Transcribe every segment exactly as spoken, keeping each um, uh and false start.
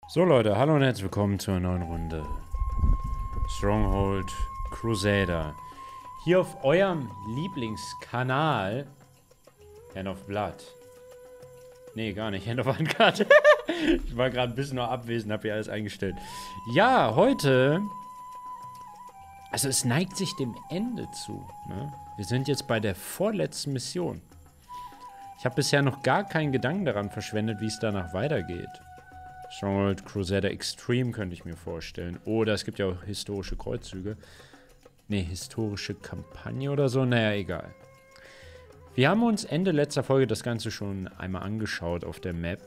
So Leute, hallo und herzlich willkommen zur neuen Runde Stronghold Crusader. Hier auf eurem Lieblingskanal Hand of Blood. Nee, gar nicht, Hand of Uncut. Ich war gerade ein bisschen noch abwesend, habe hier alles eingestellt. Ja, heute... Also es neigt sich dem Ende zu. Ne? Wir sind jetzt bei der vorletzten Mission. Ich habe bisher noch gar keinen Gedanken daran verschwendet, wie es danach weitergeht. Stronghold Crusader Extreme könnte ich mir vorstellen. Oder es gibt ja auch historische Kreuzzüge. Ne, historische Kampagne oder so. Naja, egal. Wir haben uns Ende letzter Folge das Ganze schon einmal angeschaut auf der Map.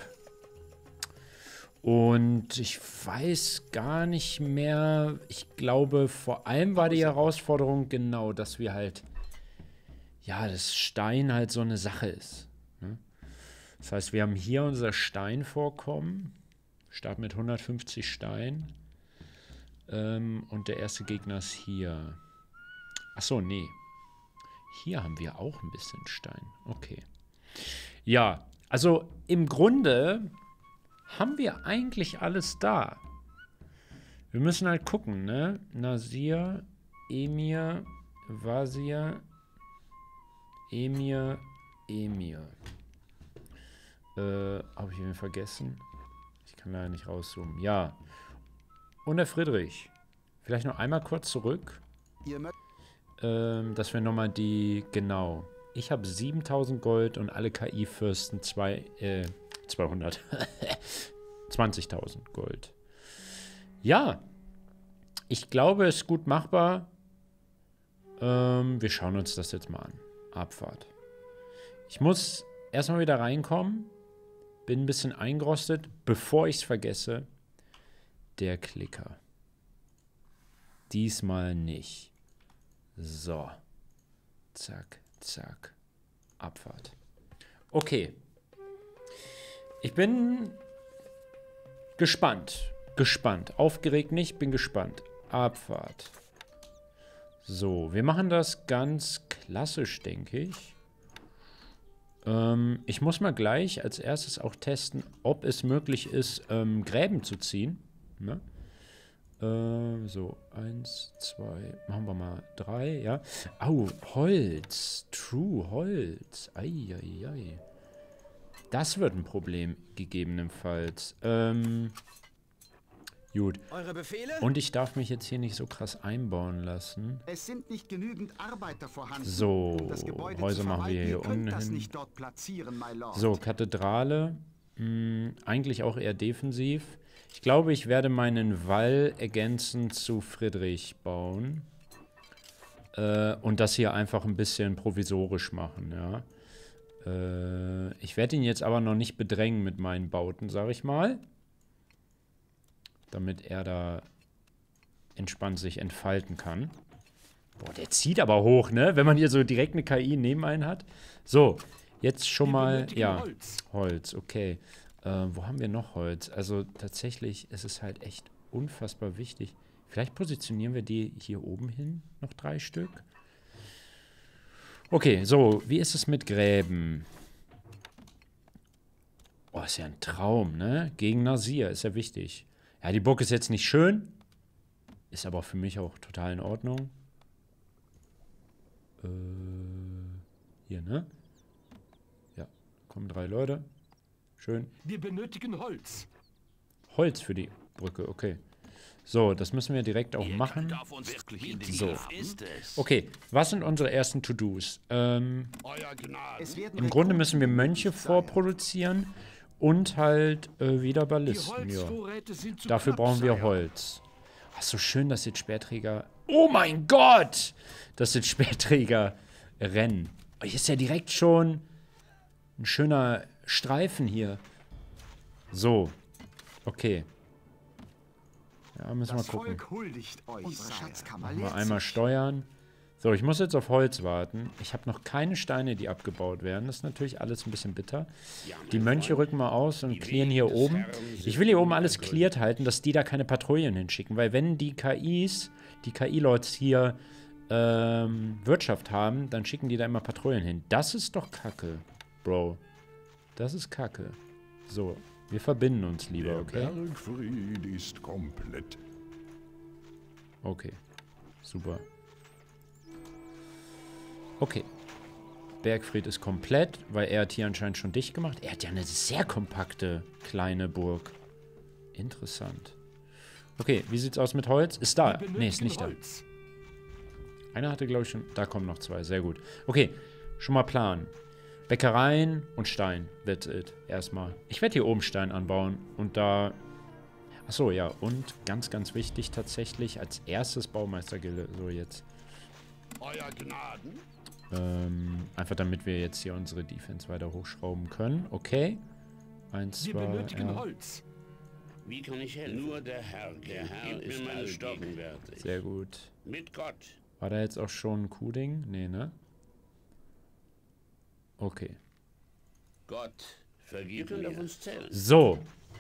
Und ich weiß gar nicht mehr. Ich glaube, vor allem war die Herausforderung genau, dass wir halt... Ja, das Stein halt so eine Sache ist. Ne? Das heißt, wir haben hier unser Steinvorkommen. Start mit hundertfünfzig Stein. Ähm, und der erste Gegner ist hier. Achso, nee. Hier haben wir auch ein bisschen Stein. Okay. Ja, also im Grunde haben wir eigentlich alles da. Wir müssen halt gucken, ne? Nasir, Emir, Wazir, Emir, Emir. Äh, habe ich ihn vergessen? Ich kann leider nicht rauszoomen. Ja. Und der Friedrich. Vielleicht noch einmal kurz zurück. Ähm, dass wir nochmal die... Genau. Ich habe siebentausend Gold und alle K I-Fürsten zwei, äh, zweihundert. zwanzigtausend Gold. Ja. Ich glaube, es ist gut machbar. Ähm, wir schauen uns das jetzt mal an. Abfahrt. Ich muss erstmal wieder reinkommen. Bin ein bisschen eingerostet, bevor ich es vergesse. Der Klicker. Diesmal nicht. So. Zack, zack. Abfahrt. Okay. Ich bin gespannt. Gespannt. Aufgeregt nicht, bin gespannt. Abfahrt. So, wir machen das ganz klassisch, denke ich. Ähm, ich muss mal gleich als erstes auch testen, ob es möglich ist, ähm, Gräben zu ziehen. Ne? Äh, so, eins, zwei, machen wir mal drei, ja. Au, Holz. True Holz. Eieiei. Das wird ein Problem, gegebenenfalls. Ähm, gut. Eure Befehle? Und ich darf mich jetzt hier nicht so krass einbauen lassen. Es sind nicht genügend Arbeiter vorhanden. So, um das Gebäude Häuser zu machen wir hier verwalten. Ihr unten könnt das hin. nicht dort platzieren, my Lord. So, Kathedrale. Mh, eigentlich auch eher defensiv. Ich glaube, ich werde meinen Wall ergänzend zu Friedrich bauen. Äh, und das hier einfach ein bisschen provisorisch machen, ja. Äh, ich werde ihn jetzt aber noch nicht bedrängen mit meinen Bauten, sage ich mal. Damit er da entspannt sich entfalten kann. Boah, der zieht aber hoch, ne? Wenn man hier so direkt eine K I neben einen hat. So, jetzt schon mal, ja, Holz, Holz okay. Äh, wo haben wir noch Holz? Also tatsächlich ist es halt echt unfassbar wichtig. Vielleicht positionieren wir die hier oben hin, noch drei Stück. Okay, so, wie ist es mit Gräben? Oh, ist ja ein Traum, ne? Gegen Nasir, ist ja wichtig. Ja, die Burg ist jetzt nicht schön. Ist aber für mich auch total in Ordnung. Äh, hier, ne? Ja, kommen drei Leute. Schön. Wir benötigen Holz. Holz für die Brücke, okay. So, das müssen wir direkt auch machen. So. Okay, was sind unsere ersten To-Dos? Ähm, Im Grunde müssen wir Mönche vorproduzieren und halt äh, wieder Ballisten. Ja. Dafür brauchen wir Holz. Ach, so schön, dass jetzt Speerträger... Oh mein Gott! Dass jetzt Speerträger rennen. Oh, hier ist ja direkt schon ein schöner Streifen hier. So. Okay. Ja, müssen wir gucken. Machen wir einmal steuern. So, ich muss jetzt auf Holz warten. Ich habe noch keine Steine, die abgebaut werden. Das ist natürlich alles ein bisschen bitter. Die Mönche rücken mal aus und clearen hier oben. Ich will hier oben alles cleared halten, dass die da keine Patrouillen hinschicken. Weil wenn die K Is, die K I-Leute hier ähm, Wirtschaft haben, dann schicken die da immer Patrouillen hin. Das ist doch Kacke, Bro. Das ist Kacke. So, Wir verbinden uns lieber, Der okay? Bergfried ist komplett. Okay. Super. Okay. Bergfried ist komplett, weil er hat hier anscheinend schon dicht gemacht. Er hat ja eine sehr kompakte kleine Burg. Interessant. Okay, wie sieht's aus mit Holz? Ist da. Nee, ist nicht Holz. da. Einer hatte, glaube ich, schon... Da kommen noch zwei. Sehr gut. Okay, schon mal planen. Bäckereien und Stein. That's it. Erstmal. Ich werde hier oben Stein anbauen und da... Achso, ja. Und ganz, ganz wichtig tatsächlich als erstes Baumeistergilde. So, jetzt. Euer Gnaden. Ähm, einfach damit wir jetzt hier unsere Defense weiter hochschrauben können. Okay. Eins, Wir zwei, benötigen ja. Holz. Wie kann ich helfen? Nur der Herr, der Herr ist allgegenwärtig. Sehr gut. Mit Gott. War da jetzt auch schon ein Kuhding? Nee, ne? Okay. Gott, vergib mir. Auf uns zählen. So.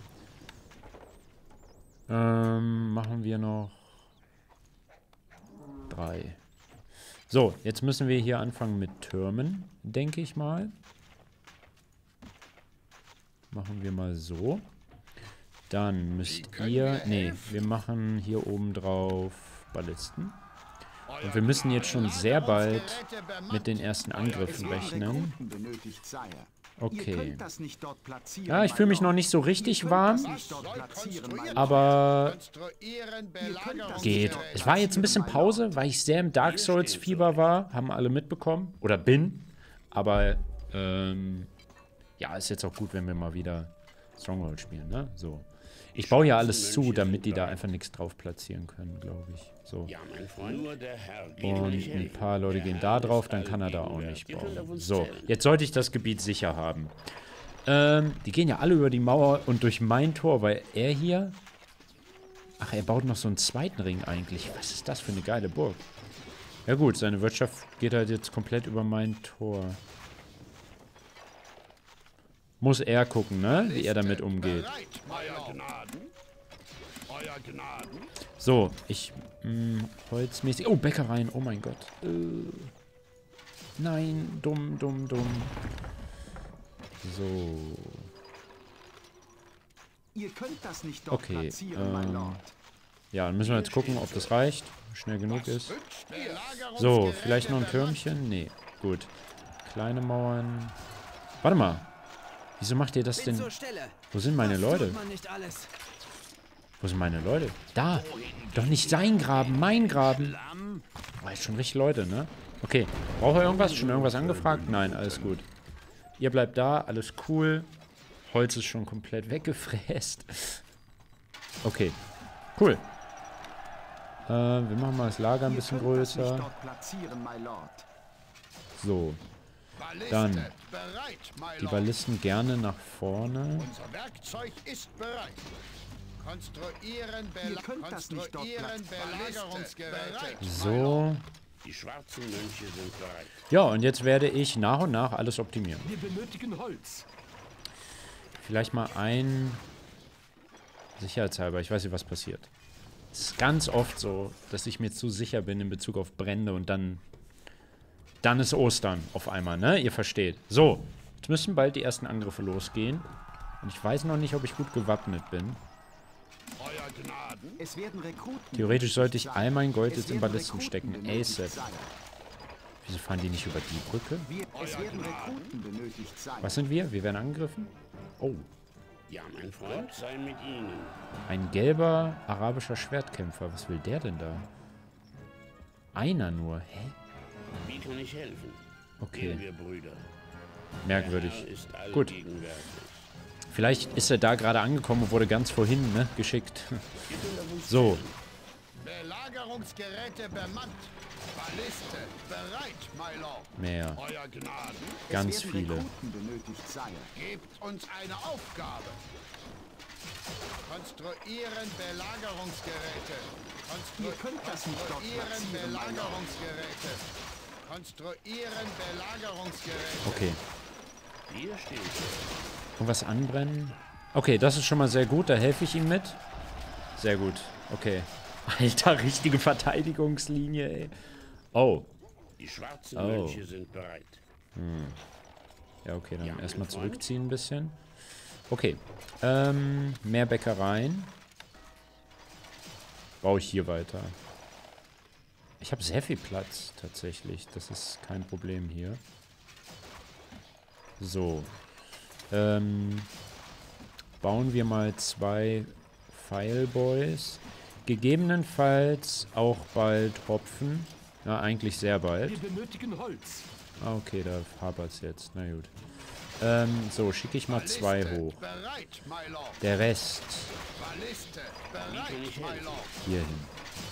Ähm, machen wir noch drei. So, jetzt müssen wir hier anfangen mit Türmen, denke ich mal. Machen wir mal so. Dann müsst ihr... Nee, wir machen hier oben drauf Ballisten. Und wir müssen jetzt schon sehr bald mit den ersten Angriffen rechnen. Okay. Ja, ich fühle mich noch nicht so richtig warm, aber geht. Es war jetzt ein bisschen Pause, weil ich sehr im Dark Souls Fieber war, haben alle mitbekommen, oder bin, aber ähm, ja, ist jetzt auch gut, wenn wir mal wieder Stronghold spielen, ne? So. Ich baue ja alles zu, damit die da einfach nichts drauf platzieren können, glaube ich. So. Und ein paar Leute gehen da drauf, dann kann er da auch nicht bauen. So, jetzt sollte ich das Gebiet sicher haben. Ähm, die gehen ja alle über die Mauer und durch mein Tor, weil er hier... Ach, er baut noch so einen zweiten Ring eigentlich. Was ist das für eine geile Burg? Ja gut, seine Wirtschaft geht halt jetzt komplett über mein Tor. Muss er gucken, ne? Wie er damit umgeht. So, ich... Mh, holzmäßig... Oh, Bäckereien. Oh mein Gott. Äh, nein, dumm, dumm, dumm. So. Ihr könnt das nicht dort Okay, platzieren, mein ähm, Lord. ja, dann müssen wir jetzt gucken, ob das reicht. Schnell genug ist. So, vielleicht noch ein Türmchen? Nee, gut. Kleine Mauern. Warte mal. Wieso macht ihr das denn? Wo sind meine Leute? Wo sind meine Leute? Da! Doch nicht sein Graben, mein Graben! Oh, ist schon richtig Leute, ne? Okay. Braucht ihr irgendwas? Schon irgendwas angefragt? Nein, alles gut. Ihr bleibt da, alles cool. Holz ist schon komplett weggefräst. Okay. Cool. Äh, wir machen mal das Lager ein bisschen größer. So. Dann die Ballisten gerne nach vorne. Unser Werkzeug ist bereit. Konstruieren, Ihr könnt das nicht dort Konstruieren Belagerungsgeräte. So. Die schwarzen Mönche sind bereit. Ja, und jetzt werde ich nach und nach alles optimieren. Wir benötigen Holz. Vielleicht mal ein... Sicherheitshalber, ich weiß nicht, was passiert. Es ist ganz oft so, dass ich mir zu sicher bin in Bezug auf Brände und dann... Dann ist Ostern auf einmal, ne? Ihr versteht. So, jetzt müssen bald die ersten Angriffe losgehen. Und ich weiß noch nicht, ob ich gut gewappnet bin. Euer Gnaden. Es werden Rekruten. Theoretisch sollte ich all mein Gold Es jetzt in werden Ballisten Rekruten stecken. benötigt ASAP. sein. Wieso fahren die nicht über die Brücke? Wir, es werden Rekruten benötigt sein. Was sind wir? Wir werden angegriffen? Oh, Ja, mein Freund, Gott sei mit Ihnen. ein gelber arabischer Schwertkämpfer. Was will der denn da? Einer nur. Hä? Wie kann ich helfen? Okay, Wir Brüder. merkwürdig. Er ist Gut. allgegenwärtig. Vielleicht ist er da gerade angekommen und wurde ganz vorhin, ne, geschickt. So, Belagerungsgeräte bemannt. Balliste bereit, my Lord. mehr. Euer Gnaden. Ganz es werden viele. Rekruten benötigt sein. Gebt uns eine Aufgabe. Konstruieren Belagerungsgeräte. Konstru Ihr könnt das nicht dort Konstruieren platzieren, mein Lord. Belagerungsgeräte. Konstruieren Belagerungsgeräte. Okay. Hier steht er. Irgendwas anbrennen? Okay, das ist schon mal sehr gut. Da helfe ich ihm mit. Sehr gut. Okay. Alter, richtige Verteidigungslinie, ey. Oh. Die schwarzen Oh. Mönche sind bereit. Ja, okay, dann erstmal zurückziehen ein bisschen. Okay. Ähm, mehr Bäckereien. Baue ich hier weiter. Ich habe sehr viel Platz, tatsächlich. Das ist kein Problem hier. So. Ähm, bauen wir mal zwei Fileboys. Gegebenenfalls auch bald Hopfen. Ja, eigentlich sehr bald. Wir benötigen Holz. Ah, okay, da hapert es jetzt. Na gut. Ähm, so, schicke ich mal zwei hoch. Bereit, my lord. Der Rest Balliste. Bereit, my lord. hier hin.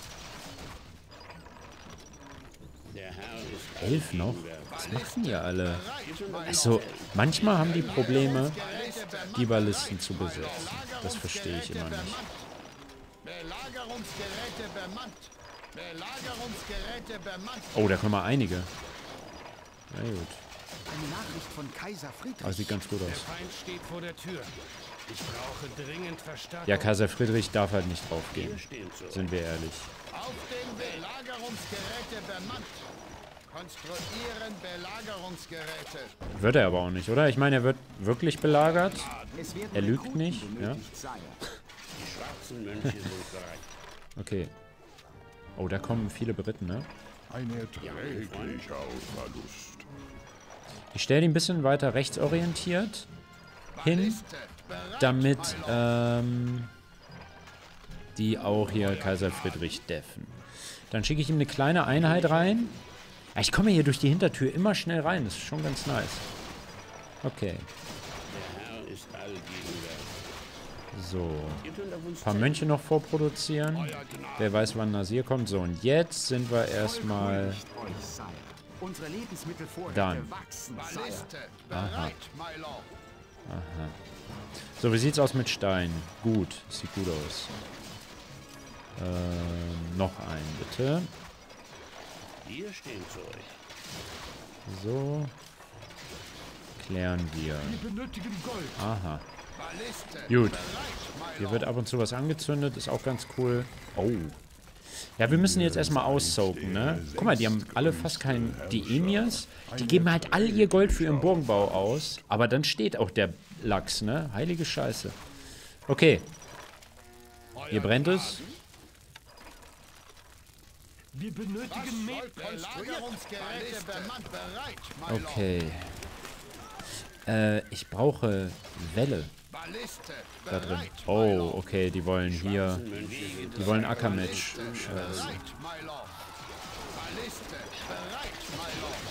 Der Herr ist Elf noch? Was machen die alle? Bereit, my Also, manchmal haben die Probleme, die Ballisten zu besetzen. Das verstehe ich immer nicht. Belagerungsgeräte bemannt. Belagerungsgeräte bemannt. Oh, da kommen mal einige. Na gut. Eine Nachricht von Kaiser Friedrich. Aber sieht ganz gut aus. Feind steht vor der Tür. Ich brauche dringend Verstärkung. Ja, Kaiser Friedrich darf halt nicht draufgehen. Wir stehen zurück. Sind wir ehrlich. Auf den Belagerungsgeräte bemannt. Konstruieren Belagerungsgeräte. Wird er aber auch nicht, oder? Ich meine, er wird wirklich belagert. Es werden Er lügt Rekruten nicht, ja? benötigt, Sire. Die schwarzen Mönche sind bereit. Okay. Oh, da kommen viele Briten, ne? Ein erträglicher Verlust. Ich stelle die ein bisschen weiter rechtsorientiert hin, damit ähm, die auch hier Kaiser Friedrich deffen. Dann schicke ich ihm eine kleine Einheit rein. Ja, ich komme hier durch die Hintertür immer schnell rein. Das ist schon ganz nice. Okay. Der Herr ist allgegenwärtig. So. Ihr könnt auf uns Ein paar Mönche noch vorproduzieren. Wer weiß, wann Nasir kommt. So, und jetzt sind wir erstmal Huldigt euch, Sire. Unsere Lebensmittelvorräte Dann. wachsen, Sire. Balliste. Bereit, my lord. So, wie sieht's aus mit Stein? Gut, sieht gut aus. Ähm, noch einen, bitte. Wir stehen zurück. So. Klären wir. Wir benötigen Gold. Aha. Balliste. Gut. Bereit, my Hier lord. wird ab und zu was angezündet, ist auch ganz cool. Oh. Ja, wir müssen jetzt erstmal aussoaken, ne? Guck mal, die haben alle fast keinen... Die Emirs, die geben halt all ihr Gold für ihren Burgenbau aus. Aber dann steht auch der Lachs, ne? Heilige Scheiße. Okay. Hier brennt es. Wir benötigen mehr Belagerungsgeräte bemannt. Bereit, my lord. Okay. Äh, ich brauche Wälle Balliste. da drin. Bereit, my Oh, lord. okay, die wollen hier... Wege Die wollen Ackermatch. Scheiße. Bereit, my lord. Balliste. Bereit, my lord.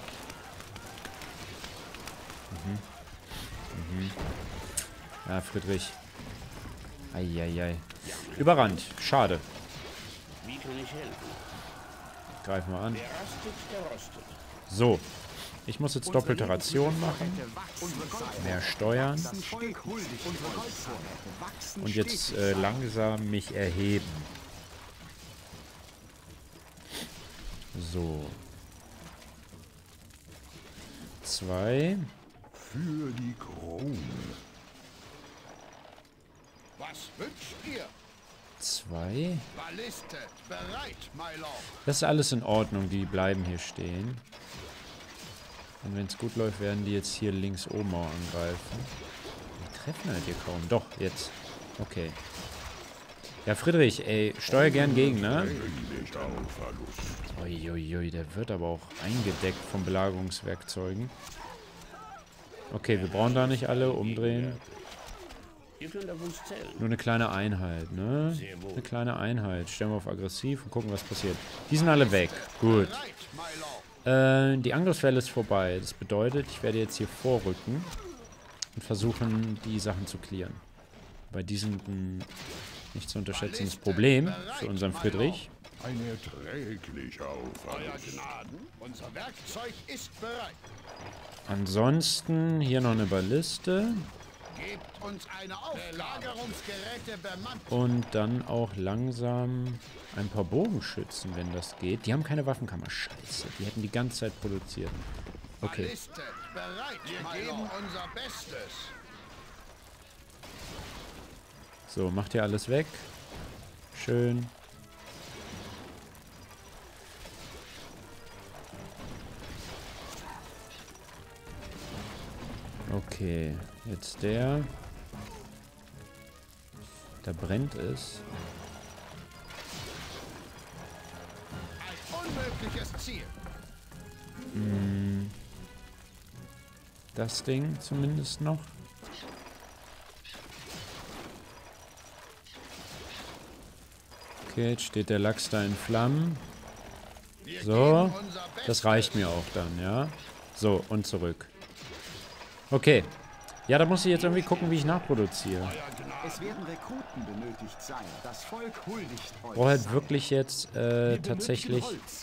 Ja, Friedrich. Eieiei. Überrannt. Schade. Wie kann ich helfen? Greifen wir an. Wer rastet, der rostet. So. Ich muss jetzt doppelte Ration machen. Unsere Goldvorräte Mehr steuern. Das Volk huldigt unsere Goldvorräte wachsen Und jetzt stetig, äh, Sire. langsam mich erheben. So. Zwei. Für die Krone. Was wünscht ihr? Zwei. Balliste. Bereit, my lord. Das ist alles in Ordnung. Die bleiben hier stehen. Und wenn es gut läuft, werden die jetzt hier links oben auch angreifen. Die treffen halt hier kaum. Doch, jetzt. Okay. Ja, Friedrich, ey, steuer gern gegen, ne? Erträglicher Verlust. Uiuiui, der wird aber auch eingedeckt von Belagerungswerkzeugen. Okay, wir brauchen da nicht alle umdrehen. Ihr könnt auf uns zählen. Nur eine kleine Einheit, ne? Sehr wohl. Eine kleine Einheit. Stellen wir auf aggressiv und gucken, was passiert. Die sind alle weg. Gut. Bereit, my lord. Äh, die Angriffswelle ist vorbei. Das bedeutet, ich werde jetzt hier vorrücken und versuchen, die Sachen zu clearen. Bei diesem ein nicht zu unterschätzendes Problem für unseren Friedrich. Ein erträglicher Euer Verlust. Gnaden, unser Werkzeug ist bereit. Ansonsten hier noch eine Balliste. Gebt uns eine Aufgabe. Belagerungsgeräte bemannt. Und dann auch langsam ein paar Bogenschützen, wenn das geht. Die haben keine Waffenkammer. Scheiße, die hätten die ganze Zeit produziert. Okay. Balliste. Bereit, wir geben unser Bestes. So, macht ihr alles weg. Schön. Okay, jetzt der. Da brennt es. Ein unmögliches Ziel. Hm. Das Ding zumindest noch. Okay, jetzt steht der Lachs da in Flammen. So, das reicht mir auch dann, ja. So, und zurück. Okay. Ja, da muss ich jetzt irgendwie gucken, wie ich nachproduziere. Es werden Rekruten benötigt sein. Das Volk huldigt euch. Ich brauche halt wirklich jetzt äh, tatsächlich...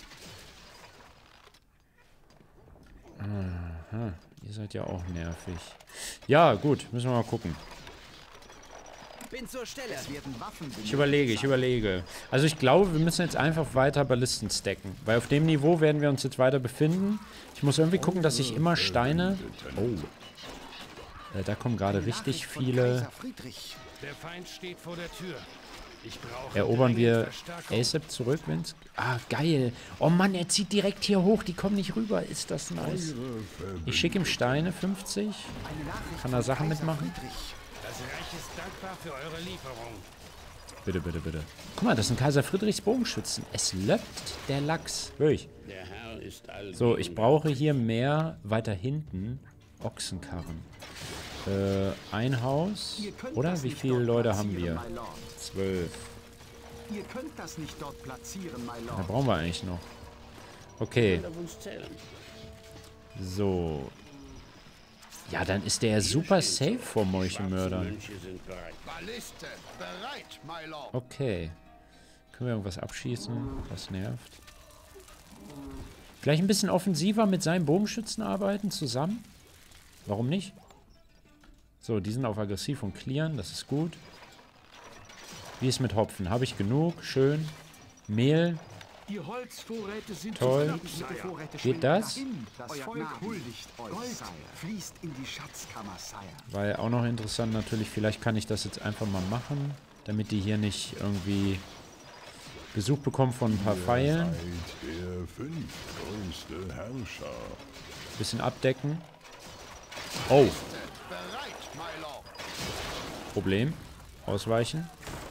Aha, ihr seid ja auch nervig. Ja, gut, müssen wir mal gucken. Bin zur Stelle. Es werden Waffen Ich überlege, ich überlege. Also ich glaube, wir müssen jetzt einfach weiter Ballisten stacken. Weil auf dem Niveau werden wir uns jetzt weiter befinden. Ich muss irgendwie gucken, dass ich immer Steine... Oh. Äh, da kommen gerade richtig viele... Der Feind steht vor der Tür. Ich brauche Erobern wir ASAP zurück, wenn's... Ah, geil. Oh Mann, er zieht direkt hier hoch. Die kommen nicht rüber. Ist das nice. Ich schicke ihm Steine, fünfzig. Kann er Sachen mitmachen? Das Reich ist dankbar für eure Lieferung. Bitte, bitte, bitte. Guck mal, das sind Kaiser Friedrichs Bogenschützen. Es löppt der Lachs. Wirklich. Der Herr ist allgegenwärtig. So, ich brauche hier mehr weiter hinten Ochsenkarren. Äh, ein Haus. Oder? Wie viele Leute haben wir? Zwölf. Ihr könnt das nicht dort platzieren, my Da Lord. brauchen wir eigentlich noch. Okay. Auf uns zählen. So. Ja, dann ist der super safe vor Meuchelmördern. Mönche sind bereit. Balliste bereit, my Lord. Okay. Können wir irgendwas abschießen? Das nervt. Vielleicht ein bisschen offensiver mit seinen Bogenschützen arbeiten zusammen? Warum nicht? So, die sind auf aggressiv und clearen. Das ist gut. Wie ist mit Hopfen? Habe ich genug? Schön. Mehl. Die Holzvorräte sind Toll. Vorräte Geht das? Das Volk huldigt euch. Gold fließt in die Schatzkammer, Sire. War ja auch noch interessant natürlich. Vielleicht kann ich das jetzt einfach mal machen, damit die hier nicht irgendwie Besuch bekommen von ein paar Pfeilen. Seid der fünftgrößte Herrscher. Bisschen abdecken. Oh, bereit, my Lord. Problem. Ausweichen.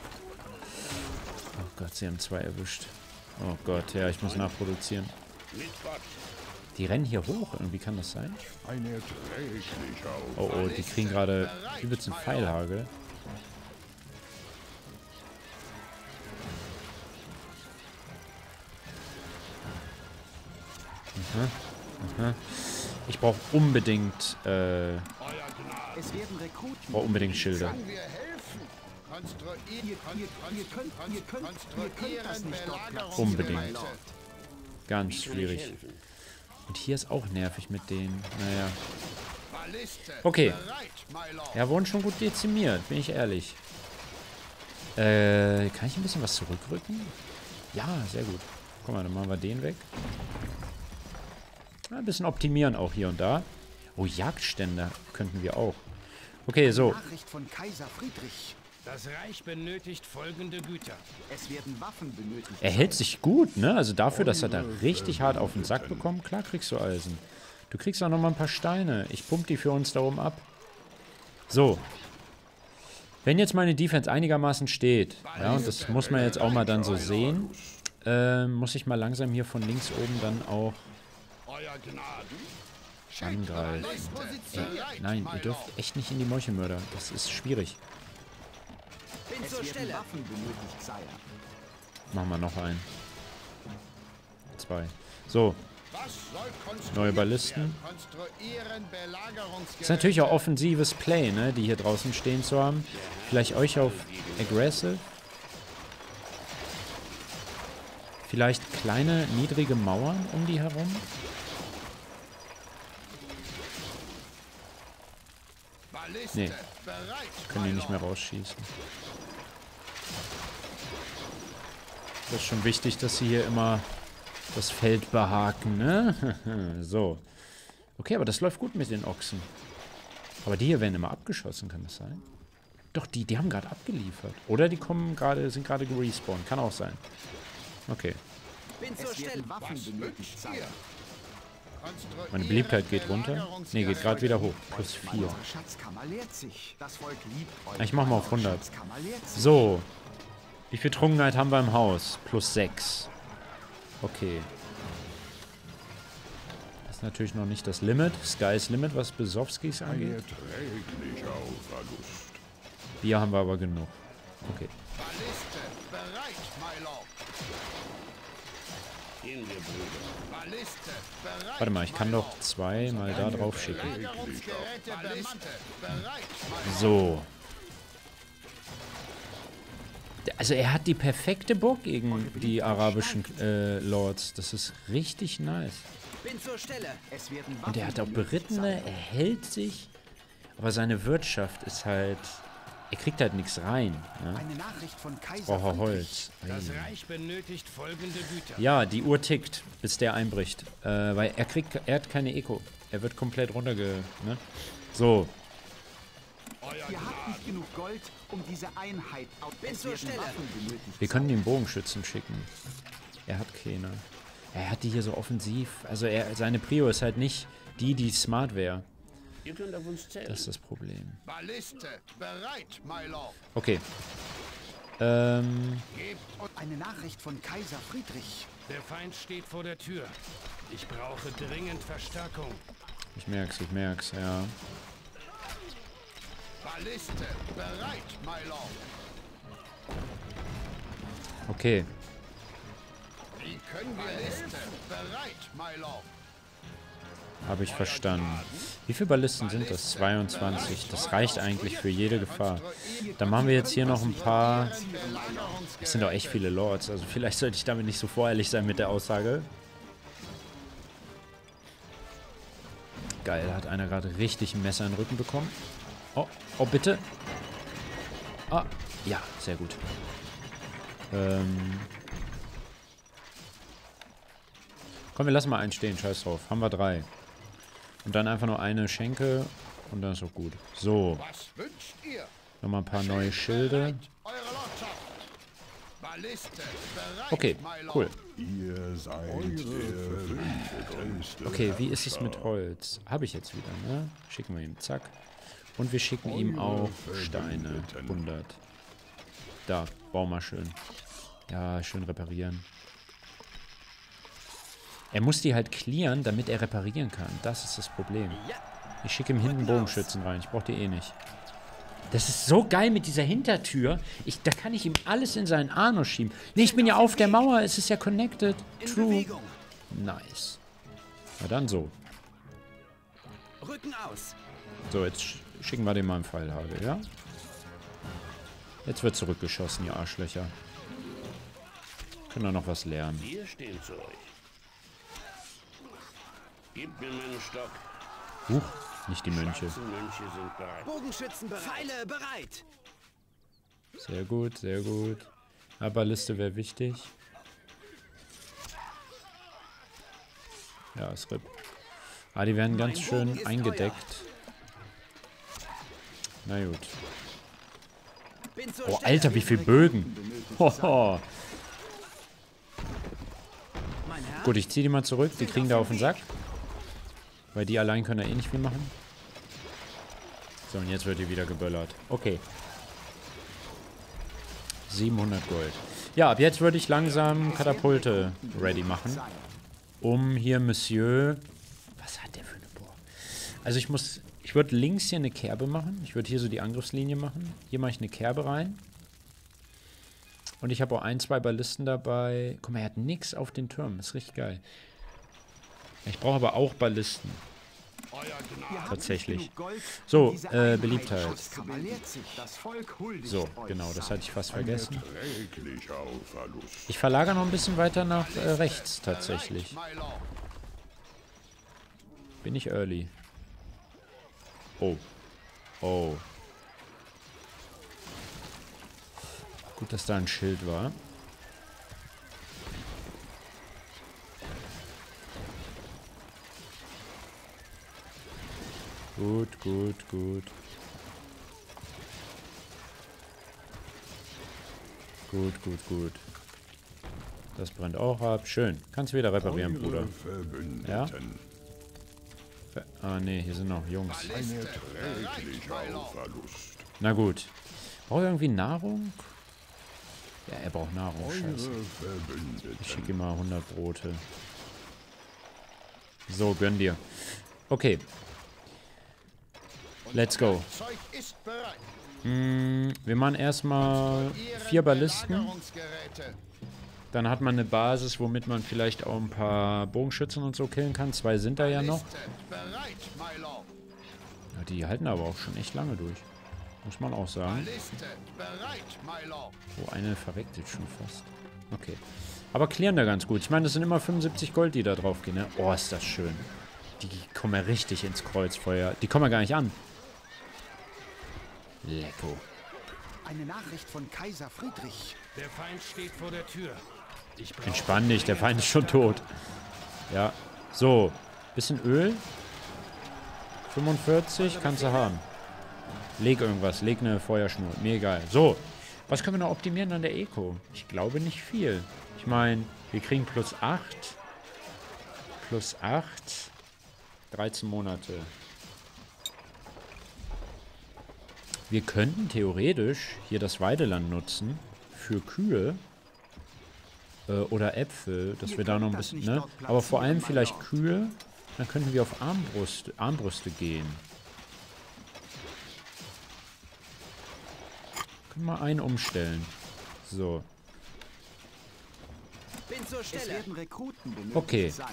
Oh Gott, sie haben zwei erwischt. Oh Gott, ja, ich muss nachproduzieren. Mit Gott. Die rennen hier hoch. Irgendwie kann das sein? Ein erträglicher Oh, oh, die kriegen gerade übelst einen Pfeilhagel. Aha, aha. Ich brauche unbedingt, äh, Es werden Rekruten. brauche unbedingt Schilder. Können wir helfen? Konstruieren, Ihr, ihr, ihr, könnt, ihr, könnt, ihr könnt das nicht dort platzieren, Unbedingt. my Lord. Ganz Kann ich schwierig. helfen? Und hier ist auch nervig mit denen. Naja. Balliste Okay. bereit, my Lord. Ja, wurden schon gut dezimiert, bin ich ehrlich. Äh, kann ich ein bisschen was zurückrücken? Ja, sehr gut. Guck mal, dann machen wir den weg. Ja, ein bisschen optimieren auch hier und da. Oh, Jagdstände könnten wir auch. Okay, so. Nachricht von Kaiser Friedrich. Das Reich benötigt folgende Güter. Es werden Waffen benötigt. Er hält sich gut, ne? Also dafür, dass er da richtig hart auf den Sack bekommt, klar kriegst du Eisen. Du kriegst auch noch mal ein paar Steine. Ich pump die für uns da oben ab. So. Wenn jetzt meine Defense einigermaßen steht, ja, und das muss man jetzt auch mal dann so sehen, äh, muss ich mal langsam hier von links oben dann auch Euer Gnaden. angreifen. Ey, nein, ihr dürft echt nicht in die Meuchelmörder. Das ist schwierig. Es werden Waffen benötigt, Sire. Machen wir noch einen. Zwei. So, Was soll konstruiert neue Ballisten. werden? Konstruieren Belagerungsgeräte. Ist natürlich auch offensives Play, ne, die hier draußen stehen zu haben. Vielleicht euch auf Aggressive. Vielleicht kleine, niedrige Mauern um die herum. Balliste Nee. bereit, Können die my nicht mehr Lord. rausschießen. Das ist schon wichtig, dass sie hier immer das Feld behaken, ne? So. Okay, aber das läuft gut mit den Ochsen. Aber die hier werden immer abgeschossen, kann das sein? Doch, die, die haben gerade abgeliefert. Oder die kommen gerade, sind gerade gerespawnt. Kann auch sein. Okay. Es werden Waffen benötigt, Sire. Meine Beliebtheit geht runter. Ne, geht gerade wieder hoch. Plus vier. Ich mach mal auf hundert. So. Wie viel Trunkenheit haben wir im Haus? Plus sechs. Okay. Das ist natürlich noch nicht das Limit. Sky's Limit, was Besowskis angeht. Bier haben wir aber genug. Okay. Warte mal, ich kann doch zwei mal da drauf schicken. So. Also er hat die perfekte Burg gegen die arabischen äh, Lords. Das ist richtig nice. Und er hat auch Berittene, er hält sich. Aber seine Wirtschaft ist halt... Er kriegt halt nichts rein. Ne? Jetzt braucht er Holz. Das Reich benötigt folgende Güter. Ja, die Uhr tickt, bis der einbricht. Äh, weil er kriegt... Er hat keine Eco. Er wird komplett runterge... Ne? So. Ihr habt nicht genug Gold, um diese Einheit auf zur Stelle. Wir können den Bogenschützen schicken. Er hat keine. Er hat die hier so offensiv. Also er, seine Prio ist halt nicht die, die smart wäre. Ihr könnt auf uns zählen. Das ist das Problem. Balliste bereit, my lord. Okay. Ähm. Eine Nachricht von Kaiser Friedrich. Der Feind steht vor der Tür. Ich brauche dringend Verstärkung. Ich merk's, ich merk's, ja. Balliste bereit, my lord. Okay. Wie können wir Balliste bereit, my lord. Habe ich verstanden. Wie viele Ballisten sind das? zweiundzwanzig. Das reicht eigentlich für jede Gefahr. Dann machen wir jetzt hier noch ein paar... Es sind doch echt viele Lords. Also vielleicht sollte ich damit nicht so voreilig sein mit der Aussage. Geil, da hat einer gerade richtig ein Messer in den Rücken bekommen. Oh, oh bitte. Ah, ja, sehr gut. Ähm... Komm, wir lassen mal einen stehen. Scheiß drauf. Haben wir drei. Und dann einfach nur eine Schenke und dann ist auch gut. So. Nochmal ein paar neue Schilde. Okay, cool. Okay, wie ist es mit Holz? Habe ich jetzt wieder, ne? Schicken wir ihm, zack. Und wir schicken ihm auch Steine. hundert. Da, bau mal schön. Ja, schön reparieren. Er muss die halt clearen, damit er reparieren kann. Das ist das Problem. Ich schicke ihm hinten Bogenschützen rein. Ich brauche die eh nicht. Das ist so geil mit dieser Hintertür. Ich, da kann ich ihm alles in seinen Anus schieben. Nee, ich bin ja auf der Mauer. Es ist ja connected. True. Nice. Na dann so. Rücken aus. So, jetzt schicken wir den mal einen Pfeilhagel, ja? Jetzt wird zurückgeschossen, ihr Arschlöcher. Können wir noch was lernen. Wir stehen zu euch. Gebt mir meinen Stock. Huch, nicht die Mönche. Mönche sind bereit. Bogenschützen bereit. Pfeile bereit. Sehr gut, sehr gut. Aber Liste wäre wichtig. Ja, ist R I P. Ah, die werden ganz schön eingedeckt. Na gut. Oh, Alter, wie viel Bögen. Hoho. Gut, ich ziehe die mal zurück. Die kriegen da auf den Sack. Weil die allein können ja eh nicht viel machen. So, und jetzt wird die wieder geböllert. Okay. siebenhundert Gold. Ja, ab jetzt würde ich langsam Katapulte ready machen. Um hier Monsieur... Was hat der für eine Bohr? Also ich muss... Ich würde links hier eine Kerbe machen. Ich würde hier so die Angriffslinie machen. Hier mache ich eine Kerbe rein. Und ich habe auch ein, zwei Ballisten dabei. Guck mal, er hat nichts auf den Türmen. Das ist richtig geil. Ich brauche aber auch Ballisten. Tatsächlich. So, äh, Beliebtheit. So, genau, das hatte ich fast vergessen. Ich verlagere noch ein bisschen weiter nach äh, rechts, tatsächlich. Bin ich early? Oh. Oh. Gut, dass da ein Schild war. Gut, gut, gut. Gut, gut, gut. Das brennt auch ab. Schön. Kannst wieder reparieren, Bruder. Ja? Ah, nee, hier sind noch Jungs. Ein erträglicher Verlust. Na gut. Braucht er irgendwie Nahrung? Ja, er braucht Nahrung. Scheiße. Ich schicke ihm mal hundert Brote. So, gönn dir. Okay. Let's go. Hm, wir machen erstmal vier Ballisten. Dann hat man eine Basis, womit man vielleicht auch ein paar Bogenschützen und so killen kann. Zwei sind da ja noch. Ja, die halten aber auch schon echt lange durch. Muss man auch sagen. Oh, eine verreckt jetzt schon fast. Okay. Aber klären da ganz gut. Ich meine, das sind immer fünfundsiebzig Gold, die da drauf gehen, ne? Oh, ist das schön. Die kommen ja richtig ins Kreuzfeuer. Die kommen ja gar nicht an. Lecko. Eine Nachricht von Kaiser Friedrich. Der Feind steht vor der Tür. Ich Entspann dich, der Feind ist schon tot. Ja. So. Bisschen Öl. fünfundvierzig kannst du haben. Leg irgendwas. Leg eine Feuerschnur. Mir egal. So. Was können wir noch optimieren an der Eco? Ich glaube nicht viel. Ich meine, wir kriegen plus acht. Plus acht. dreizehn Monate. Wir könnten theoretisch hier das Weideland nutzen. Für Kühe. Äh, oder Äpfel. Dass wir da noch ein bisschen, ne? Aber vor allem vielleicht Kühe. Dann könnten wir auf Armbrust, Armbrüste gehen. Können wir einen umstellen. So. Bin zur Stelle. Es werden Rekruten benötigt, okay. Sire.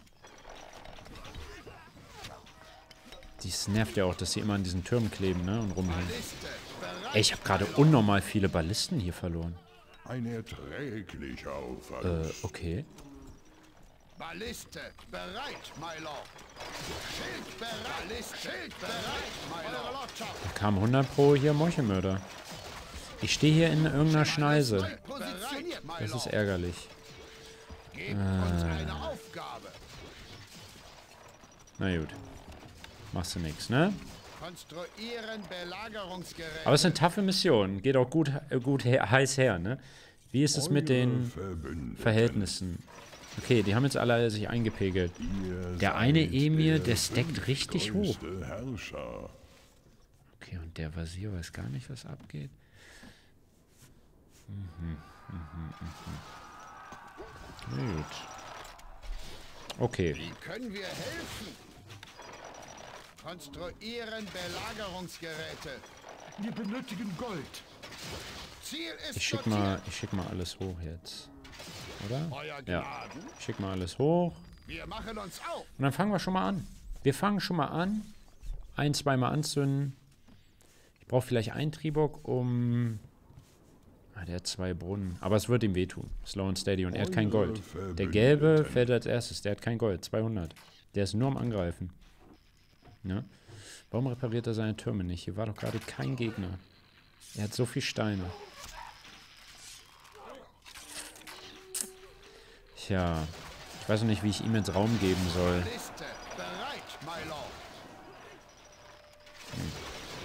Dies nervt ja auch, dass sie immer an diesen Türmen kleben, ne? Und rumhängen. Ey, ich habe gerade unnormal viele Ballisten hier verloren. Ein erträglicher Verlust. Äh, okay. Balliste bereit, my lord. Schild bereit, Balliste, Schild bereit, my lord. Da kam hundert pro hier Meuchelmörder. Ich stehe hier in irgendeiner Schneise. Das ist ärgerlich. Gebt uns eine Aufgabe. Na gut. Machst du nichts, ne? Konstruieren Belagerungsgeräte. Aber es ist eine taffe Mission. Geht auch gut, äh, gut her, heiß her, ne? Wie ist es mit den Verhältnissen? Okay, die haben jetzt alle sich eingepegelt. Der eine Emir, der stackt richtig hoch. Okay, und der Wazir weiß gar nicht, was abgeht. Mhm, mhm, mhm. Gut. Okay. Wie können wir helfen? Konstruieren Belagerungsgeräte. Wir benötigen Gold. Ziel ist Ich schick mal, ich schick mal alles hoch jetzt. Oder? Euer Ja. Gnaden. Ich schick mal alles hoch. Wir machen uns auf. Und dann fangen wir schon mal an. Wir fangen schon mal an. Ein, zweimal anzünden. Ich brauche vielleicht einen Tribok, um... Ah, der hat zwei Brunnen. Aber es wird ihm wehtun. Slow and steady. Und er hat kein Gold. Der gelbe fällt als erstes. Der hat kein Gold. zweihundert. Der ist nur am Angreifen. Ja? Warum repariert er seine Türme nicht? Hier war doch gerade kein Gegner. Er hat so viel Steine. Tja. Ich weiß noch nicht, wie ich ihm jetzt Raum geben soll. Liste bereit, my lord. Hm.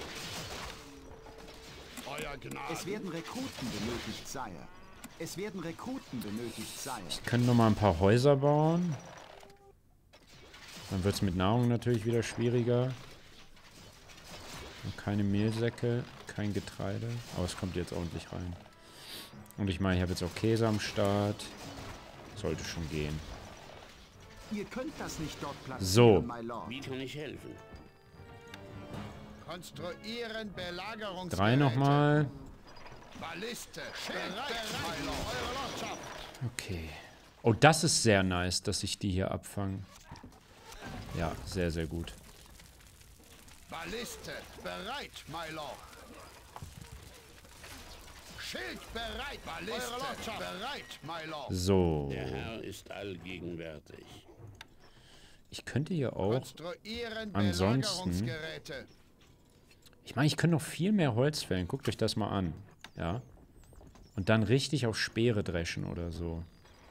Euer Gnaden. Es werden Rekruten benötigt, Sire. Es werden Rekruten benötigt, Sire. Ich kann noch mal ein paar Häuser bauen. Dann wird es mit Nahrung natürlich wieder schwieriger. Und keine Mehlsäcke, kein Getreide. Aber es kommt jetzt ordentlich rein. Und ich meine, ich habe jetzt auch Käse am Start. Sollte schon gehen. Ihr könnt das nicht dort platzieren, So. my lord. Wie kann ich helfen? Konstruieren Belagerungsgeräte. Drei nochmal. Balliste bereit, my lord. Eure Lordschaft. Okay. Oh, das ist sehr nice, dass ich die hier abfange. Ja, sehr, sehr gut. Balliste bereit, my lord. Schild bereit, Balliste Eure Lordschaft bereit, my lord. So. Der Herr ist allgegenwärtig. Ich könnte hier auch... Konstruieren ansonsten- Belagerungsgeräte. Ich meine, ich könnte noch viel mehr Holz fällen. Guckt euch das mal an. Ja. Und dann richtig auf Speere dreschen oder so.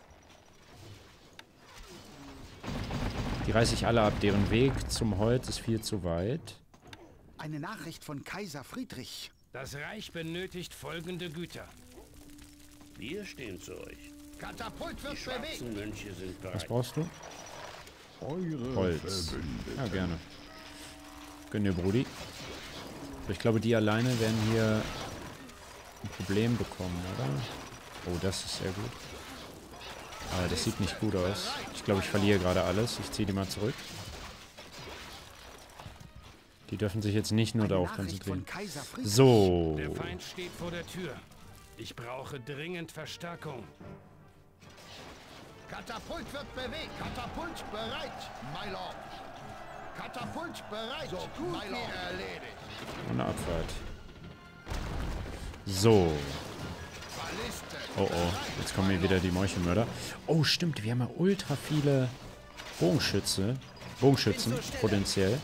Die reiße ich alle ab. Deren Weg zum Holz ist viel zu weit. Eine Nachricht von Kaiser Friedrich. Das Reich benötigt folgende Güter. Wir stehen zu euch. Katapult Die wird bewegt. schwarzen Mönche sind Was bereit. brauchst du? Eure Holz. Verbündeten. Ja, gerne. Gönn dir, Brudi. Ich glaube, die alleine werden hier ein Problem bekommen, oder? Oh, das ist sehr gut. Aber das sieht nicht gut aus. Ich glaube, ich verliere gerade alles. Ich ziehe die mal zurück. Die dürfen sich jetzt nicht nur darauf konzentrieren. So. Der Feind steht vor der Tür. Ich brauche dringend Verstärkung. Katapult wird bewegt. Katapult bereit, my lord. Katapult bereit, so gut my lord. Wie erledigt. Und eine Abfahrt. So. Oh oh, jetzt kommen hier wieder die Meuchelmörder. Oh stimmt, wir haben ja ultra viele Bogenschütze. Bogenschützen, potenziell.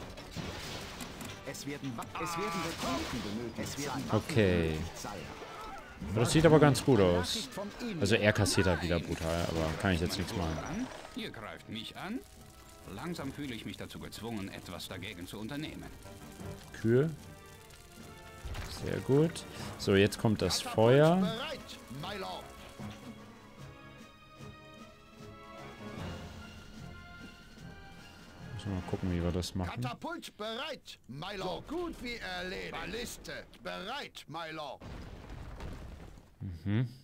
Es werden, es werden Rekruten benötigt. Okay. Das sieht aber ganz gut aus. Also er kassiert halt wieder brutal, aber kann ich jetzt nichts machen. Ihr greift mich an. Langsam fühle ich mich dazu gezwungen, etwas dagegen zu unternehmen. Kühe. Sehr gut. So, jetzt kommt das Feuer. Bereit, my lord. Müssen wir mal gucken, wie wir das machen. Katapult bereit, my lord. So gut wie erledigt. Balliste bereit, my lord. Mhm.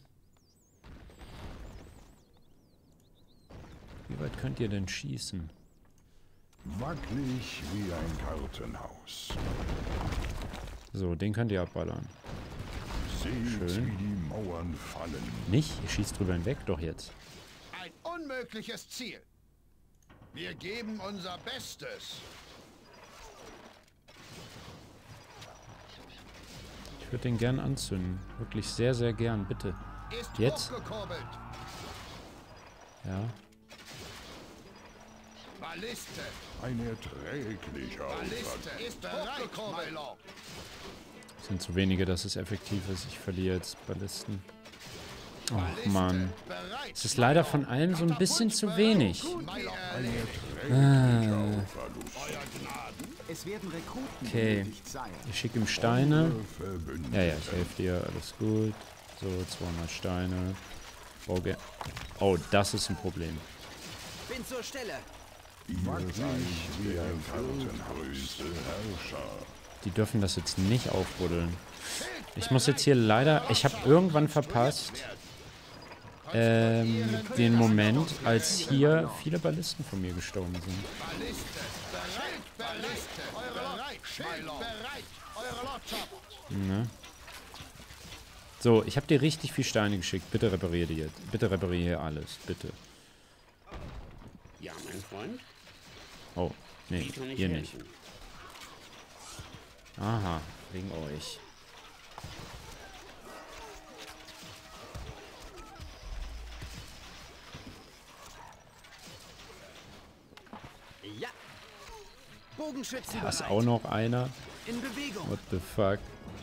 Wie weit könnt ihr denn schießen? Wackelig wie ein Kartenhaus. So, den könnt ihr abballern. Seht, Schön. wie die Mauern fallen. Nicht? Ihr schießt drüber hinweg? Doch jetzt. Ein unmögliches Ziel. Wir geben unser Bestes. Ich würde den gern anzünden. Wirklich sehr, sehr gern. Bitte. Ist Jetzt? hochgekurbelt. Ja. Balliste. Ein erträglicher Balliste Aufwand. ist bereit, my lord. Es sind zu wenige, dass es effektiv ist. Ich verliere jetzt Ballisten. Oh Balliste Mann. bereit, Es ist leider von allem so ein bisschen zu wenig. my lord. Erträglicher Verlust. Es werden Rekruten Okay. benötigt, Sire. Ich schicke ihm Steine. Verbündeten. Ja, ja, ich helfe dir. Alles gut. So, zweihundert Steine. Okay. Oh, das ist ein Problem. Bin zur Stelle. Wackelig wie ein Kartenhaus. Herrscher. Die dürfen das jetzt nicht aufbuddeln. Ich muss jetzt hier leider... Ich habe irgendwann verpasst, ähm, den Moment, als hier viele Ballisten von mir gestorben sind. Balliste bereit, Balliste bereit, my lord. Bereit, eure Lordschaft. Ne? So, ich habe dir richtig viel Steine geschickt. Bitte repariere die jetzt. Bitte repariere hier alles. Bitte. Ja, mein Freund. Oh, nee, Wie kann ich hier nicht. helfen? Aha, wegen euch. Ja. Bogenschützen Da ist bereit. auch noch einer. In Bewegung. What the fuck?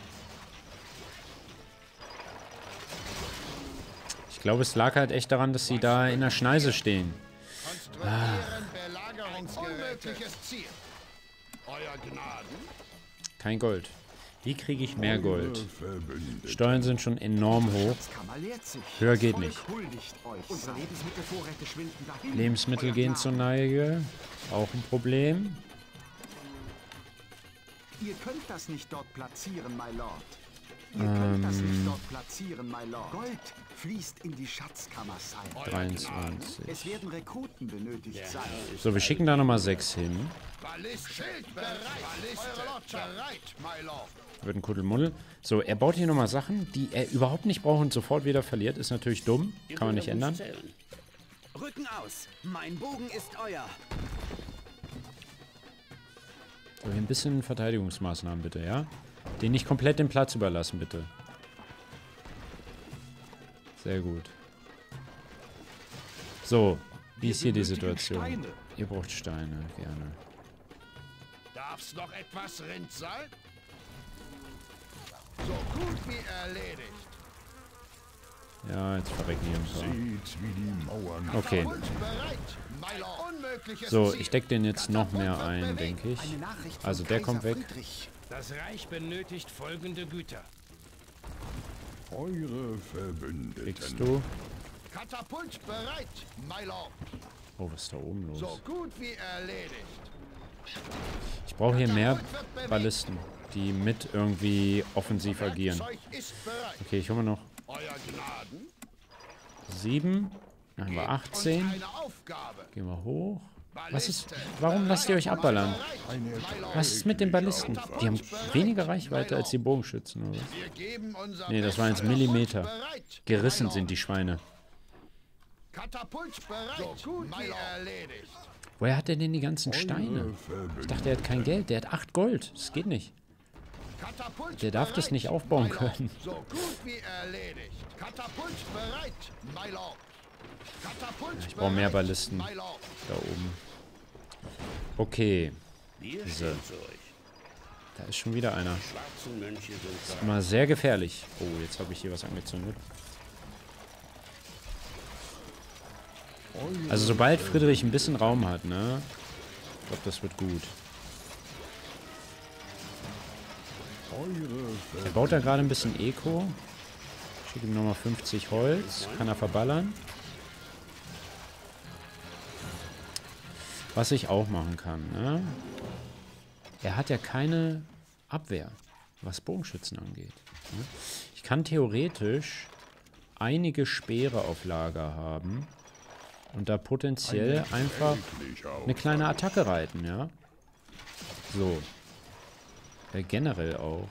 Ich glaube, es lag halt echt daran, dass sie da in der Schneise stehen. Konstruieren Belagerungsgeräte. Unmögliches Ziel. Euer Gnaden. Kein Gold. Wie kriege ich mehr Gold? Verbündeten. Steuern sind schon enorm hoch. Schatzkammer leert sich. Höher geht Volk nicht. huldigt euch. Unsere Lebensmittelvorräte schwinden dahin. Lebensmittel Euer gehen Gnaden. zur Neige. Auch ein Problem. Ihr könnt das nicht dort platzieren, my lord. Ihr könnt das nicht dort platzieren, my lord. Gold fließt in die Schatzkammer, Sire. dreiundzwanzig. Es werden Rekruten benötigt, Sire. So, wir schicken da nochmal sechs hin. Balliste Schild bereit. Balliste bereit, my lord. Wird ein Kuddelmuddel. So, er baut hier nochmal Sachen, die er überhaupt nicht braucht und sofort wieder verliert. Ist natürlich dumm. Kann man nicht ändern. Rücken aus. Mein Bogen ist euer. So, hier ein bisschen Verteidigungsmaßnahmen bitte, ja? Den nicht komplett den Platz überlassen, bitte. Sehr gut. So, wie ist hier die Situation? Ihr braucht Steine, gerne. Darf's noch etwas Rindsal? So gut wie erledigt. Ja, jetzt verrecken hier ein Seht, wie die Mauern paar. Okay. Und bereit, my lord. Unmögliches So, Ziel. ich decke den jetzt noch mehr ein, denke ich. Eine Nachricht von Also der Kaiser kommt weg. Friedrich. Das Reich benötigt folgende Güter. Eure Verbündeten. Kriegst du. Katapult bereit, my lord. Oh, was ist da oben los? So gut wie erledigt. Ich brauche hier mehr Ballisten, die mit irgendwie offensiv agieren. Okay, ich hole mir noch sieben. Dann haben wir achtzehn. Gehen wir hoch. Was ist... Warum lasst ihr euch abballern? Was ist mit den Ballisten? Die haben weniger Reichweite als die Bogenschützen, oder? Nee, das waren jetzt Millimeter. Gerissen sind die Schweine. Woher hat er denn die ganzen Steine? Ich dachte, er hat kein Geld. Der hat acht Gold. Das geht nicht. Der darf das nicht aufbauen können. Ich brauche mehr Ballisten da oben. Okay. So. Da ist schon wieder einer. Das ist immer sehr gefährlich. Oh, jetzt habe ich hier was angezündet. Also sobald Friedrich ein bisschen Raum hat, ne? Ich glaube, das wird gut. Er baut da gerade ein bisschen Eco. Ich schicke ihm nochmal fünfzig Holz. Kann er verballern. Was ich auch machen kann, ne? Er hat ja keine Abwehr, was Bogenschützen angeht. Ne? Ich kann theoretisch einige Speere auf Lager haben und da potenziell einfach eine kleine Attacke reiten, ja? So. Äh, generell auch.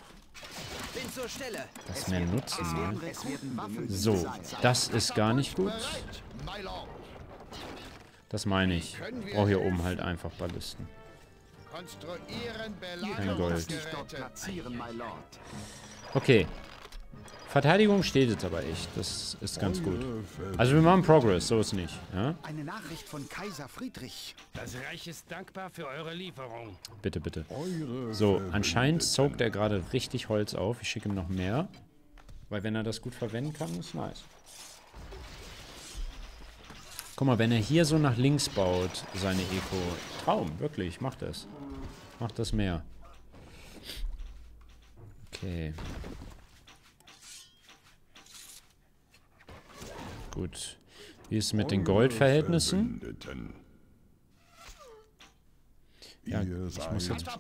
Das mehr nutzen, ne? So, das ist gar nicht gut. Das meine ich. Ich brauche hier oben halt einfach Ballisten. Kein Gold. Okay. Verteidigung steht jetzt aber echt. Das ist ganz gut. Also wir machen Progress, so ist nicht. Ja? Eine Nachricht von Kaiser Friedrich. Das Reich ist dankbar für eure Lieferung. Bitte, bitte. So, anscheinend saugt er gerade richtig Holz auf. Ich schicke ihm noch mehr. Weil wenn er das gut verwenden kann, ist nice. Guck mal, wenn er hier so nach links baut, seine Eco. Traum, wirklich, macht das. Macht das mehr. Okay. Gut. Wie ist es mit den Goldverhältnissen? Ja, ich muss jetzt...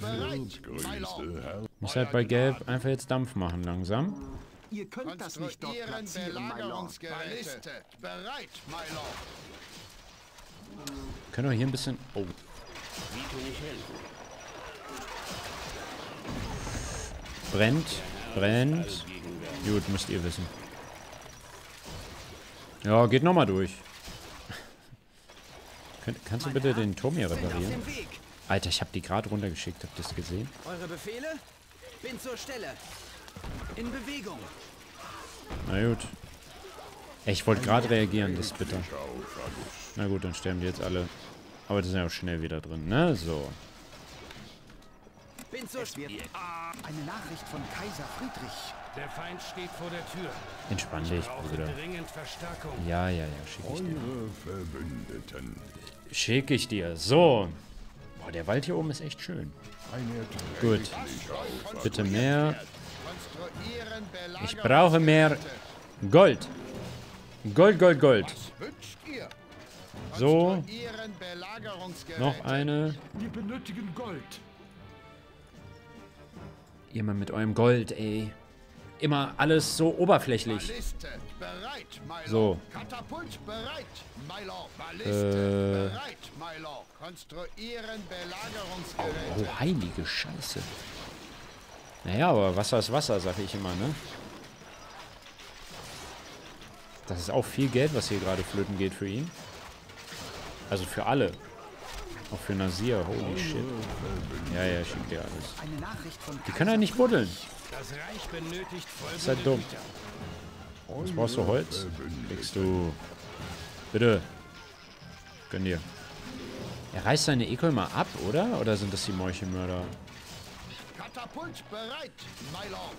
muss halt bei Gelb einfach jetzt Dampf machen, langsam. Ihr könnt das nicht dort platzieren, my Lord. Bereit, my Lord. Können wir hier ein bisschen... Oh. Brennt. Brennt. Gut, müsst ihr wissen. Ja, geht nochmal durch. Kannst du bitte den Turm hier reparieren? Alter, ich habe die gerade runtergeschickt. Habt ihr das gesehen? Eure Befehle? Bin zur Stelle. In Bewegung. Na gut. Ich wollte gerade reagieren, das ist bitter. Na gut, dann sterben die jetzt alle. Aber das sind ja auch schnell wieder drin, ne? So. Bin zur Stelle. Eine Nachricht von Kaiser Friedrich. Der Feind steht vor der Tür. Entspann dich, Bruder. Dringend Verstärkung. Ja, ja, ja, schick ich dir. Schick ich dir. So. Boah, der Wald hier oben ist echt schön. Gut. Bitte mehr. Ich brauche mehr Gold. Gold, Gold, Gold. So. Noch eine. Wir benötigen Gold. Immer mit eurem Gold, ey. Immer alles so oberflächlich. So. Äh. Oh, heilige Scheiße. Naja, aber Wasser ist Wasser, sage ich immer, ne? Das ist auch viel Geld, was hier gerade flöten geht für ihn. Also für alle. Auch für Nasir, holy shit. Ja, ja, schickt dir alles. Die können ja nicht buddeln. Das Reich benötigt Das ist halt dumm. Was brauchst du, Holz? Kriegst du. Bitte. Gönn dir. Er reißt seine Ekel mal ab, oder? Oder sind das die Meuchelmörder? Katapult bereit, my Lord.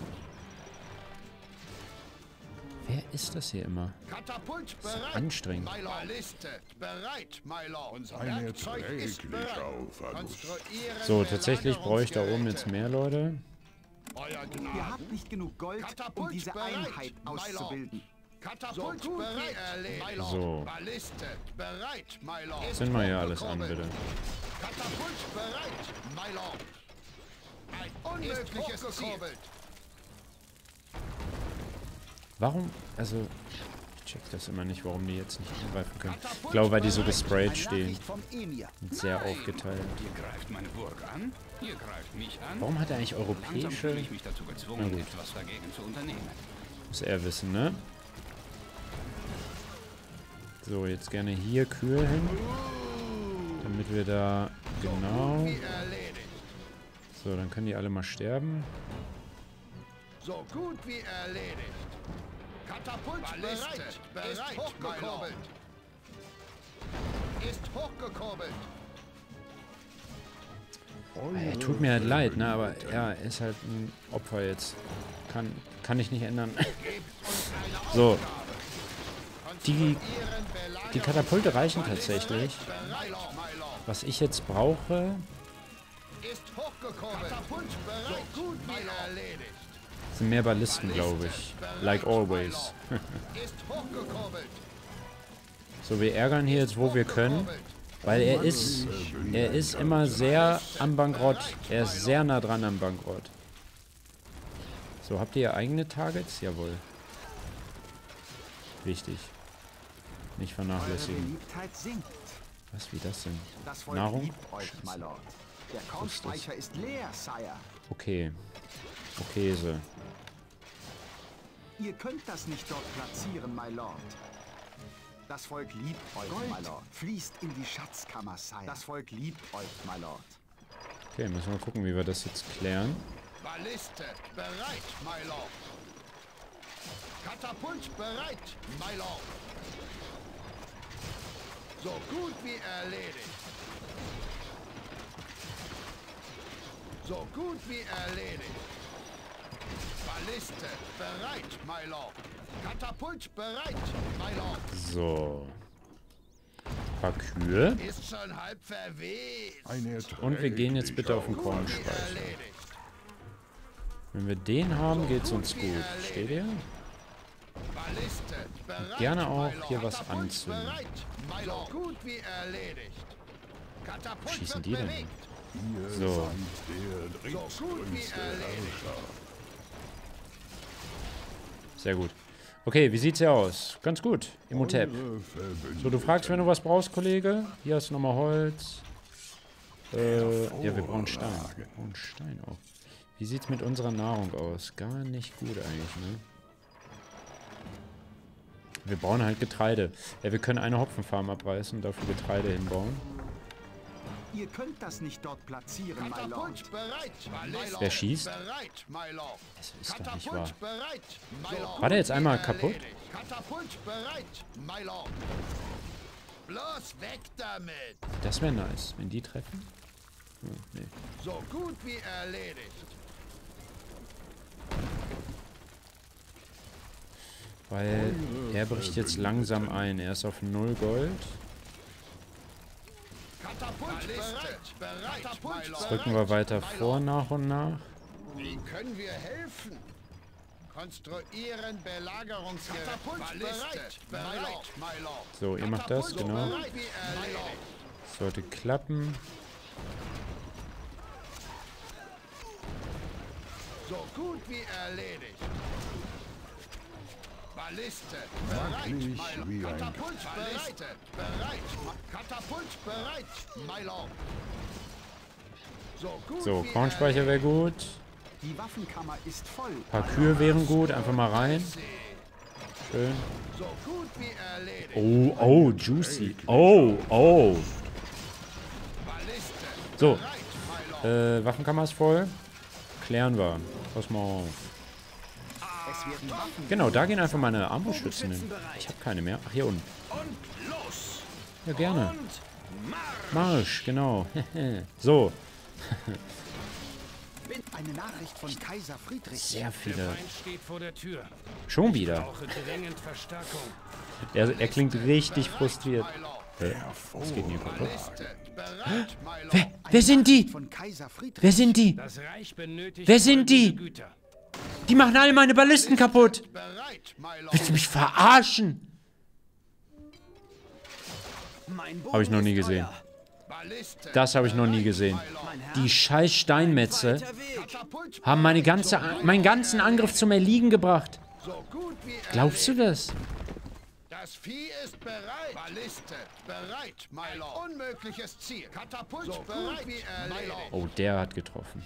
Wer ist das hier immer? Katapult Das ist bereit, anstrengend. my Lord. Balliste bereit, my Lord. Unser Werkzeug ist bereit. Konstruieren So, tatsächlich brauche ich da oben jetzt mehr Leute. Euer Ihr Gnaden. habt nicht genug Gold, um Katapult diese bereit, Einheit my Lord. auszubilden. Katapult bereit, my lord. So. Balliste bereit, my lord. Sind wir ja alles an, bitte. Katapult bereit, my lord. Ein unmögliches Ziel. Warum? Also, ich check das immer nicht, warum die jetzt nicht angreifen können. Ich glaube, weil die so gesprayt stehen. Und sehr aufgeteilt. Ihr greift meine Burg an, ihr greift mich an. Warum hat er eigentlich Langsam europäische... fühle ich mich dazu gezwungen, etwas dagegen zu unternehmen. Muss er wissen, ne? So, jetzt gerne hier kühl hin. Damit wir da... Genau. So, dann können die alle mal sterben. So gut wie erledigt. Katapult bereit, bereit, ist hochgekurbelt. Ist hochgekurbelt. Er tut mir halt leid, ne? Aber ja, er ist halt ein Opfer jetzt. Kann, kann ich nicht ändern. So. Die, die Katapulte reichen tatsächlich. Was ich jetzt brauche... Ist hochgekurbelt. Katapult bereit, so gut wie erledigt. sind mehr Ballisten, glaube ich. Like always. Ist hochgekurbelt. So, wir ärgern hier jetzt, wo wir können. Weil er ist, er ist immer sehr am Bankrott. Er ist sehr nah dran am Bankrott. So, habt ihr eigene Targets? Jawohl. Wichtig. Nicht vernachlässigen. Was, wie das denn? Nahrung? Der Kornspeicher ist leer, Sire. Okay. Okay, so. Ihr könnt das nicht dort platzieren, my lord. Das Volk liebt euch, Gold my lord. Fließt in die Schatzkammer, Sire. Das Volk liebt euch, my lord. Okay, müssen wir mal gucken, wie wir das jetzt klären. Balliste bereit, my lord. Katapult bereit, my lord. So gut wie erledigt. So gut wie erledigt. Balliste bereit, my lord. Katapult bereit, my lord. So. Ein paar Kühe. Ist schon halb verwest. Und wir gehen jetzt bitte auf den Kornspeicher. Wenn wir den haben, geht's uns gut. Steht ihr? Und gerne auch hier was anzünden. Was schießen die denn? So. Sehr gut. Okay, wie sieht's hier aus? Ganz gut. Imhotep. So, du fragst, wenn du was brauchst, Kollege. Hier hast du nochmal Holz. Äh, ja, wir brauchen Stein. Wir brauchen Stein auch. Wie sieht's mit unserer Nahrung aus? Gar nicht gut eigentlich, ne? Wir bauen halt Getreide. Ja, wir können eine Hopfenfarm abreißen und dafür Getreide hinbauen. Ihr könnt das nicht dort platzieren, my lord. Wer schießt? Das ist doch nicht wahr. War der jetzt einmal kaputt? Katapult bereit, my lord. Bloß weg damit. Das wäre nice, wenn die treffen. Hm, nee. So gut wie erledigt. Weil er bricht jetzt langsam ein. Er ist auf null Gold. Jetzt rücken wir weiter vor nach und nach. Wie können wir helfen? Konstruieren Belagerungskatapult bereit, bereit, my lord. So, ihr macht das, genau. Sollte klappen. So gut wie erledigt. Balliste bereit, my lord. Katapult bereit, bereit. Katapult bereit, my lord. So, gut so Kornspeicher wäre gut. Die Waffenkammer ist voll. Ein paar Kühe wären gut, einfach mal rein. Schön. So gut wie erledigt. Oh, oh, juicy. Oh, oh. So. Äh, Waffenkammer ist voll. Klären wir. Pass mal auf. Genau, da gehen einfach meine Armbrustschützen hin. Ich habe keine mehr. Ach, hier unten. Ja, gerne. Marsch, genau. So. Eine Nachricht von Kaiser Friedrich. Sehr viele. Der Feind steht vor der Tür. Schon wieder. Ich brauche dringend Verstärkung. Er, er klingt richtig frustriert. Äh, was geht denn hier kaputt? Wer, wer sind die? Wer sind die? Das Reich benötigt Wer sind die? Güter. Die machen alle meine Ballisten kaputt. Bereit, my Lord. Willst du mich verarschen? Habe ich noch nie gesehen. Balliste. Das habe ich noch nie gesehen. Die scheiß Steinmetze haben meine ganze, meinen ganzen Angriff zum Erliegen gebracht. So gut wie er Glaubst du das? Das Vieh ist bereit. Balliste. Bereit, my Lord. Unmögliches Ziel. Katapult so bereit. Wie erledigt. Oh, der hat getroffen.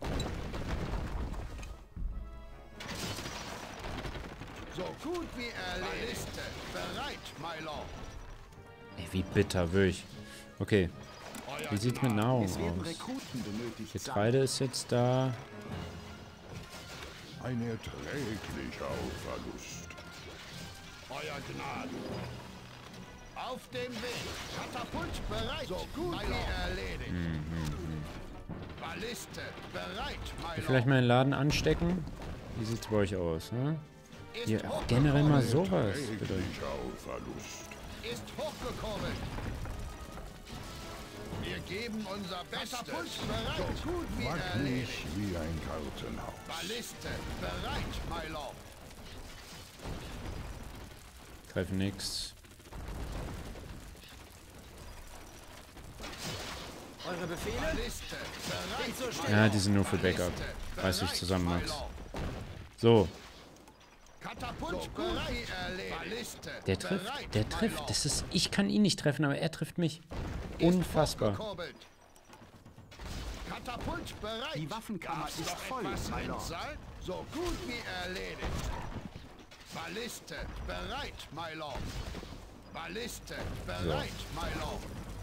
So gut wie erledigt. Balliste. Bereit, my Lord. Ey, wie bitter, wirklich. Okay. Wie sieht's mit Nahrung aus? Getreide ist jetzt da. Ein erträglicher Verlust. Euer Gnaden. Auf dem Weg. Katapult bereit. So gut wie erledigt. Mhm. Balliste bereit, my Lord. Vielleicht meinen Laden anstecken? Wie sieht's bei euch aus, ne? Hier, generell mal sowas. Bitte. Verlust. Ist hochgekurbelt. Wir geben unser Bestes. Bereit. So gut wie erledigt. Wackelig wie ein Kartenhaus. Balliste bereit, my Lord. Treffen nix. Eure Befehle? Balliste bereit. Ja, die sind nur für Backup. Reiß dich zusammen, Max. So. Katapult bereit. Balliste Der trifft, der trifft. Das ist, ich kann ihn nicht treffen, aber er trifft mich. Unfassbar. Katapult bereit. Die Waffenkammer ist voll, my Lord. So gut wie erledigt. Balliste bereit, my Lord. Balliste bereit, my Lord.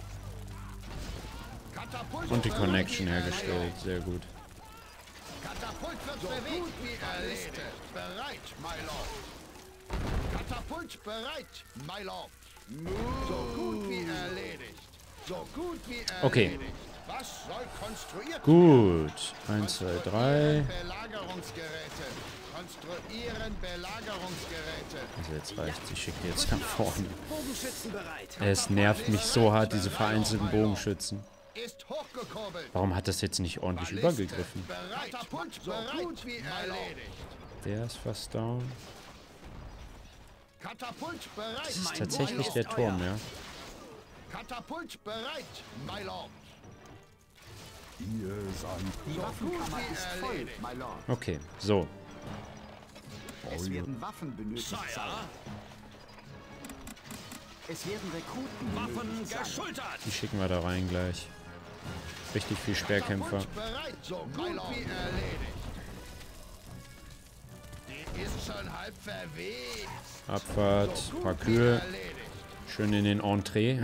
Katapult Und die bereit, Connection wie hergestellt. erledigt. Sehr gut. Katapult wird so bewegt. Gut wie erledigt. Bereit, my Lord. Katapult bereit, my Lord. So gut wie erledigt. So gut wie erledigt. Okay. Was soll konstruiert Gut. Eins, zwei, drei. Belagerungsgeräte. Konstruieren Belagerungsgeräte. Also jetzt reicht's. Ich schicke die jetzt nach vorne. Bogenschützen bereit. Es nervt mich so hart, diese vereinzelten Bogenschützen. Ist hochgekurbelt. Warum hat das jetzt nicht ordentlich übergegriffen? Bereit. Katapult so gut wie erledigt. Der ist fast down. Katapult bereit. Das ist tatsächlich der Turm, ja. Katapult bereit, my Lord. Ihr seid Die Waffenkammer ist voll, my Lord. Okay, so. Es werden Waffen benötigt sein. Es werden Rekruten benötigt sein. Die schicken wir da rein gleich. Richtig viel Speerkämpfer. Katapult bereit, so gut wie erledigt. Die ist schon halb verweht. Abfahrt, paar Kühe. Schön in den Entree.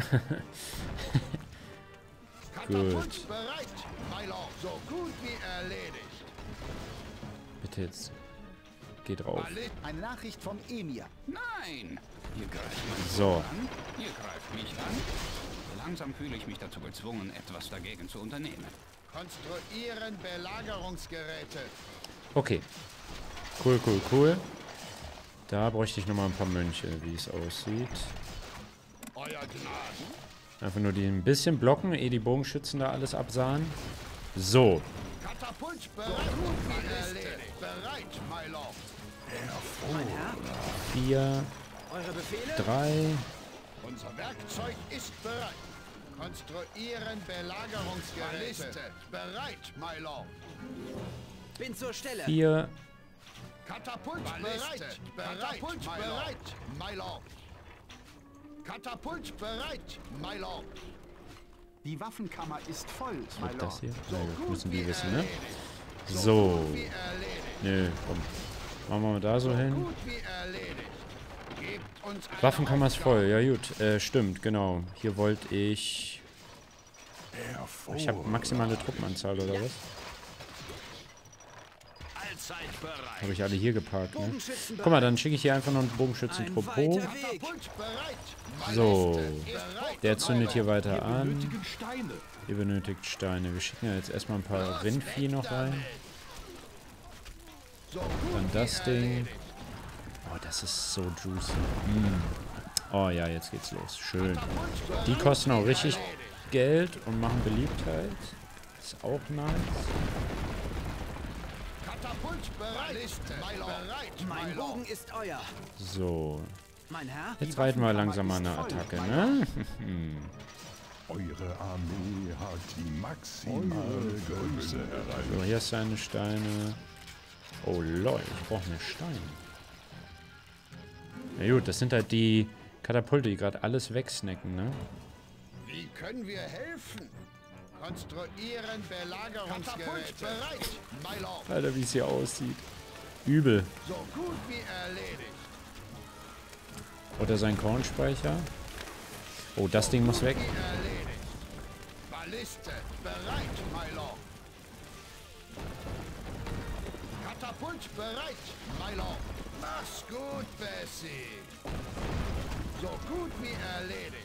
Gut. Bereit, my Lord. So gut wie erledigt. Bitte jetzt. Geh drauf. Eine Nachricht vom Emir. Nein! Ihr greift mich So. an. Ihr greift mich an. Langsam fühle ich mich dazu gezwungen, etwas dagegen zu unternehmen. Konstruieren Belagerungsgeräte. Okay. Cool, cool, cool. Da bräuchte ich nochmal ein paar Mönche, wie es aussieht. Euer Gnaden. Einfach nur die ein bisschen blocken, ehe die Bogenschützen da alles absahen. So. Katapult bereit, gut wie erledigt. Bereit, my Lord. Mein Herr, Vier, eure Befehle? drei. Unser Werkzeug ist bereit. Konstruieren Belagerungsgeräte. Bereit, my Lord. Bin zur Stelle. Vier. Katapult bereit. Katapult bereit, my Lord. Katapult bereit, my Lord. Die Waffenkammer ist voll, my Was wird das Lord. hier? So Na gut, gut müssen wie die wissen, ne? erledigt. So. Wie erledigt. Nö, komm. Machen wir mal da so hin. Gut wie erledigt. Gebt uns eine Waffenkammer ist Aufgabe. voll, ja gut. Äh, stimmt, genau. Hier wollte ich... Ich habe maximale Truppenanzahl, oder was? Allzeit bereit. Habe ich alle hier geparkt, ne? Bogenschützen Guck mal, dann schicke ich hier einfach noch einen Bogenschützentrupp Ein hoch. weiter Weg. Katapult bereit. So. Bereit. Der zündet hier weiter an. benötigen Steine. Ihr benötigt Steine. Wir schicken ja jetzt erstmal ein paar Rindvieh noch rein. So gut Dann wie das Ding. erledigt. Oh, das ist so juicy. Mm. Oh ja, jetzt geht's los. Schön. Die kosten auch richtig Geld und machen Beliebtheit. Ist auch nice. Katapult Katapult bereit. My Lord. Bereit. Mein Bogen ist euer. So. Mein Herr? Jetzt reiten wir langsam mal eine Attacke, ne? Eure Armee hat die maximale Größe erreicht. So, hier ist eine Steine. Oh lol, ich brauche mehr Steine. Na gut, das sind halt die Katapulte, die gerade alles wegsnacken, ne? Wie können wir helfen? Konstruieren Belagerungsgeräte. Bereit, my Lord. Alter, wie es hier aussieht. Übel. So gut wie erledigt. Oder sein Kornspeicher. Oh, das Ding muss weg. Wie erledigt. Balliste bereit, my Lord. Katapult bereit, my Lord. Mach's gut, Bessie. So gut wie erledigt.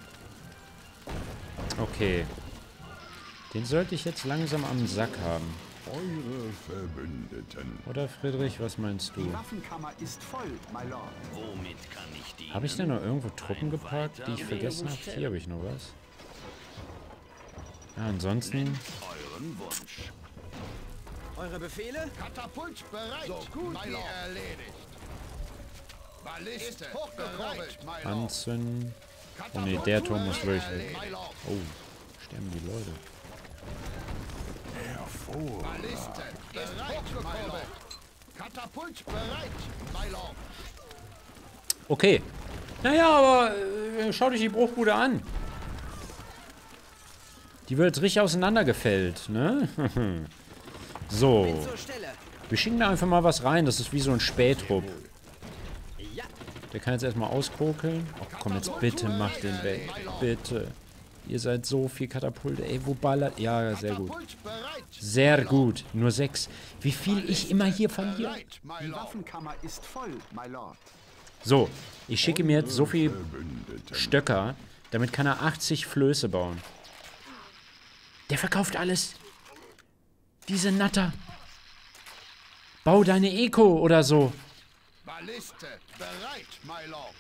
Okay. Den sollte ich jetzt langsam am Sack haben. Eure Verbündeten. Oder Friedrich, was meinst Die du? Waffenkammer ist voll, my Lord. Womit kann ich dienen? Habe ich denn noch irgendwo Truppen geparkt, die ich vergessen habe? Hier habe ich noch was. Ja, ansonsten... Euren Wunsch. Eure Befehle? Katapult bereit, so gut wie erledigt. Balliste hochgekurbelt, my Lord. Anzünden. Oh ne, der Turm muss wirklich weg. Oh, sterben die Leute. Balliste bereit, my Lord. Katapult bereit, my Lord. Okay. Naja, aber äh, schaut euch die Bruchbude an. Die wird jetzt richtig auseinandergefällt, ne? So. Bin zur Stelle. Wir schicken da einfach mal was rein. Das ist wie so ein Spähtrupp. Ja. Der kann jetzt erstmal auskokeln. Oh, komm, jetzt bitte macht den weg. Bitte. Ihr seid so viel Katapulte. Ey, wo ballert... Ja, sehr gut. Sehr gut. Nur sechs. Wie viel ich immer hier verliere. Die Waffenkammer ist voll, my Lord. So, ich schicke mir jetzt so viel Stöcker. Damit kann er achtzig Flöße bauen. Der verkauft alles. Diese Natter. Bau deine Eco oder so. Balliste bereit, my Lord.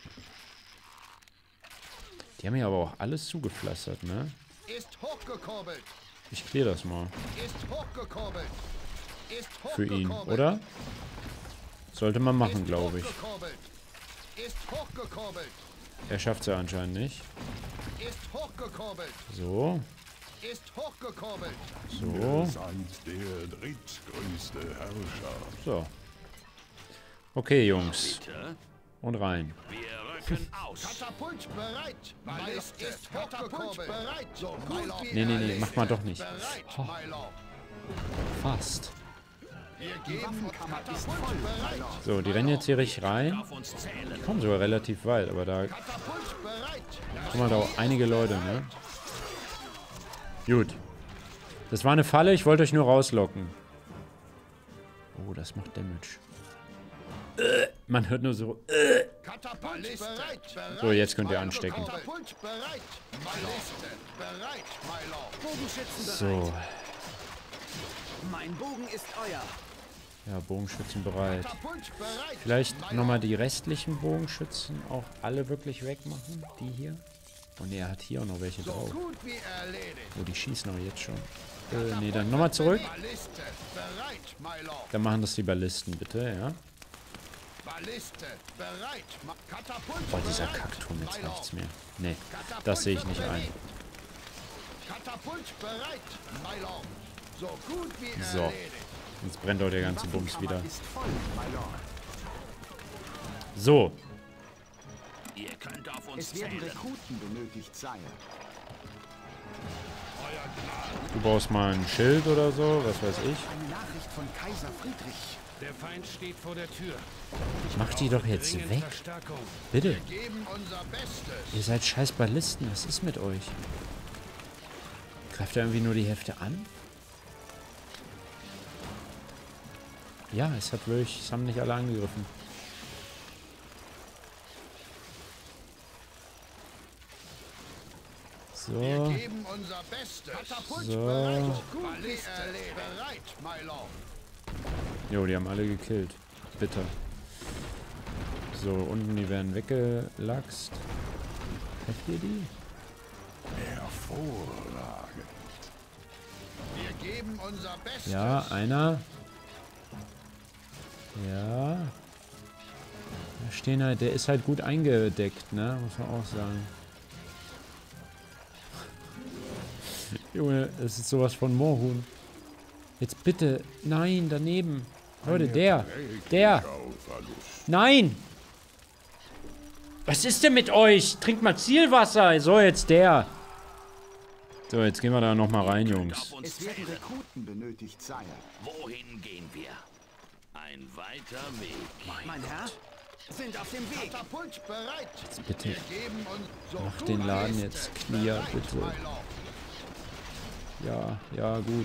Die haben ja aber auch alles zugepflastert, ne? Ist hochgekurbelt. Ich kläre das mal. Ist hochgekurbelt. Ist Für ihn, hochgekurbelt. oder? Sollte man machen, Ist glaube ich. hochgekurbelt. Ist hochgekurbelt. Er schafft es ja anscheinend nicht. Ist hochgekurbelt. So, Ist hochgekurbelt. so, Ihr seid der drittgrößte Herrscher. so. Okay, Jungs. Bitte? Und rein. Wir rücken aus. Katapult bereit. Balliste ist hochgekurbelt. Bereit. So gut wie Nee, nee, nee, erledigt. mach mal doch nicht. Bereit, Oh. my Lord. Fast. Wir geben Katapult bereit. So, die rennen jetzt hier richtig rein. Auf uns zählen. Die kommen sogar relativ weit, aber da Katapult bereit. kommen halt auch einige Leute, ne? Gut. Das war eine Falle, ich wollte euch nur rauslocken. Oh, das macht Damage. Äh, man hört nur so. Äh. Katapult bereit. bereit. So, jetzt könnt ihr anstecken. Katapult bereit. Balliste bereit, my Lord. Bogenschützen bereit. So. Mein Bogen ist euer. Ja, Bogenschützen bereit. Katapult bereit. Vielleicht nochmal die restlichen Bogenschützen auch alle wirklich wegmachen. Die hier. Und er hat hier auch noch welche So drauf. gut wie erledigt. Oh, die schießen aber jetzt schon. Äh, nee, dann nochmal zurück. Balliste bereit, my Lord. Dann machen das die Ballisten, bitte, ja. Balliste bereit. Ma- Katapult Boah, dieser bereit, Kackturm, jetzt my Lord. reicht's mir. Nee, Katapult das sehe ich nicht wird ein. bewegt. Katapult bereit, my Lord. So gut wie So. erledigt. Jetzt brennt auch der ganze Bums wieder. Waffenkammer ist voll, my Lord. So, Ihr könnt auf uns Es werden zählen. Rekruten benötigt, Sire. du baust mal ein Schild oder so, was weiß ich. Eine Nachricht von Kaiser Friedrich. Der Feind steht vor der Tür. Mach die doch jetzt Dringend weg. Verstärkung. Bitte. Geben unser Bestes. Ihr seid scheiß Ballisten, was ist mit euch? Greift er irgendwie nur die Hälfte an? Ja, es hat wirklich, es haben nicht alle angegriffen. So, Wir geben unser Bestes. Katapult So. bereit. So gut wie erledigt. Bereit, my Lord. jo, die haben alle gekillt. Bitter. So, unten, die werden weggelachst. Trefft ihr die? Hervorragend. Wir geben unser Bestes. Ja, einer. Ja. Da stehen halt, der ist halt gut eingedeckt, ne? Muss man auch sagen. Junge, es ist sowas von Moorhuhn. Jetzt bitte. Nein, daneben. Leute, der. Der. Nein! Was ist denn mit euch? Trinkt mal Zielwasser. So, jetzt der. So, jetzt gehen wir da nochmal rein, Jungs. Es werden Rekruten benötigt, Sire. Wohin gehen wir? Ein weiter Weg. Mein Herr, sind auf dem Weg. Katapult bereit. Jetzt bitte. Wir geben uns so Mach gut den Laden ist jetzt es. clear, Bereit, bitte. my lord. Ja, ja, gut.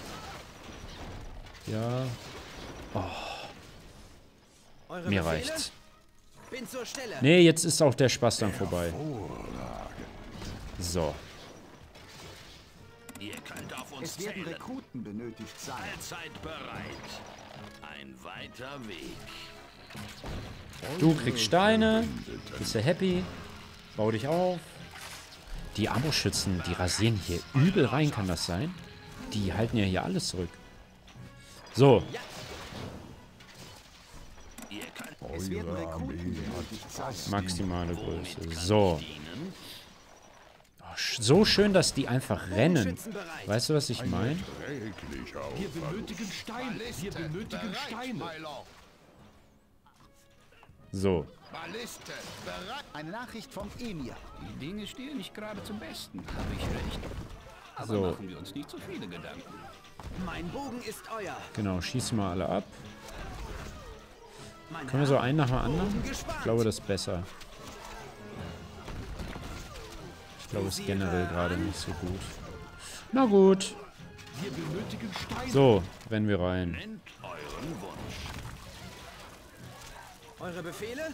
Ja. Eure Mir Befehle? reicht's. Bin zur Stelle. Nee, jetzt ist auch der Spaß dann vorbei. So. Ihr könnt auf uns Es werden zählen. Rekruten benötigt, Sire. Allzeit bereit. Ein weiter Weg. Du kriegst Steine. Bist du happy? Bau dich auf. Die Armbrustschützen, die rasieren hier übel rein, kann das sein? Die halten ja hier alles zurück. So. Ihr könnt Es werden Rekruten benötigt, Sire. Maximale Größe. So. Oh, sch- so schön, dass die einfach rennen. Schützen bereit. Weißt du, was ich meine? Täglicher Wir benötigen Steine. Wir benötigen Bereit, Steine. my lord. So. Balliste bereit. Eine Nachricht vom Emir. Die Dinge stehen nicht gerade zum Besten, habe ich recht. Aber So. machen wir uns nicht zu viele Gedanken. Mein Bogen ist euer. Genau, schießen wir alle ab. Mein Können wir so einen nach dem anderen? Bogen gespannt. Ich glaube, das ist besser. Ich glaube, es ist generell gerade nicht so gut. Na gut. Wir benötigen Steine. So, rennen wir rein. nennt euren Wunsch. Eure Befehle?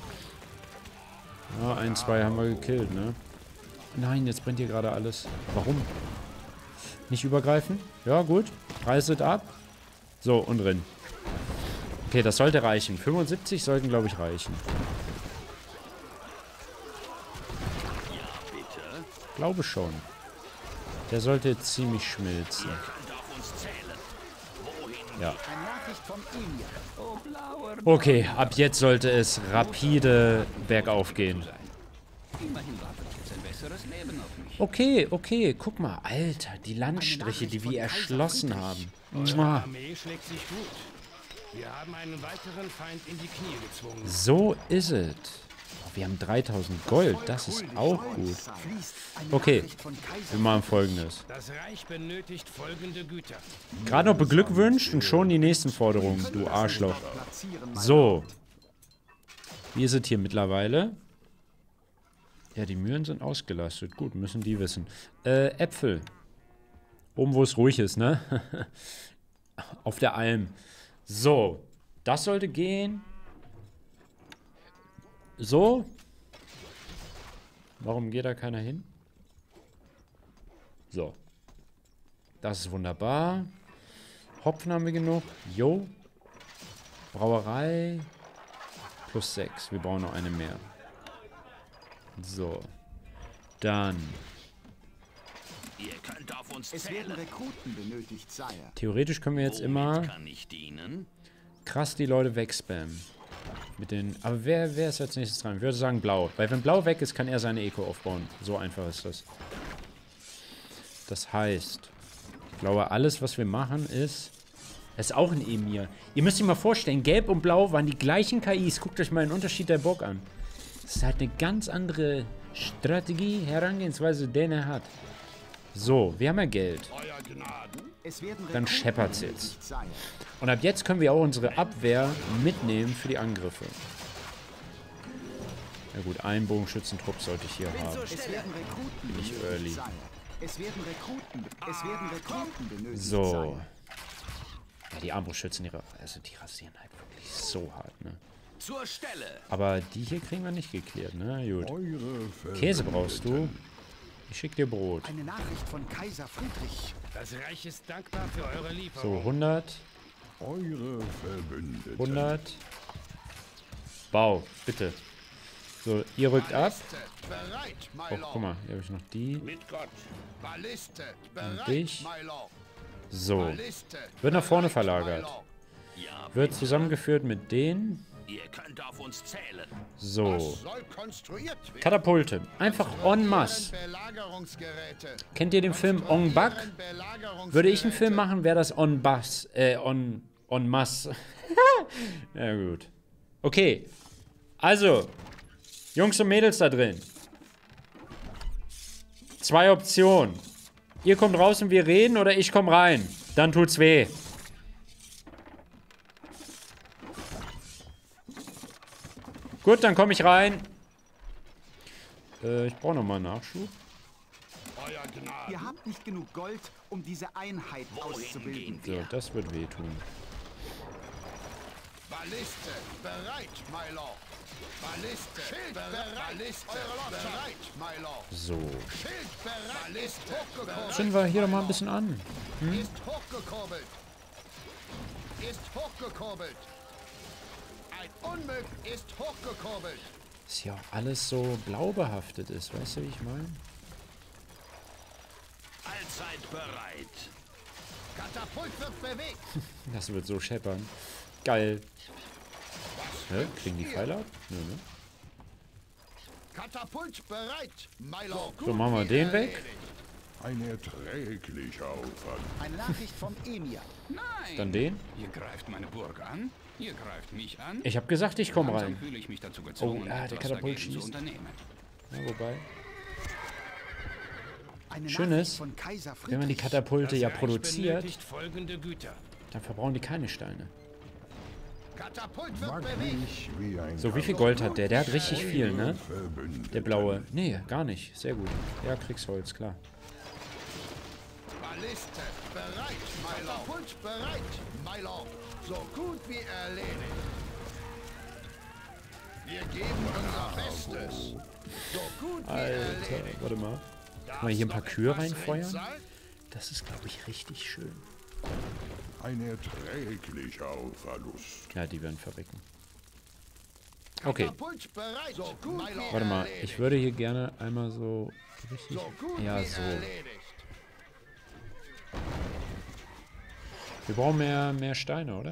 Ja, ein, zwei haben wir gekillt, ne? Nein, jetzt brennt hier gerade alles. Warum? Nicht übergreifen? Ja, gut. Reißet ab. So, und drin. Okay, das sollte reichen. fünfundsiebzig sollten, glaube ich, reichen. Bitte. Glaube schon. Der sollte jetzt ziemlich schmilzen. Könnt auf uns zählen. Wohin Ja. Eine Nachricht vom Emir. Okay, ab jetzt sollte es rapide bergauf gehen. Immerhin wartet jetzt ein besseres Leben auf mich. Okay, okay, guck mal. Alter, die Landstriche, die wir erschlossen haben. Mua. Armee schlägt sich gut. Wir haben einen weiteren Feind in die Knie gezwungen. So ist es. Oh, wir haben dreitausend Gold, das ist auch gut. Fließt eine Okay, Nachricht von Kaiser. wir machen folgendes. Das Reich benötigt folgende Güter. Gerade noch beglückwünscht und schon die nächsten Forderungen, du Arschloch. Platzieren, my So. Wie ist es hier mittlerweile? Ja, die Mühren sind ausgelastet. Gut, müssen die wissen. Äh, Äpfel. Oben, wo es ruhig ist, ne? Auf der Alm. So. Das sollte gehen. So. Warum geht da keiner hin? So. Das ist wunderbar. Hopfen haben wir genug. Jo. Brauerei. Plus sechs. Wir brauchen noch eine mehr. So. Dann. Ihr könnt auf uns Es werden zählen. Rekruten benötigt, Sire. Theoretisch können wir jetzt immer Womit kann ich dienen? krass die Leute wegspammen. Mit den. Aber wer, wer ist als nächstes dran? Ich würde sagen blau. Weil wenn blau weg ist, kann er seine Eco aufbauen. So einfach ist das. Das heißt, ich glaube, alles, was wir machen, ist. Das ist auch ein Emir. Ihr müsst euch mal vorstellen, gelb und blau waren die gleichen K Is. Guckt euch mal den Unterschied der Burg an. Das ist halt eine ganz andere Strategie, Herangehensweise, den er hat. So, wir haben ja Geld. Euer Gnaden. Es werden Dann Rekruten scheppert's benötigt, jetzt. Sire. Und ab jetzt können wir auch unsere Abwehr mitnehmen für die Angriffe. Ja gut, einen Bogenschützentrupp sollte ich hier Bin haben. zur Es Stelle. werden Rekruten Nicht benötigt, early. Sire. Es werden Rekruten, es werden Rekruten benötigt, So. Sire. Ja, die Armbrustschützen, die, ra- also die rasieren halt wirklich so hart, ne? Zur Stelle. Aber die hier kriegen wir nicht geklärt, ne? Gut. Eure Käse brauchst du? Ich schick dir Brot. Eine Nachricht von Kaiser Friedrich. Das Reich ist dankbar für eure Lieferung. So, hundert, Eure Verbündeten. hundert. Bau, bitte. So, ihr rückt ab. Balliste bereit, my Oh, lord. guck mal, hier habe ich noch die. Mit Gott. Balliste bereit, dich. my lord. So. Balliste Wird nach vorne bereit, my verlagert. lord. Wird zusammengeführt mit denen. Ihr könnt auf uns zählen. So. Soll konstruiert werden. Katapulte. Einfach en masse. Belagerungsgeräte. Kennt ihr den Film En Bak? Würde ich einen Film machen, wäre das en basse. Äh, en, en masse. Ja, gut. Okay. Also. Jungs und Mädels da drin. Zwei Optionen. Ihr kommt raus und wir reden oder ich komme rein. Dann tut's weh. Gut, dann komme ich rein. Äh, ich brauche nochmal Nachschub. Ihr habt nicht genug Gold, um diese Einheit auszubilden. So, das wird wehtun. Balliste, bereit, my lord. Balliste, Schild bereit, Balliste, bereit, my lord. So. Schild bereit, Balliste, hochgekurbelt. Zünden wir hier doch mal ein bisschen an. Hm? Ist hochgekurbelt. Ist hochgekurbelt. Ein Unmög ist hochgekurbelt. Dass hier auch alles so blau behaftet ist, weißt du, wie ich meine? Allzeit bereit. Katapult wird bewegt. Das wird so scheppern. Geil. Hä? Kriegen die Pfeile ab? Nö, ne? Katapult bereit, my lord. So, machen wir den weg. Ein erträglicher Aufwand. Eine Nachricht vom Emir. Nein! Dann den. Ihr greift meine Burg an, ihr greift mich an. Ich habe gesagt, ich komme Langsam rein. fühle ich mich dazu gezwungen, Oh, ah, der etwas Katapult dagegen zu schießt. unternehmen. Ja, wobei. Eine Schön Nachricht ist, von Kaiser Friedrich. wenn man die Katapulte ja Das Reich produziert, benötigt folgende Güter. dann verbrauchen die keine Steine. Katapult wird Mag bewegt. mich wie ein So, wie viel Gold hat der? Der hat richtig viel, ne? Verbündeter. Der blaue. Nee, gar nicht. Sehr gut. Ja, Kriegsholz, klar. Balliste, bereit, my lord. Katapult bereit, my lord. So gut wie erledigt. Wir geben unser Bestes. So gut wie Alter, erledigt. warte mal. Kann man hier ein paar Kühe reinfeuern? Das ist, glaube ich, richtig schön. Ein erträglicher Verlust. Ja, die werden verrecken. Okay, Katapult bereit, so gut my lord. warte mal. Ich würde hier gerne einmal so richtig... So gut Ja, wie so. erledigt. Wir brauchen mehr, mehr Steine, oder?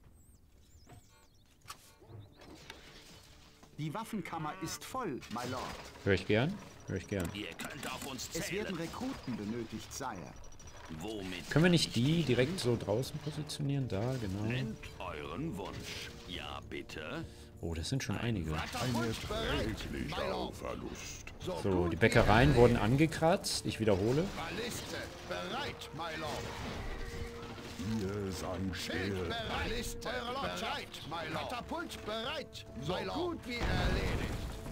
Die Waffenkammer ist voll, my lord. Hör ich gern? Hör ich gern. Ihr könnt auf uns Es werden zählen. Rekruten benötigt, Sire. Womit Können wir nicht die direkt so draußen positionieren? Da, genau. nennt euren Wunsch? Ja, bitte. Oh, das sind schon einige. Ein Katapult bereit, my erträglicher lord. Verlust. So, gut die wie Bäckereien erledigt. wurden angekratzt. Ich wiederhole. Balliste, bereit, my lord. Ihr sang Schild still. bereit, Balliste, bereit, my lord. Katapult bereit, so gut wie erledigt.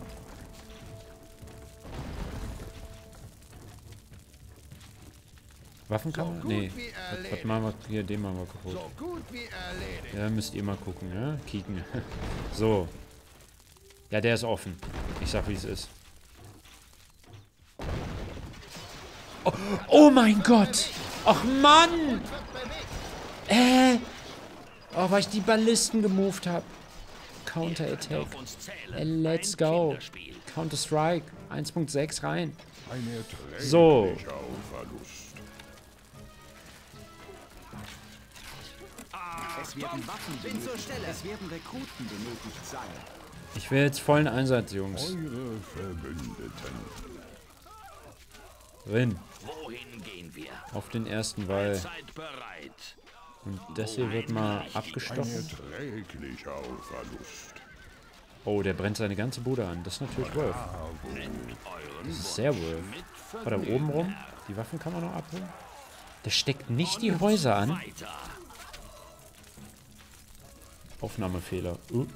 Waffenkammer? So gut Nee. wie Was, was erledigt. machen wir? Hier, den machen wir kaputt. So gut wie erledigt. Ja, müsst ihr mal gucken, ja? Kicken. So. Ja, der ist offen. Ich sag, wie es ist. Oh, oh mein Gott! Ach Mann! Äh! Oh, weil ich die Ballisten gemoved habe. Counter-Attack. Auf uns zählen. Äh, Let's Ein go. Kinderspiel. Counter-Strike. eins Punkt sechs rein. Ein erträglicher So. Verlust. Es werden Waffen Bin zur benötigt. Stelle. Es werden Rekruten benötigt, Sire. Ich will jetzt vollen Einsatz, Jungs. Eure Verbündeten. Drin. Wohin gehen wir? Auf den ersten Wall. Seid bereit. Und das hier wird mal Ein abgestochen. erträglicher Verlust. Oh, der brennt seine ganze Bude an. Das ist natürlich Wolf. Das ist sehr Wolf. War da oben rum? Die Waffen kann man noch abholen? Der steckt nicht die Häuser an. Weiter. Aufnahmefehler. Uh.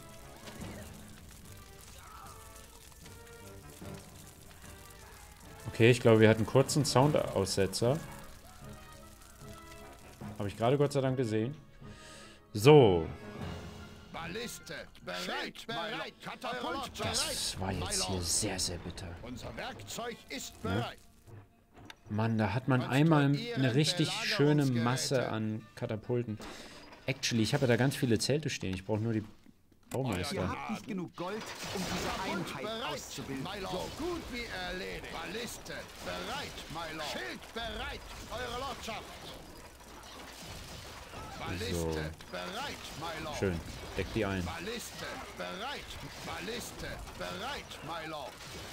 Okay, ich glaube, wir hatten kurz einen Soundaussetzer. Habe ich gerade Gott sei Dank gesehen. So. Balliste, bereit, bereit, Katapult bereit. Das war jetzt hier sehr, sehr bitter. Unser Werkzeug ist bereit. Mann, da hat man einmal eine richtig schöne Masse an Katapulten. Actually, ich habe ja da ganz viele Zelte stehen. Ich brauche nur die Ihr Baumeister. habt nicht genug Gold, um diese Einheit Bereit, auszubilden. my lord. So gut wie erledigt. Balliste, bereit, my lord. Schild bereit, eure Lordschaft. So. Schön. Deck die ein. Balliste bereit. Balliste bereit, my lord.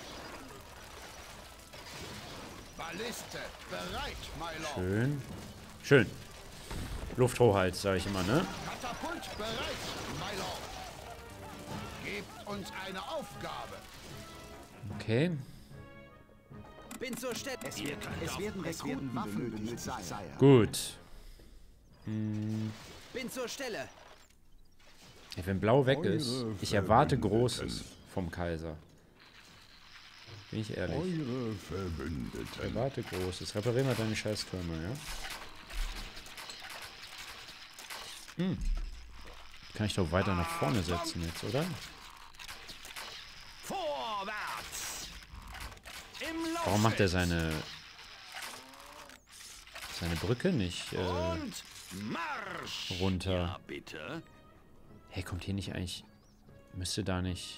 Balliste bereit, my lord. Schön. Schön. Luftrohals, sage ich immer, ne? Katapult bereit, my lord. Gebt uns eine Aufgabe. Okay. Bin zur Stelle. Es, wird, es werden Rekruten benötigt sein. Gut. Hm. Bin zur Stelle. Ja, wenn Blau weg ist, ich erwarte Großes vom Kaiser. Bin ich ehrlich. Eure Ich Verbündeten. erwarte Großes. Reparieren wir deine scheiß Türme, ja? Hm. Kann ich doch weiter nach vorne setzen jetzt, oder? Vorwärts. Im Lauf. Warum macht er seine seine Brücke nicht äh, Und Marsch. runter? Ja, bitte. Hey, kommt hier nicht eigentlich... Müsste da nicht...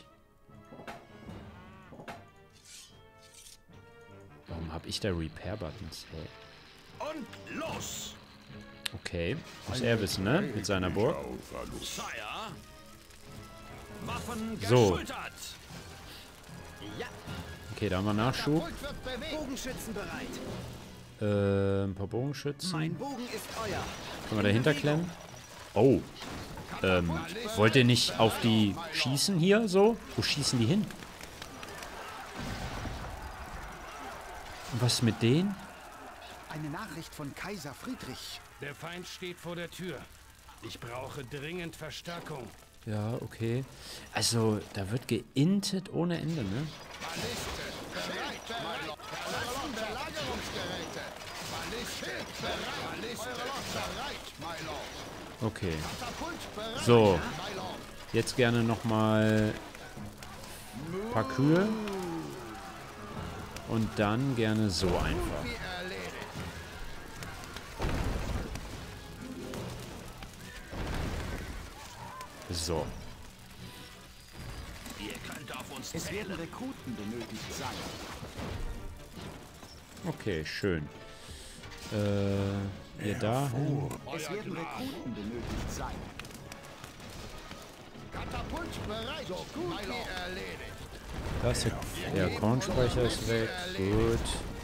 Warum habe ich da Repair-Buttons? Hey. Und los. Okay, muss er wissen, ne? Mit seiner Burg. Sire. Waffen So. geschultert. Ja. Okay, da haben wir Nachschub. Katapult wird bewegt. Bogenschützen bereit. Äh, ein paar Bogenschützen. Mein Bogen ist euer. Können wir dahinter klemmen? Oh. Ähm, wollt ihr nicht auf die schießen hier so? Wo schießen die hin? Und was ist mit denen? Eine Nachricht von Kaiser Friedrich. Der Feind steht vor der Tür. Ich brauche dringend Verstärkung. Ja, okay. Also, da wird geintet ohne Ende, ne? Balliste bereit. Bereit. Belagerungsgeräte. Balliste bereit. Balliste bereit, my lord. Okay. Katapult bereit. So, My lord. jetzt gerne nochmal ein paar Kühe. Und dann gerne so einfach. Wie erledigt. So. Ihr könnt auf uns Es werden zählen. Rekruten benötigt sein. Okay, schön. Äh, ihr da hin. Es werden Rekruten benötigt sein. Katapult bereit. So gut wie erledigt. Das hier, der Kornspeicher ist weg. Gut.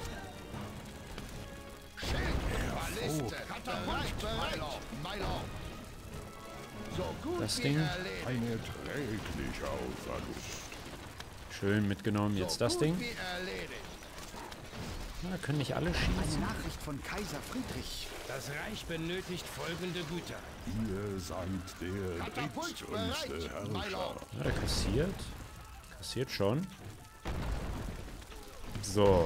Balliste Katapult bereit. My lord. So gut Das wie Ding. erledigt. Ein erträglicher Verlust. Schön mitgenommen. Jetzt das Ding. Wie erledigt. Na, können nicht alle Eine schießen. Nachricht von Kaiser Friedrich. Das Reich benötigt folgende Güter. Ihr seid der Katapult drittgrößte bereit. My Herrscher. lord. Ja, der kassiert. Kassiert schon. So.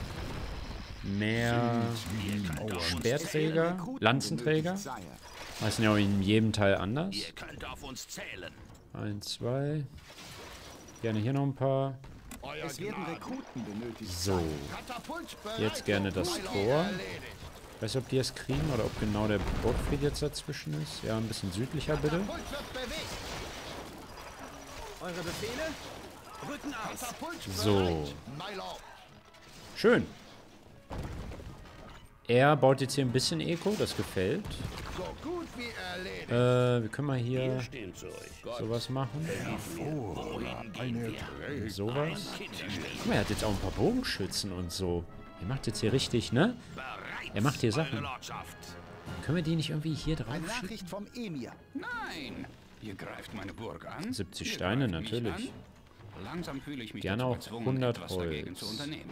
Mehr Speerträger, Rekruten Lanzenträger. benötigt sein. Heißen ja auch in jedem Teil anders. Ihr könnt auf uns zählen. Eins, zwei. Gerne hier noch ein paar. Euer Es werden Gnaden. Rekruten benötigt So. Katapult bereit. Jetzt gerne das My lord. Tor. Erledigt. Weiß nicht, ob die es kriegen oder ob genau der Burgfried jetzt dazwischen ist. Ja, ein bisschen südlicher bitte. Katapult wird bewegt. Eure Befehle? Rücken aus. Katapult So. bereit. My lord. Schön. Er baut jetzt hier ein bisschen Eco, das gefällt. So gut wie erledigt. Äh, wir können mal hier Stehen zu euch. sowas machen. Ein erträglicher Sowas. Guck mal, er hat jetzt auch ein paar Bogenschützen und so. Er macht jetzt hier richtig, ne? Er macht hier Sachen. Lordschaft. Können wir die nicht irgendwie hier drauf Eine schieben? Nachricht vom Emir. Nein. Ihr greift meine Burg an. siebzig Ihr Steine, greift mich natürlich. an. Langsam fühle ich mich Gerne dazu auch gezwungen, hundert etwas dagegen Holz. zu unternehmen.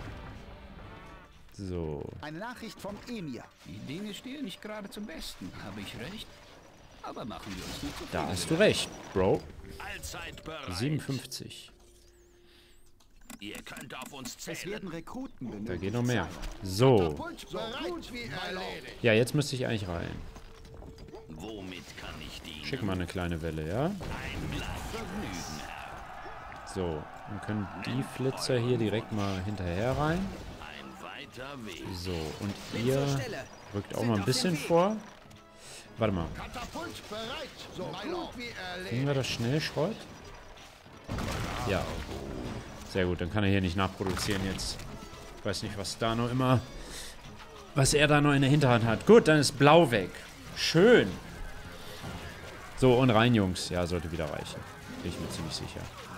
So. Eine Nachricht vom Emir. Die Dinge stehen nicht gerade zum Besten. Habe ich recht? Aber machen wir uns nicht zu Da viele hast du recht, Bro. Allzeit bereit. siebenundfünfzig. Ihr könnt auf uns Es zählen. werden Rekruten benötigt Da geht noch mehr. sein. So. Katapult bereit. Wie erledigt. Ja, jetzt müsste ich eigentlich rein. Womit kann ich dienen? Schick mal eine kleine Welle, ja? Ein glatt Vergnügen, Herr. So. Dann können die Flitzer hier direkt mal hinterher rein. Ein weiter Weg. So. Und Bin ihr zur Stelle. rückt auch Sind mal ein auf bisschen dem Weg. vor. Warte mal. Katapult bereit. So gut wie Kriegen erledigt. wir das schnell, Schrott? Ja. Sehr gut, dann kann er hier nicht nachproduzieren jetzt. Ich weiß nicht, was da noch immer... Was er da noch in der Hinterhand hat. Gut, dann ist Blau weg. Schön. So, und rein, Jungs. Ja, sollte wieder reichen. Bin ich mir ziemlich sicher.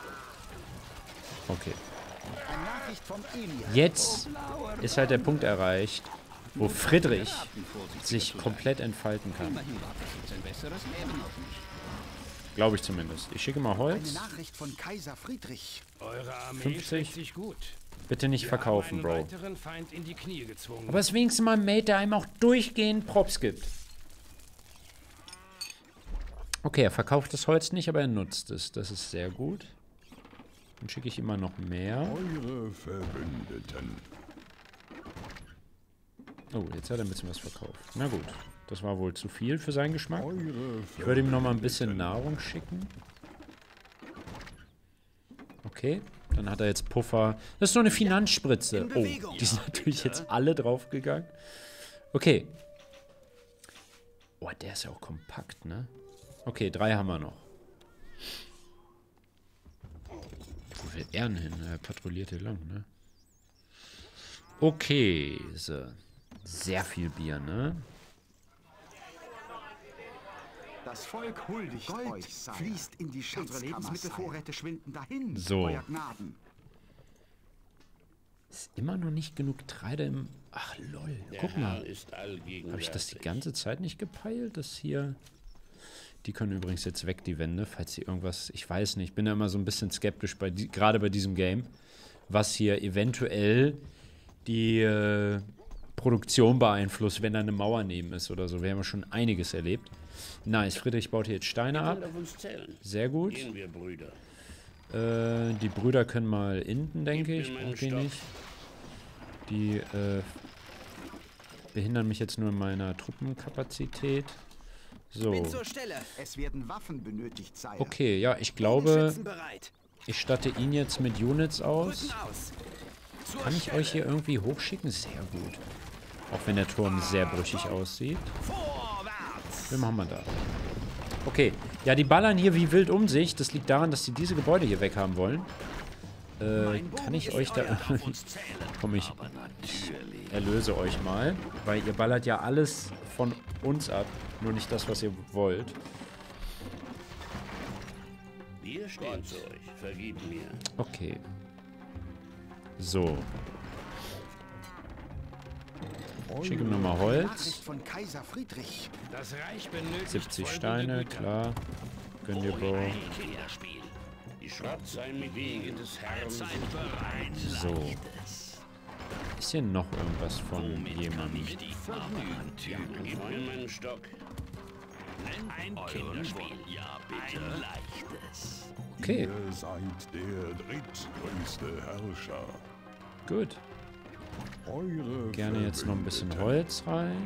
Okay. Jetzt ist halt der Punkt erreicht, wo Friedrich sich komplett entfalten kann. Glaube ich zumindest. Ich schicke mal Holz. Nachricht von Kaiser Friedrich. Eure Armee fünfzig. sich gut. Bitte nicht verkaufen, Bro. Weiteren Feind in die Knie gezwungen. Aber es ist wenigstens mal ein Mate, der einem auch durchgehend Props gibt. Okay, er verkauft das Holz nicht, aber er nutzt es. Das ist sehr gut. Dann schicke ich immer noch mehr. Eure Verbündeten. Oh, jetzt hat er ein bisschen was verkauft. Na gut, das war wohl zu viel für seinen Geschmack. Eure Ich würde ihm noch mal ein bisschen Nahrung schicken. Okay, dann hat er jetzt Puffer. Das ist nur eine Finanzspritze. Oh, die sind natürlich jetzt alle draufgegangen. Okay. Oh, der ist ja auch kompakt, ne? Okay, drei haben wir noch. Wo will er denn hin? Er patrouilliert hier lang, ne? Okay, so. Sehr viel Bier, ne? Das Volk huldigt Gold euch, fließt in die Schatzkammer. Unsere Lebensmittelvorräte schwinden dahin, so. Euer Gnaden. Ist immer noch nicht genug Getreide im... Ach, lol. Guck mal. Habe ich das die ganze Zeit nicht gepeilt? Das hier... Die können übrigens jetzt weg, die Wände, falls sie irgendwas... Ich weiß nicht, ich bin ja immer so ein bisschen skeptisch, bei die, gerade bei diesem Game, was hier eventuell die äh, Produktion beeinflusst, wenn da eine Mauer neben ist oder so. Wir haben ja schon einiges erlebt. Nice, Friedrich baut hier jetzt Steine ab. Sehr gut. Äh, die Brüder können mal innen, denke ich. Brauche ich nicht. Die äh, behindern mich jetzt nur in meiner Truppenkapazität. So. Es werden Waffen benötigt, Sire. Okay, ja, ich glaube, ich statte ihn jetzt mit Units aus. Kann ich euch hier irgendwie hochschicken? Sehr gut. Auch wenn der Turm sehr brüchig aussieht. Wie machen wir da? Okay. Ja, die ballern hier wie wild um sich. Das liegt daran, dass sie diese Gebäude hier weghaben wollen. Äh, kann ich euch da... Komm, ich erlöse euch mal. Weil ihr ballert ja alles von uns ab. Nur nicht das, was ihr wollt. Wir stehen zu euch. Vergib mir. Okay. So. Ich schicke ihm nochmal Holz. Von Kaiser Friedrich. Das Reich benötigt siebzig Steine, klar. Gönn dir, Bro. Die Schrott sei mit Wege des Herrn so. Ist hier noch irgendwas von jemandem? Gib mir meinen Stock. Ein Kinderspiel. Ja, bitte. Ein leichtes. Okay. Ihr seid der drittgrößte Herrscher. Gut. Eure Gerne jetzt noch ein bisschen Holz rein.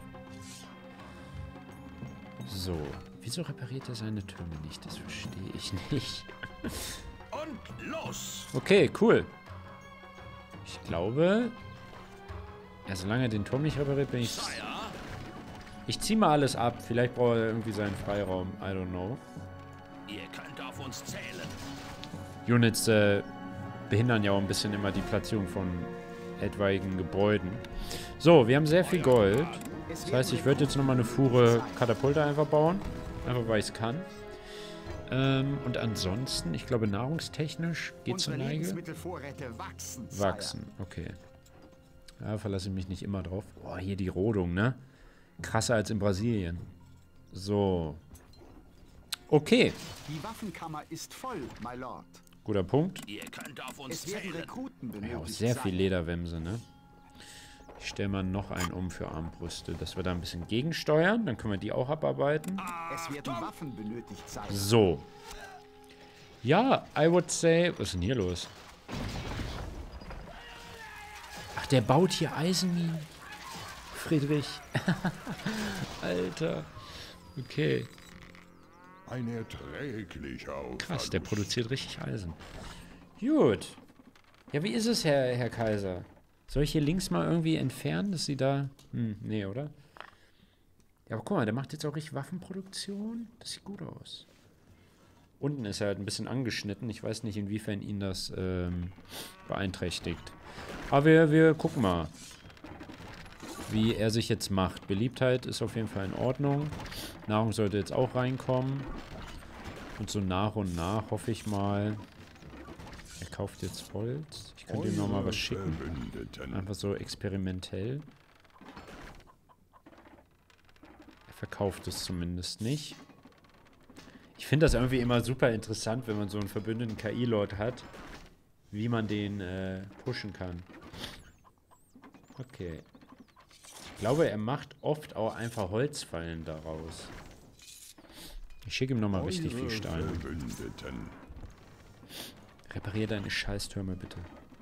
So. Wieso repariert er seine Türme nicht? Das verstehe ich nicht. Und los! Okay, cool. Ich glaube... Ja, solange er den Turm nicht repariert, bin ich... Ich ziehe mal alles ab. Vielleicht braucht er irgendwie seinen Freiraum. I don't know. Ihr könnt auf uns zählen. Units äh, behindern ja auch ein bisschen immer die Platzierung von etwaigen Gebäuden. So, wir haben sehr viel Gold. Das heißt, ich würde jetzt nochmal eine Fuhre Katapulte einfach bauen. Einfach, weil ich es kann. Ähm, und ansonsten, ich glaube, nahrungstechnisch geht zur Neige. Wachsen. Wachsen, okay. Ja, verlasse ich mich nicht immer drauf. Boah, hier die Rodung, ne? Krasser als in Brasilien. So. Okay. Die Waffenkammer ist voll, my lord. Guter Punkt. Ihr könnt auf uns Es werden Rekruten benötigt. Ja, auch sehr viel Lederwämse, ne? Ich stelle mal noch einen um für Armbrüste, dass wir da ein bisschen gegensteuern. Dann können wir die auch abarbeiten. Es werden Waffen benötigt sein. So. Ja, I would say... Was ist denn hier los? Ach, der baut hier Eisenminen. Friedrich. Alter. Okay. Ein erträglicher Aufwand. Krass, der produziert richtig Eisen. Gut. Ja, wie ist es, Herr, Herr Kaiser? Soll ich hier links mal irgendwie entfernen, dass sie da... Hm, nee, oder? Ja, aber guck mal, der macht jetzt auch richtig Waffenproduktion. Das sieht gut aus. Unten ist er halt ein bisschen angeschnitten. Ich weiß nicht, inwiefern ihn das ähm, beeinträchtigt. Aber wir, wir gucken mal. wie er sich jetzt macht. Beliebtheit ist auf jeden Fall in Ordnung. Nahrung sollte jetzt auch reinkommen. Und so nach und nach hoffe ich mal... Er kauft jetzt Holz. Ich könnte ihm nochmal was schicken. Einfach so experimentell. Er verkauft es zumindest nicht. Ich finde das irgendwie immer super interessant, wenn man so einen verbündeten K I-Lord hat, wie man den äh, pushen kann. Okay. Ich glaube, er macht oft auch einfach Holzfallen daraus. Ich schicke ihm nochmal richtig viel Steine. Reparier deine Scheißtürme bitte.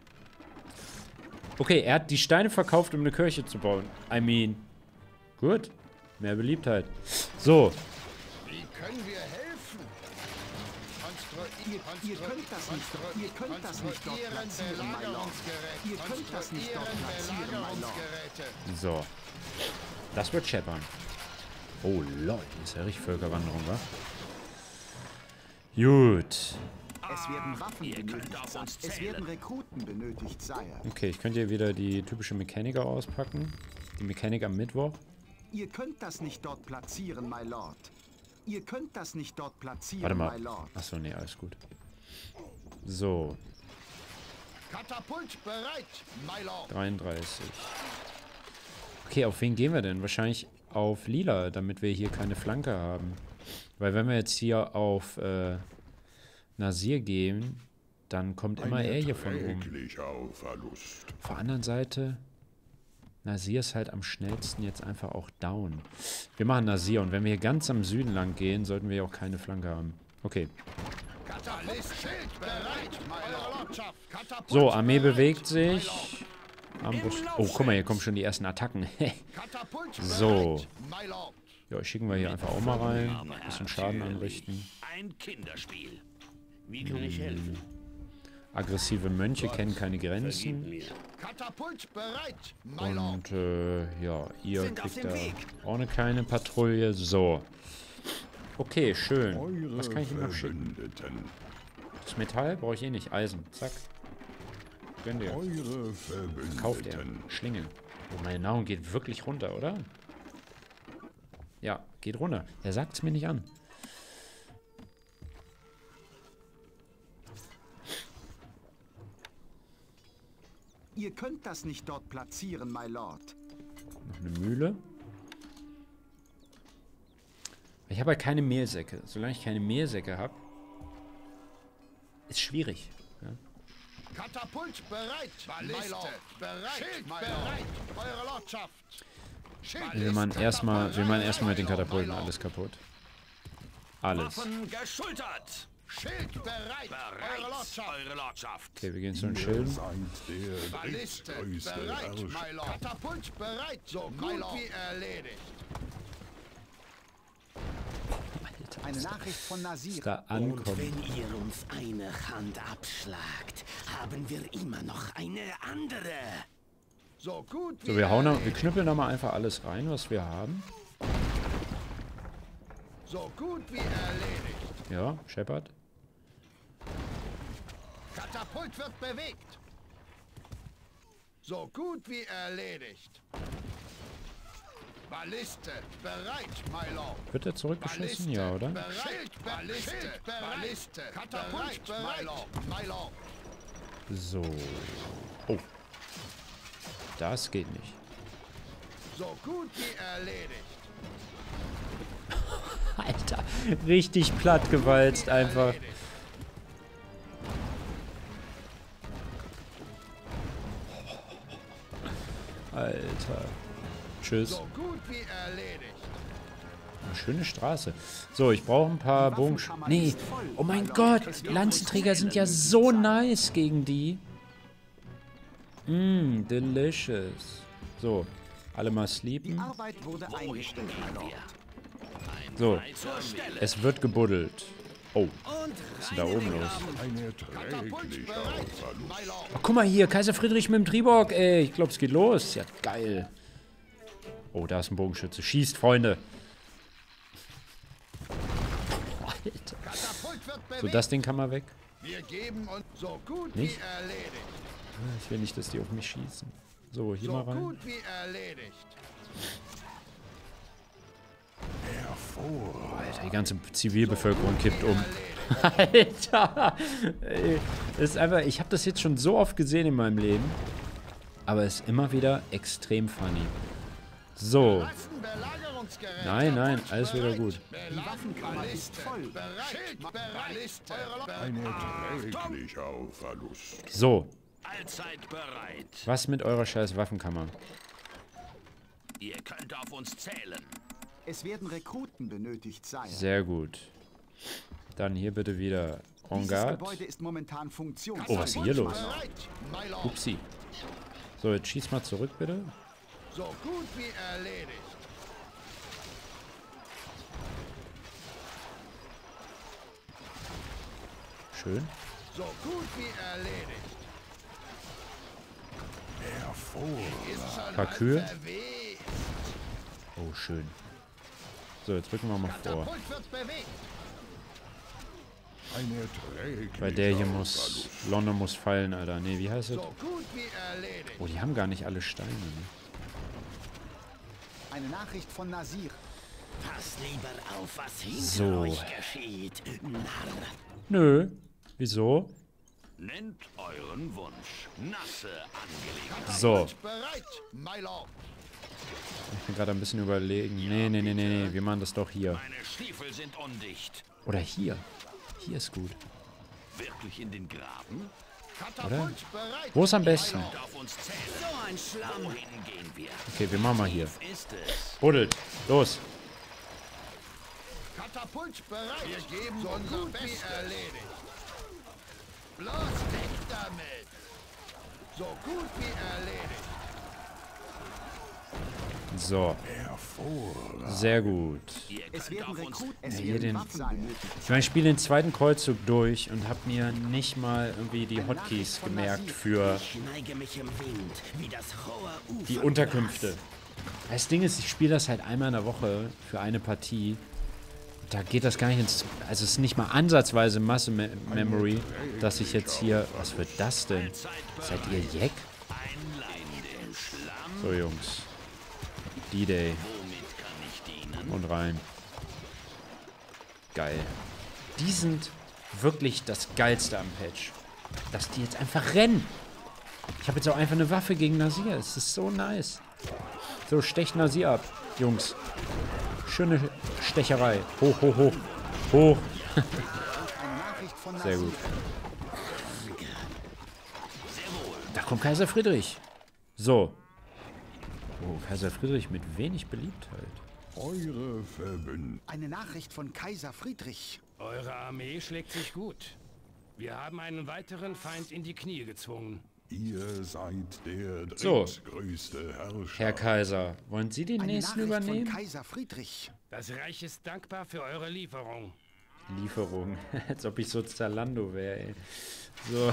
Okay, er hat die Steine verkauft, um eine Kirche zu bauen. I mean, gut. Mehr Beliebtheit. So. Wie können wir helfen? Ihr, ihr könnt das nicht, ihr könnt das nicht dort platzieren, my Lord. Ihr könnt das nicht dort platzieren, my Lord. So. Das wird scheppern. Oh, Leute, ist ja richtig Völkerwanderung, wa? Gut. Es werden Waffen benötigt, es werden Rekruten benötigt, Sire. Okay, ich könnte hier wieder die typische Mechaniker auspacken. Die Mechanik am Mittwoch. Ihr könnt das nicht dort platzieren, my Lord. Ihr könnt das nicht dort platzieren, Warte mal. my Lord. Achso, nee, alles gut. So. Katapult bereit, my Lord. dreiunddreißig. Okay, auf wen gehen wir denn? Wahrscheinlich auf Lila, damit wir hier keine Flanke haben. Weil wenn wir jetzt hier auf äh, Nasir gehen, dann kommt immer er hier von oben. Auf der anderen Seite, Nasir ist halt am schnellsten jetzt einfach auch down. Wir machen Nasir und wenn wir hier ganz am Süden lang gehen, sollten wir auch keine Flanke haben. Okay. So, Armee bewegt sich. Armbrust. Oh, guck mal, hier kommen schon die ersten Attacken. So. Ja, schicken wir hier einfach auch mal rein. Ein bisschen Schaden anrichten. Ein Kinderspiel. Wie kann ich helfen? Aggressive Mönche kennen keine Grenzen. Und äh, ja, ihr kriegt da auch eine kleine Patrouille. So. Okay, schön. Was kann ich ihm noch schicken? Das Metall brauche ich eh nicht. Eisen. Zack. Gönn dir. Kauft er. Schlingel. Oh, meine Nahrung geht wirklich runter, oder? Ja, geht runter. Er sagt es mir nicht an. Ihr könnt das nicht dort platzieren, my Lord. Noch eine Mühle. Ich habe halt keine Mehlsäcke. Solange ich keine Mehlsäcke habe, ist schwierig. Ja? Katapult bereit, Balliste bereit, Schild bereit, eure Lordschaft. Wir machen erstmal, wir machen erstmal mit den Katapulten alles kaputt. Alles. Waffen geschultert. Schild bereit, eure Lordschaft. Eure Lordschaft. Okay, wir gehen zu den Schilden. Balliste bereit, my Lord. Katapult bereit, so gut wie erledigt. Eine Nachricht von Nasir. Da ankommt. Und wenn ihr uns eine Hand abschlagt, haben wir immer noch eine andere. So gut wie So, wir hauen, noch, wir knüppeln da mal einfach alles rein, was wir haben. So gut wie erledigt. Ja, Shepard. Katapult wird bewegt. So gut wie erledigt. Balliste bereit, my Lord. Wird er zurückgeschossen? Ja, oder? Schild, Balliste, Balliste, Katapult bereit, my Lord. So. Oh. Das geht nicht. So gut wie erledigt. Alter, richtig platt gewalzt einfach. Alter. Tschüss. So gut wie erledigt. Eine schöne Straße. So, ich brauche ein paar Bogen... Nee. Oh mein Gott. Lanzenträger sind ja so nice gegen die. Mmm, delicious. So, alle mal Die sleepen. Arbeit wurde eingestellt, my Lord. So, es wird gebuddelt. Oh, was ist denn da oben los? Oh, guck mal hier, Kaiser Friedrich mit dem Triborg, ey. Ich glaube, es geht los. Ja, geil. Oh, da ist ein Bogenschütze. Schießt, Freunde. Alter. So, das Ding kann mal weg. Wir geben uns so gut Nicht? wie erledigt. Ich will nicht, dass die auf mich schießen. So, hier So mal rein. gut wie erledigt. Alter, die ganze Zivilbevölkerung kippt um. Alter! Ey, das ist einfach, ich habe das jetzt schon so oft gesehen in meinem Leben. Aber es ist immer wieder extrem funny. So. Nein, nein, alles wieder gut. Die Waffenkammer ist voll. Ein erträglicher Verlust. So. Allzeit bereit. Was mit eurer scheiß Waffenkammer? Ihr könnt auf uns zählen. Es werden Rekruten benötigt sein. Sehr gut. Dann hier bitte wieder En Dieses garde. Gebäude ist momentan funktionsfähig. Oh, was ist hier los? Upsi. So, jetzt schieß mal zurück, bitte. So gut wie erledigt. Schön. So gut wie erledigt. Hervorragend. Ein paar Kühe. Oh, schön. So, jetzt rücken wir mal vor. Katapult wird bewegt. Ein erträglicher Weil der hier muss... Verlust. London muss fallen, Alter. Nee, wie heißt es? So gut wie erledigt. Oh, die haben gar nicht alle Steine. Ne? Eine Nachricht von Nasir. Passt lieber auf, was hinter So. euch geschieht. Narr. Nö. Wieso? Nennt euren Wunsch. Nasse Angelegenheit. So. Bereit, my lord. Ich bin gerade ein bisschen überlegen. Nee, nee, nee, nee, nee. Wir machen das doch hier. Meine Stiefel sind undicht. Oder hier. Hier ist gut. Wirklich in den Graben? Katapult bereit. Wo ist am besten? Auf uns zählen. So ein Schlamm. Wohin gehen wir? Okay, wir machen mal hier. Ist es? Buddelt. Los. Katapult bereit. Wir geben so unser Bestes. Erledigt. Bloß weg damit. So gut wie erledigt. So. Sehr gut. Es werden Rekruten. Es Ja, hier werden den- Waffen benötigt. Ich meine, ich spiele den zweiten Kreuzzug durch und habe mir nicht mal irgendwie die Hotkeys gemerkt für Ich neige mich im Wind, wie das hohe Ufer. die Unterkünfte. Das Ding ist, ich spiele das halt einmal in der Woche für eine Partie. Da geht das gar nicht ins... Also es ist nicht mal ansatzweise Muscle Me Memory, dass ich jetzt hier... Was wird das denn? Seid ihr Jack? Einlein den Schlamm. So, Jungs. D-Day. Womit kann ich dienen? Und rein. Geil. Die sind wirklich das Geilste am Patch. Dass die jetzt einfach rennen. Ich habe jetzt auch einfach eine Waffe gegen Nasir. Es ist so nice. So, stecht Nasir ab, Jungs. Schöne Stecherei. Hoch, hoch, hoch. Hoch. Eine Nachricht von Sehr Nasir. gut. Da kommt Kaiser Friedrich. So. Oh, Kaiser Friedrich mit wenig Beliebtheit. Eure Verbündeten. Eine Nachricht von Kaiser Friedrich. Eure Armee schlägt sich gut. Wir haben einen weiteren Feind in die Knie gezwungen. Ihr seid der So. drittgrößte Herrscher. Herr Kaiser, wollen Sie den Eine nächsten Nachricht von übernehmen? Kaiser Friedrich. Das Reich ist dankbar für eure Lieferung. Lieferung. Als ob ich so Zalando wäre, ey. So.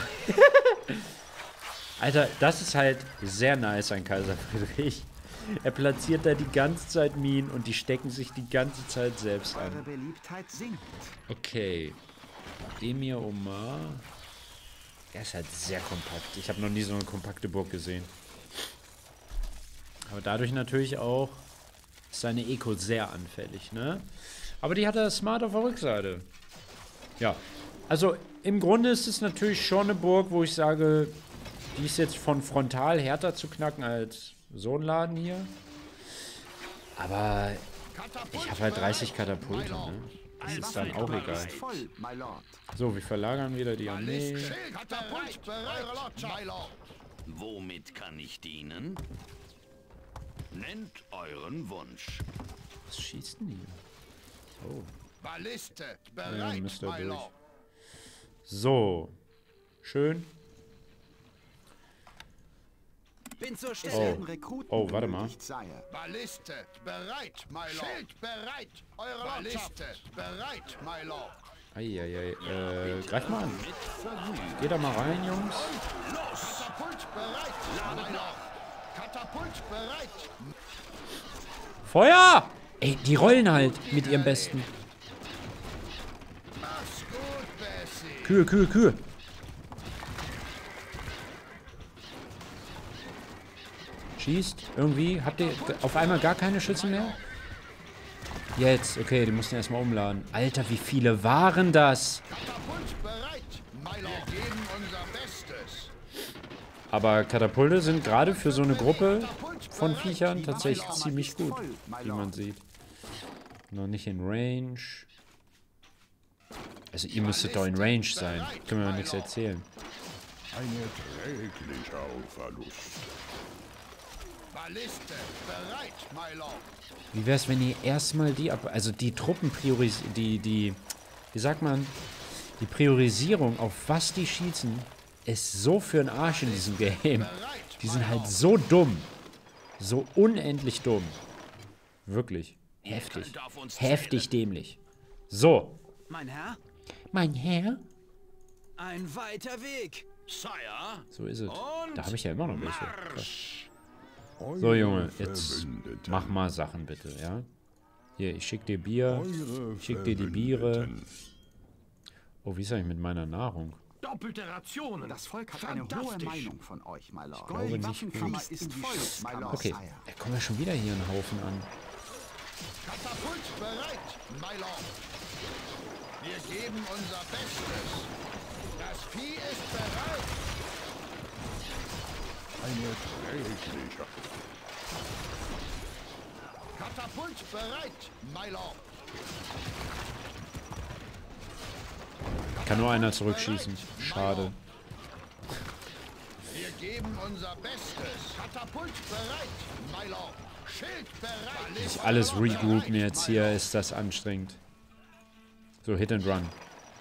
Alter, das ist halt sehr nice an Kaiser Friedrich. Er platziert da die ganze Zeit Minen und die stecken sich die ganze Zeit selbst Eure an. Beliebtheit sinkt. Okay. Emir Omar. Er ist halt sehr kompakt. Ich habe noch nie so eine kompakte Burg gesehen. Aber dadurch natürlich auch ist seine Eco sehr anfällig, ne? Aber die hat er smart auf der Rückseite. Ja. Also im Grunde ist es natürlich schon eine Burg, wo ich sage, die ist jetzt von frontal härter zu knacken als so ein Laden hier. Aber ich habe halt dreißig Katapulte, ne? Das ist dann auch egal. Ist voll, my lord. So, wir verlagern wieder die Armee. Katapult bereit, my lord. Womit kann ich dienen? Nennt euren Wunsch. Was schießt denn hier? Oh. Balliste Ja, bereit, müsst ihr my durch. lord. So. Schön. Bin zur Es Stelle. werden Rekruten Oh, warte mal. benötigt, Sire. Balliste bereit, my lord. Schild bereit, eure Balliste bereit, my lord. Eieiei. Äh, greif mal an. Geht da mal rein, Jungs. Katapult bereit, my lord. Katapult bereit. Feuer! Ey, die rollen halt mit ihrem Besten. Mach's gut, Bessie. Kühe, Kühe, Kühe. Schießt. Irgendwie. Habt ihr auf einmal gar keine Schützen mehr? Jetzt, okay, die mussten erstmal umladen. Alter, wie viele waren das? Katapult bereit. Wir geben unser Bestes. Aber Katapulte sind gerade für so eine Gruppe von Viechern tatsächlich ziemlich gut, wie man sieht. Noch nicht in Range. Also ihr müsstet doch in Range sein. Können wir doch nichts erzählen. Ein erträglicher Verlust. Balliste bereit, my lord. Wie wär's, wenn ihr erstmal die ab... Also die Truppen priorisieren... Die, die... Wie sagt man? Die Priorisierung, auf was die schießen, ist so für den Arsch in diesem Game. Die sind halt so dumm. So unendlich dumm. Wirklich. Heftig. Heftig dämlich. So. Mein Herr? Mein Herr? Ein weiter Weg. Sire. So ist es. Da habe ich ja immer noch welche. Krass. Eure So, Junge, jetzt Verbündeten. mach mal Sachen bitte, ja? Hier, ich schick dir Bier. Eure Ich schick dir die Biere. Verbündeten. Oh, wie ist eigentlich mit meiner Nahrung? Doppelte Rationen. Das Volk hat eine hohe Meinung von euch, my lord. glaube Die nicht Waffenkammer gut. ist voll, my lord. Okay, Sire. da kommen wir schon wieder hier einen Haufen an. Katapult bereit, my lord. Wir geben unser Bestes. Das Vieh ist bereit. Ein erträglicher. Katapult bereit, my lord. Kann nur einer zurückschießen. Schade. Wir geben unser Bestes. Katapult bereit, my lord. Schild bereit. Sich alles regroupen jetzt hier, ist das anstrengend. So, Hit and Run.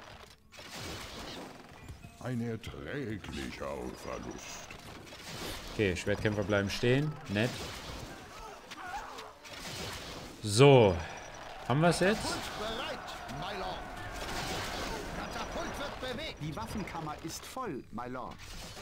Ein erträglicher Verlust. Okay, Schwertkämpfer bleiben stehen. Nett. So. Haben wir es jetzt? Bereit, my lord. Katapult wird bewegt. Die Waffenkammer ist voll, my lord.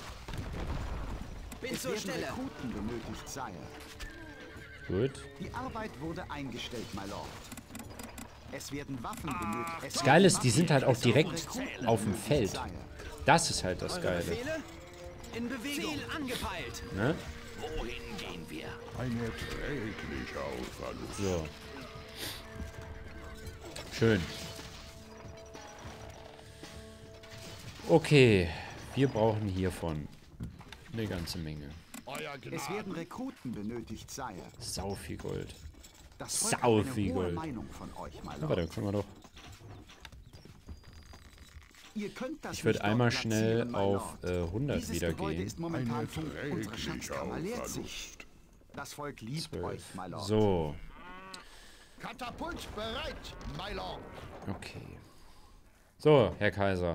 Bin Es zur werden Stelle. Rekruten benötigt, Sire. Gut. Die Arbeit wurde eingestellt, my lord. Es werden Waffen benötigt. Es Das Geile werden ist, die sind halt auch Waffen- direkt Rekruten auf dem benötigt, Feld. Sire. Das ist halt das Eure Geile. Befehle? In Bewegung. Ziel angepeilt. Ne? Wohin gehen wir? Ein erträglicher Verlust. So. Schön. Okay. Wir brauchen hiervon eine ganze Menge. Euer Es Gnaden. werden Rekruten benötigt, Sire. Sau viel Gold. Das Volk Sau hat eine viel hohe Gold. Meinung von euch, my Aber lord. dann können wir doch... Ihr könnt das Ich würde nicht dort einmal schnell platzieren, my auf lord. äh, hundert Dieses wieder Gebäude gehen. ist Ein momentan von unserer erträglicher Schatzkammer leert sich. Verlust. Das Volk liebt euch, my lord. So. Katapult bereit, my lord. Okay. So, Herr Kaiser.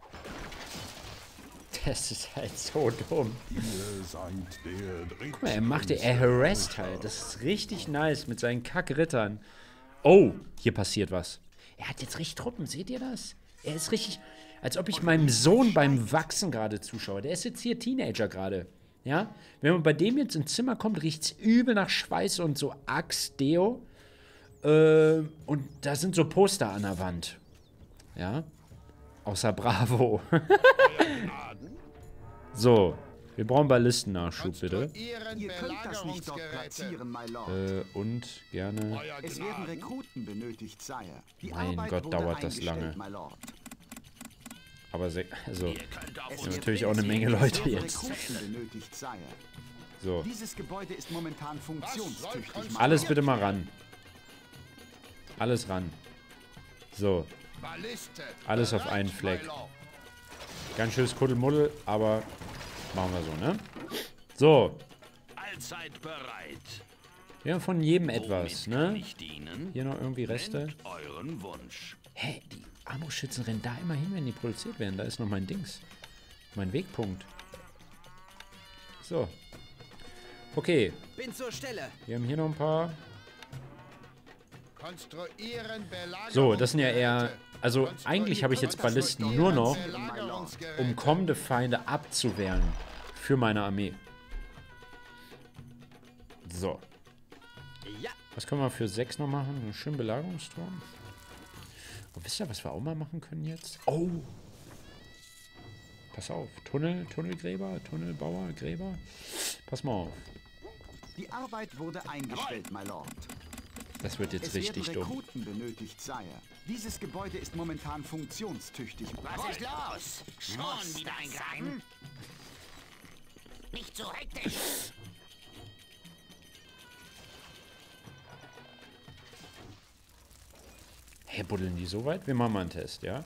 Das ist halt so dumm. Ihr seid der dritte. Guck mal, er machte, er harasst halt. Das ist richtig nice mit seinen Kackrittern. Oh, hier passiert was. Er hat jetzt richtig Truppen, seht ihr das? Er ist richtig, als ob ich meinem Sohn beim Wachsen gerade zuschaue. Der ist jetzt hier Teenager gerade. Ja? Wenn man bei dem jetzt ins Zimmer kommt, riecht es übel nach Schweiß und so Axt, Deo. Äh, und da sind so Poster an der Wand. Ja? Außer Bravo. So, wir brauchen Ballistennachschub, bitte. Konstruieren Ihr könnt das nicht dort Belagerungsgeräte. platzieren, my lord. Äh, und gerne... Euer Es werden Gnaden. Rekruten benötigt, Sire. Die Mein Arbeit Gott, wurde dauert das eingestellt, lange. my lord. Aber se also, Ihr könnt auf Es uns wird natürlich auch eine Menge Leute jetzt. Rekruten benötigt, Sire. So, Dieses Gebäude ist momentan funktionstüchtig, my alles lord. bitte mal ran. Alles ran. So, Balliste Alles auf bereit, einen my Fleck. lord. ganz schönes Kuddelmuddel, aber machen wir so, ne? So, allzeit bereit. wir haben von jedem etwas, Womit kann ne? ich dienen? Hier noch irgendwie Reste. Nennt euren Wunsch. Hä, die Armbrustschützen rennen da immer hin, wenn die produziert werden. Da ist noch mein Dings. Mein Wegpunkt. So. Okay, Bin zur Stelle. wir haben hier noch ein paar. Konstruieren So, das sind ja eher... Belagerungsgeräte. Also, Konstruieren- eigentlich habe ich jetzt Ballisten nur noch, um kommende Feinde abzuwehren für meine Armee. So. Ja. Was können wir für sechs noch machen? Einen schönen Belagerungsturm. Oh, wisst ihr, was wir auch mal machen können jetzt? Oh! Pass auf. Tunnel, Tunnelgräber, Tunnelbauer, Gräber. Pass mal auf. Die Arbeit wurde eingestellt, my lord. Das wird jetzt Es richtig werden dumm. Rekruten benötigt, Sire. Dieses Gebäude ist momentan funktionstüchtig. Was ist los? Schon wieder eingreifen? Nicht so hektisch. Hä, buddeln die so weit? Wir machen mal einen Test, ja?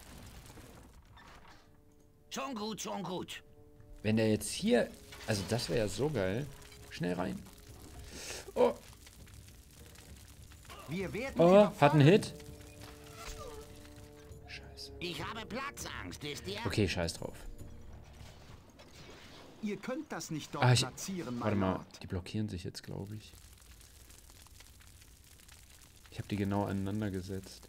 Schon gut, schon gut. Wenn der jetzt hier... Also das wäre ja so geil. Schnell rein. Oh, Wir werden oh, überfallen. hat einen Hit. Scheiße. Ich habe Platzangst, wisst ihr? Okay, scheiß drauf. Ihr könnt das nicht dort Ah, ich, platzieren, warte my mal, Lord. die blockieren sich jetzt, glaube ich. Ich habe die genau aneinander gesetzt.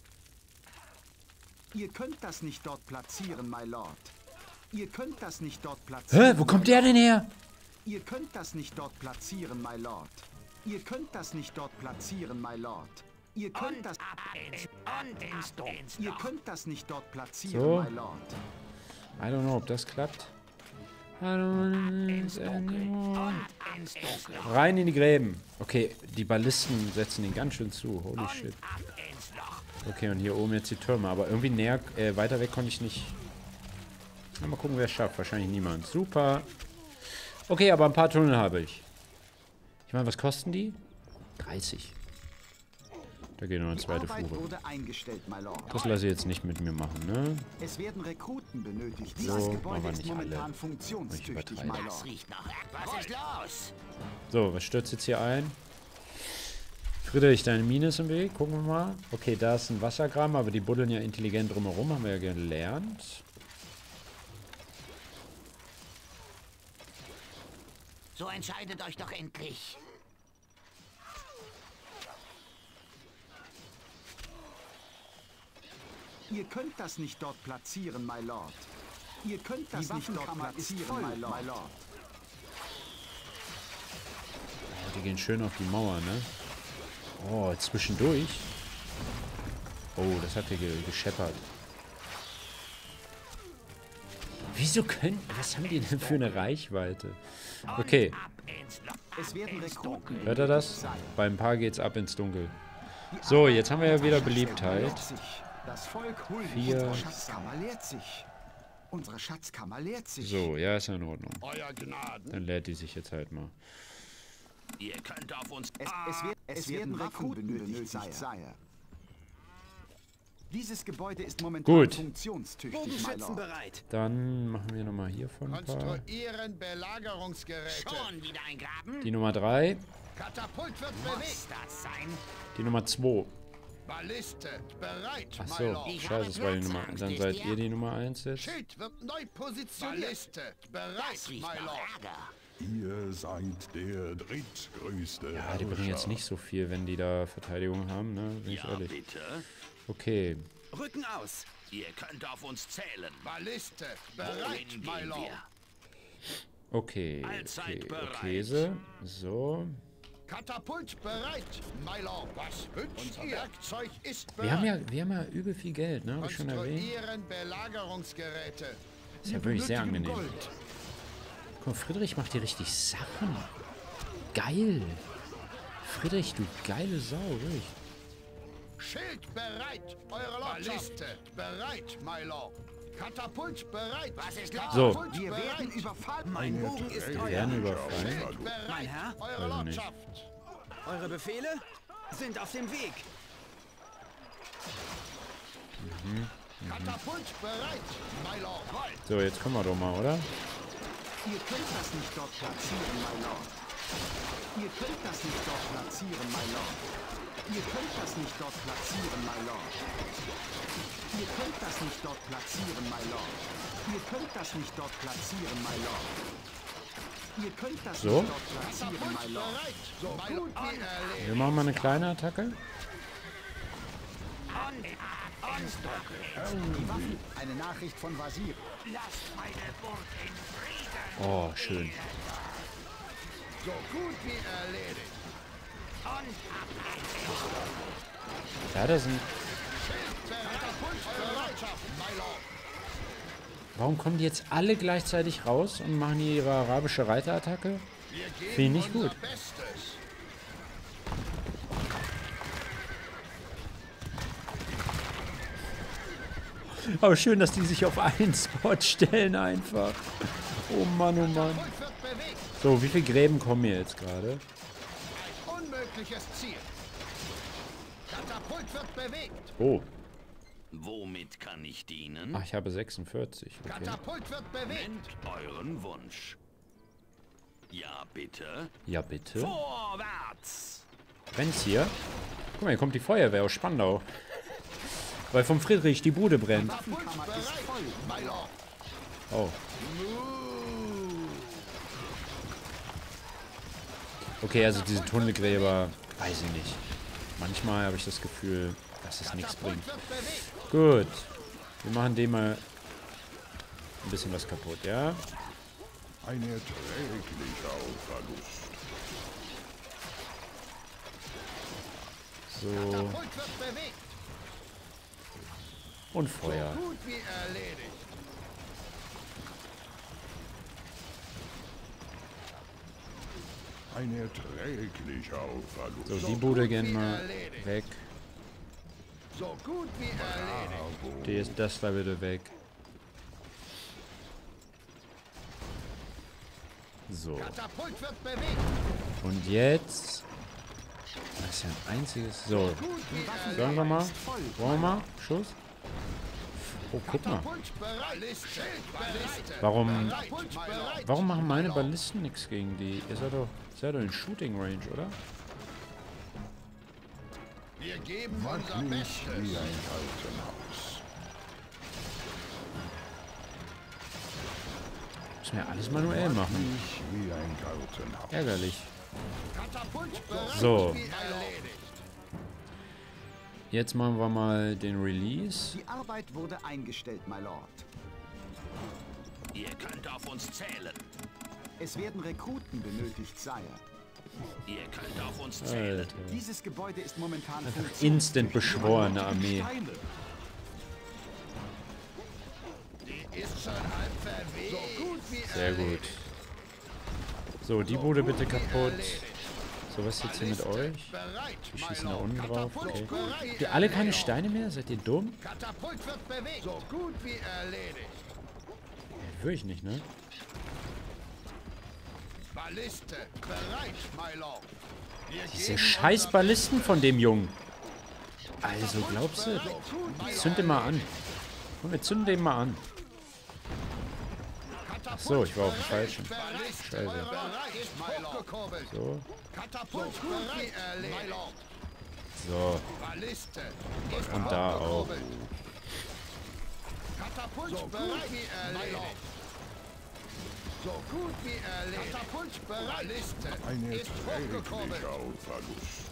Ihr könnt das nicht dort platzieren, my Lord. Ihr könnt das nicht dort platzieren. Hä, wo kommt der denn her? Ihr könnt das nicht dort platzieren, my Lord. Ihr könnt das nicht dort platzieren, my Lord. Ihr könnt das... Ab ins, und ins Dunkel. Ihr könnt das nicht dort platzieren, So. my Lord. I don't know, ob das klappt. I don't Ins know Dunkel. anymore. Und ins Dunkel. Rein in die Gräben. Okay, die Ballisten setzen ihn ganz schön zu. Holy shit. Ab ins Loch. Okay, und hier oben jetzt die Türme. Aber irgendwie näher, äh, weiter weg konnte ich nicht. Na, mal gucken, wer es schafft. Wahrscheinlich niemand. Super. Okay, aber ein paar Tunnel habe ich. Ich meine, was kosten die? dreißig. Da geht noch eine Die zweite Arbeit Fuhre. wurde eingestellt, my Lord. Das lasse ich jetzt nicht mit mir machen, ne? Es werden Rekruten benötigt. So, Dieses Gebäude aber ist nicht momentan alle. funktionstüchtig, Ich my übertreibe. Das Lord. riecht nach Was ist los? So, was stürzt jetzt hier ein? Friedrich, deine Mine ist im Weg. Gucken wir mal. Okay, da ist ein Wassergraben, aber die buddeln ja intelligent drumherum. Haben wir ja gelernt. So entscheidet euch doch endlich. Ihr könnt das nicht dort platzieren, my Lord. Ihr könnt das nicht dort platzieren, my Lord. my Lord. Ja, die gehen schön auf die Mauer, ne? Oh, zwischendurch. Oh, das hat hier ge gescheppert. Wieso können... Was haben die denn für eine Reichweite? Okay, Ab ins Loch. Es werden Rekruten hört ihr das? Beim Paar geht's ab ins Dunkel. So, jetzt haben wir ja wieder Beliebtheit. Das Volk huldigt. Vier. Unsere Schatzkammer leert sich. Unsere Schatzkammer leert sich. So, ja, ist ja in Ordnung. Euer Gnaden. Dann lädt die sich jetzt halt mal. Ihr könnt auf uns... Es, es, wird, es, werden Rekruten benötigt, Sire. Dieses Gebäude ist momentan Gut. funktionstüchtig, my Bogenschützen Lord. bereit. Dann machen wir nochmal hiervon ein paar. Konstruieren Belagerungsgeräte. Schon wieder eingraben? Die Nummer drei. Katapult wird Muss bewegt. das sein? Die Nummer zwei. Balliste bereit, Ach my so, Lord. Ich scheiße, habe das war die Nummer. Platzangst, Dann wisst seid ihr? ihr die Nummer eins jetzt. Schild wird neu positioniert. Balliste bereit, Das riecht my nach Lord. Ärger. Ihr seid der drittgrößte Ja, die bringen jetzt nicht so viel, wenn die da Verteidigung haben, ne? Bin ich ehrlich. bitte. Okay. Rücken aus. Ihr könnt auf uns zählen. Balliste bereit, Wohin my gehen Lord. wir? Okay. Allzeit Okay. bereit. Käse. So. Katapult bereit, my Lord. Was wünscht ihr? Werkzeug ist bereit. Wir haben ja, wir haben ja übel viel Geld, ne? Hab ich schon erwähnt. Konstruieren Belagerungsgeräte. Ist ja wirklich sehr angenehm. Gold. Guck mal, Friedrich macht hier richtig Sachen. Geil. Friedrich, du geile Sau, wirklich. Schild bereit, eure Lordschaft. Balliste bereit, my Lord. Katapult bereit. Was ist los? So. Katapult Wir bereit. werden überfallen. Mein Bogen ist Wir euer. werden überfallen. Schild bereit, Mein Herr? eure Weiß nicht. Lordschaft. Eure Befehle sind auf dem Weg. Katapult bereit, my Lord. So, jetzt kommen wir doch mal, oder? Ihr könnt das nicht dort platzieren, my Lord. Ihr könnt das nicht dort platzieren, my Lord. Ihr könnt das nicht dort platzieren, my Lord. Ihr könnt das nicht dort platzieren, my Lord. Ihr könnt das nicht dort platzieren, my Lord. Ihr könnt das So. nicht dort platzieren, my Lord. Bereit, so gut wie erledigt. Wir machen mal eine kleine Attacke. Die Waffen. Eine Nachricht von Vasir. Lasst meine Burg in Frieden. Oh, schön. So gut wie erledigt. Ja, das sind... Katapult bereit, my Lord. Warum kommen die jetzt alle gleichzeitig raus und machen hier ihre arabische Reiterattacke? Wir geben Finde ich unser gut. Bestes. Aber schön, dass die sich auf einen Spot stellen einfach. Oh Mann, oh Mann. Katapult wird bewegt. So, wie viele Gräben kommen hier jetzt gerade? Unmögliches Ziel. Katapult wird bewegt. Oh. Womit kann ich dienen? Ach, ich habe sechsundvierzig. Okay. Katapult wird bewegt. Euren Wunsch. Ja, bitte. Ja, bitte. Vorwärts! Brennt's hier? Guck mal, hier kommt die Feuerwehr aus Spandau. Weil vom Friedrich die Bude brennt. Katapult bereit, my lord. Oh. Okay, also diese Tunnelgräber, weiß ich nicht. Manchmal habe ich das Gefühl, dass es nichts bringt. Gut. Wir machen dem mal ein bisschen was kaputt, ja? Ein erträglicher Verlust. So. Katapult wird bewegt. Und Feuer. Gut wie erledigt. Ein erträglicher Verlust. So, die Bude gehen mal weg. So gut wie erledigt. Die ist das da bitte weg. So. Katapult wird bewegt. Und jetzt. Das ist ja ein einziges. So. Sagen wir mal. Wollen wir mal? Schuss? Oh, guck mal. Katapult bereit. Schild bereit. Warum. Katapult bereit. Warum machen meine Ballisten nichts gegen die? Ihr seid doch. Ihr seid doch in Shooting Range, oder? Wir geben unser Wackelig Bestes. wie ein Kartenhaus. Müssen wir alles manuell machen. Wackelig wie ein Kartenhaus. Ärgerlich. Katapult bereit. So. Wie erledigt. Jetzt machen wir mal den Release. Die Arbeit wurde eingestellt, my lord. Ihr könnt auf uns zählen. Es werden Rekruten benötigt, Sire. Ihr könnt auf uns zählen. Alter. Dieses Gebäude ist momentan Instant beschworene Armee. Die ist schon halb verweht. So gut wie Sehr gut. So, die Bude bitte kaputt. So, was ist jetzt hier mit euch? bereit. Die schießen da unten drauf. Okay. bereit. Habt ihr alle keine Steine mehr? Seid ihr dumm? Katapult wird bewegt. So gut wie erledigt. Will ich nicht, ne? Balliste bereit, my lord. Wir Diese geben scheiß unser Ballisten von dem Jungen. Also, glaubst du? Bestes. Gut wie Zünd den mal an. Komm, wir zünden den mal an. Ach so, ich war auf dem falschen. Balliste Scheiße. bereit, ist hochgekurbelt. So, Katapult bereit, my lord. so. Balliste ist Und da auch. hochgekurbelt. Katapult bereit, wie erledigt. So gut wie erledigt. Katapult bereit. Balliste Ein ist hochgekurbelt. erträglicher Verlust.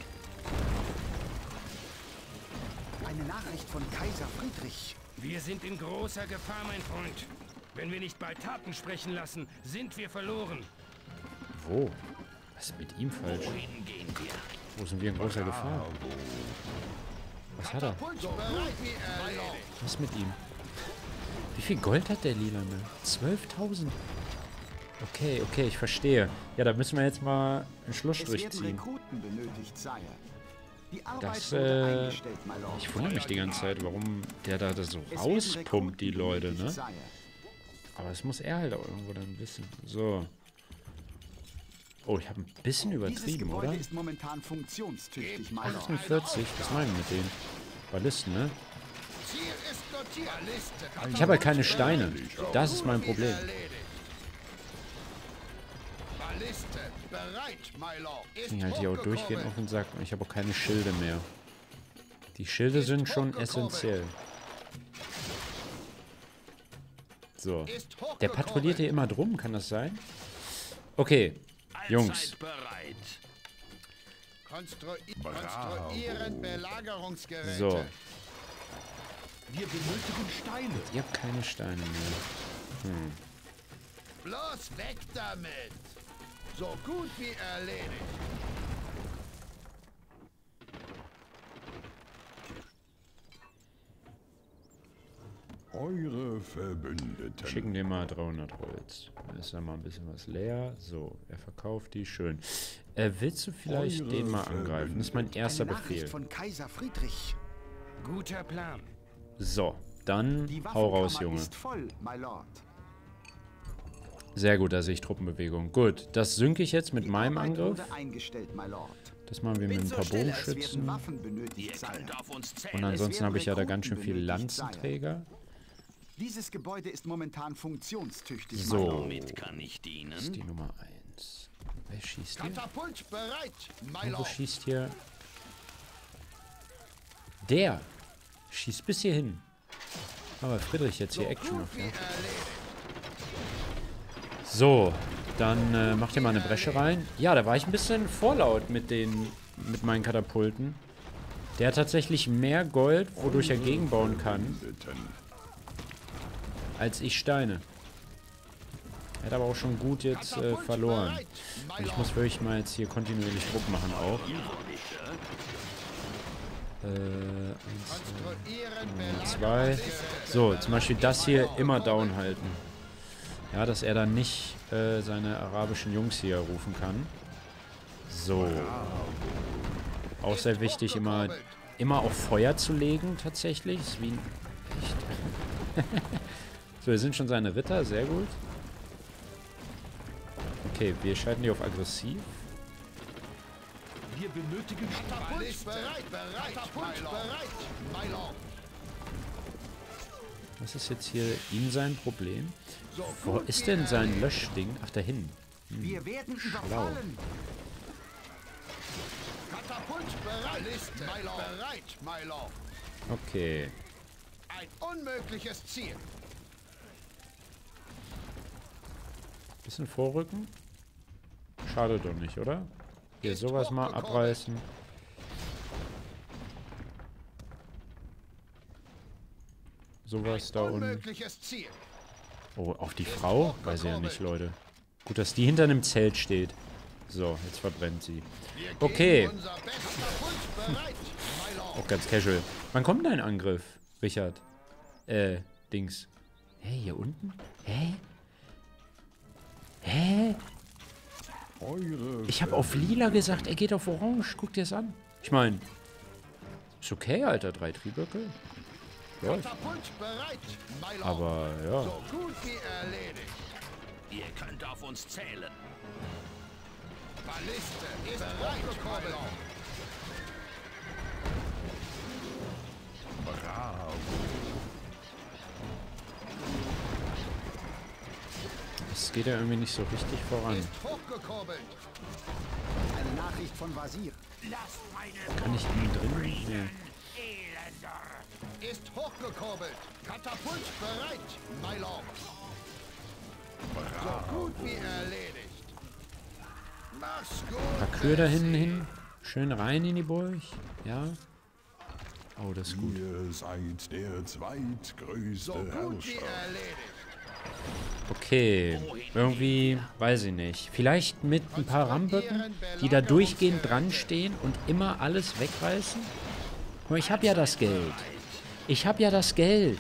eine Nachricht von Kaiser Friedrich. Wir sind in großer Gefahr, mein Freund. Wenn wir nicht bei Taten sprechen lassen, sind wir verloren. Wo? Was ist mit ihm falsch? Wohin gehen wir? Wo sind wir in großer Gefahr? Was hat er? Katapult bereit, wie erledigt. Was ist mit ihm? Wie viel Gold hat der Lilane? zwölftausend. Okay, okay, ich verstehe. Ja, da müssen wir jetzt mal einen Es Schlussstrich werden ziehen. Rekruten benötigt, Sire. Die Arbeit Das, wurde äh, eingestellt, my lord. Ich wundere mich die ganze Zeit, warum der da das so Es werden rauspumpt, die Rekruten Leute, benötigt, ne? Sire. Aber das muss er halt auch irgendwo dann wissen. So. Oh, ich habe ein bisschen Dieses übertrieben, Gebäude oder? ist momentan funktionstüchtig, my lord. achtundvierzig, was meinen wir mit denen? Ballisten, ne? Ziel ist notiert. Balliste. Ich habe halt keine Steine. Das ist mein Problem. Erledigt. Balliste bereit, my lord. Ist Ich halt hier auch durchgehend hochgekurbelt. auf den Sack und ich habe auch keine Schilde mehr. Die Schilde sind schon essentiell. So. Ist Der hochgekurbelt. patrouilliert hier immer drum, kann das sein? Okay, Jungs. Allzeit bereit. Konstrui konstruieren Belagerungsgeräte. So. Wir benötigen Steine. Ihr habt keine Steine mehr. Bloß weg damit. So gut wie erledigt. Eure Verbündeten. Schicken dir mal dreihundert Holz. Dann ist da mal ein bisschen was leer. So, er verkauft die. Schön. Äh, willst du vielleicht Eure den mal angreifen? Das ist mein erster Eine Nachricht Befehl. von Kaiser Friedrich. Guter Plan. So, Dann Die hau raus, Waffenkammer Junge. ist voll, my lord. Sehr gut, da sehe ich Truppenbewegung. Gut, das synke ich jetzt mit Die meinem Arbeit Angriff. wurde eingestellt, my lord. Das machen wir mit ein zur paar Stelle, es Es werden Bogenschützen. Waffen benötigt sein. Und ansonsten werden habe ich ja da Rekruten ganz schön viele benötigt, Sire. Lanzenträger. Dieses Gebäude ist momentan funktionstüchtig, my So, lord. Kann ich dienen? das ist die Nummer eins. Wer schießt hier? Katapult bereit, my Und wo lord. schießt hier? Der schießt bis hierhin. Aber Friedrich jetzt hier Action macht, ja. So, dann äh, macht ihr mal eine Bresche rein. Ja, da war ich ein bisschen vorlaut mit den, mit meinen Katapulten. Der hat tatsächlich mehr Gold, wodurch er gegenbauen kann, als ich Steine. Er hat aber auch schon gut jetzt äh, verloren. Und ich muss wirklich mal jetzt hier kontinuierlich Druck machen auch. Äh, eins, zwei. So, zum Beispiel das hier immer down halten. Ja, dass er dann nicht äh, seine arabischen Jungs hier rufen kann. So. Auch sehr wichtig, immer, immer auf Feuer zu legen, tatsächlich. Ist wie ein... Echt. So, hier sind schon seine Ritter, sehr gut. Okay, wir schalten die auf aggressiv. Wir benötigen Katapult bereit, bereit, Katapult bereit, my lord. Was ist jetzt hier ihm sein Problem? Wo ist denn sein Löschding? Ach, da hinten. Wir werden überfallen. Katapult bereit, my lord. Bereit, my lord. Okay. Ein unmögliches Ziel. Bisschen vorrücken? Schade doch nicht, oder? Hier, sowas mal abreißen. Sowas da unten. Unmögliches Ziel. Oh, auf die Frau? Weiß ich ja nicht, Leute. Gut, dass die hinter einem Zelt steht. So, jetzt verbrennt sie. Okay. Unser Katapult bereit, my lord. Auch ganz casual. Wann kommt dein Angriff, Richard? Äh, Dings. Hä, hier unten? Hä? Hä? Eure Ich habe auf lila gesagt, er geht auf orange. Guck dir das an. Ich meine, ist okay, Alter. Drei Trieböcke. Läuft. Katapult bereit, my lord. Aber, ja. So gut wie erledigt. Ihr könnt auf uns zählen. Balliste ist bereit, my lord. Es geht ja irgendwie nicht so richtig voran. Ist hochgekurbelt. Eine Nachricht von Vasir. Kann ich innen drin? Nee. Ist hochgekurbelt. Katapult bereit, my lord. So gut wie erledigt. Mach's gut. Ein paar Kühe da hinten hin. Schön rein in die Burg. Ja. Oh, das ist gut. Ihr seid der zweitgrößte So gut wie Herrscher. erledigt. Okay. Irgendwie, weiß ich nicht. Vielleicht mit ein paar Ramböcken, die da durchgehend dran stehen und immer alles wegreißen? Aber ich habe ja das Geld. Ich habe ja das Geld.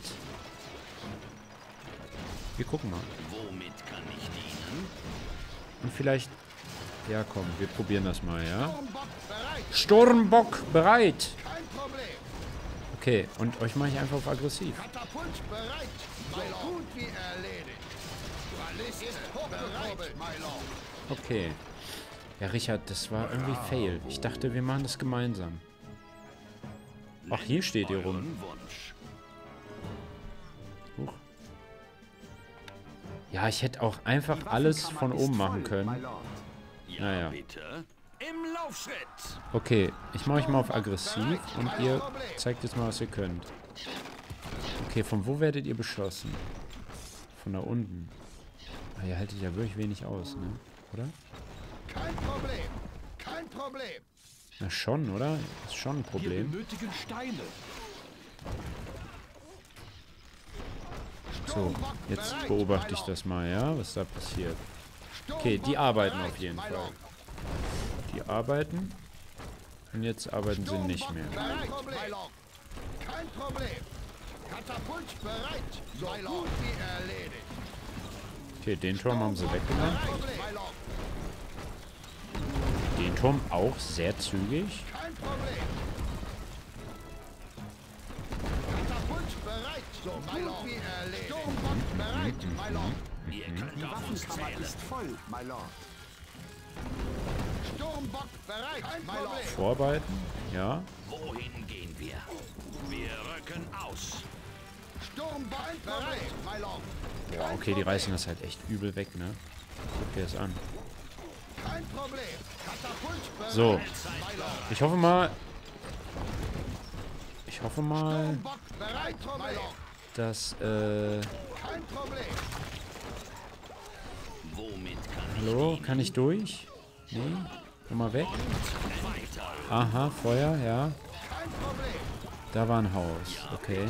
Wir gucken mal. Womit kann ich dienen? Und vielleicht... Ja, komm, wir probieren das mal, ja? Sturmbock bereit. Sturmbock bereit. Kein Problem. Okay, und euch mache ich einfach auf aggressiv. Katapult bereit. So gut wie erledigt. Balliste ist hochgekurbelt, my lord. Okay. Ja, Richard, das war irgendwie fail. Ich dachte, wir machen das gemeinsam. Ach, hier steht ihr rum. Euren Wunsch. Huch. Ja, ich hätte auch einfach alles von oben machen können. Ja, Naja. bitte. Im Laufschritt. Okay, ich mache euch mal auf aggressiv und ihr zeigt jetzt mal, was ihr könnt. Okay, von wo werdet ihr beschossen? Von da unten. Ah, ihr haltet ja wirklich wenig aus, ne? Oder? Kein Problem. Kein Problem. Na schon, oder? Ist schon ein Problem. benötigen Steine. So, jetzt beobachte ich das mal, ja? Was da passiert. Okay, die arbeiten auf jeden Fall. Die arbeiten. Und jetzt arbeiten sie nicht mehr. Kein Problem. Kein Problem. Katapult bereit. So gut wie erledigt. Okay, den Turm haben sie weggemacht. Kein Problem. My lord. Den Turm auch sehr zügig. Kein Problem. Katapult bereit. So, my Lord. Sturmbock bereit, my Lord. Die Waffenkammer ist voll, my Lord. Sturmbock bereit, my Lord. Vorbereiten, ja. Wohin gehen wir? Wir rücken aus. Sturmbock bereit, my Lord. Boah, okay, die reißen das halt echt übel weg, ne? Guck dir das an. Kein Problem. Katapult bereit, So, my Lord. ich hoffe mal... Ich hoffe mal, Sturmbock bereit, my Lord. dass, äh... Kein Problem. Womit kann Hallo, kann ich durch? Nee? Komm mal weg. Aha, Feuer, ja. Kein Problem. Da war ein Haus, okay.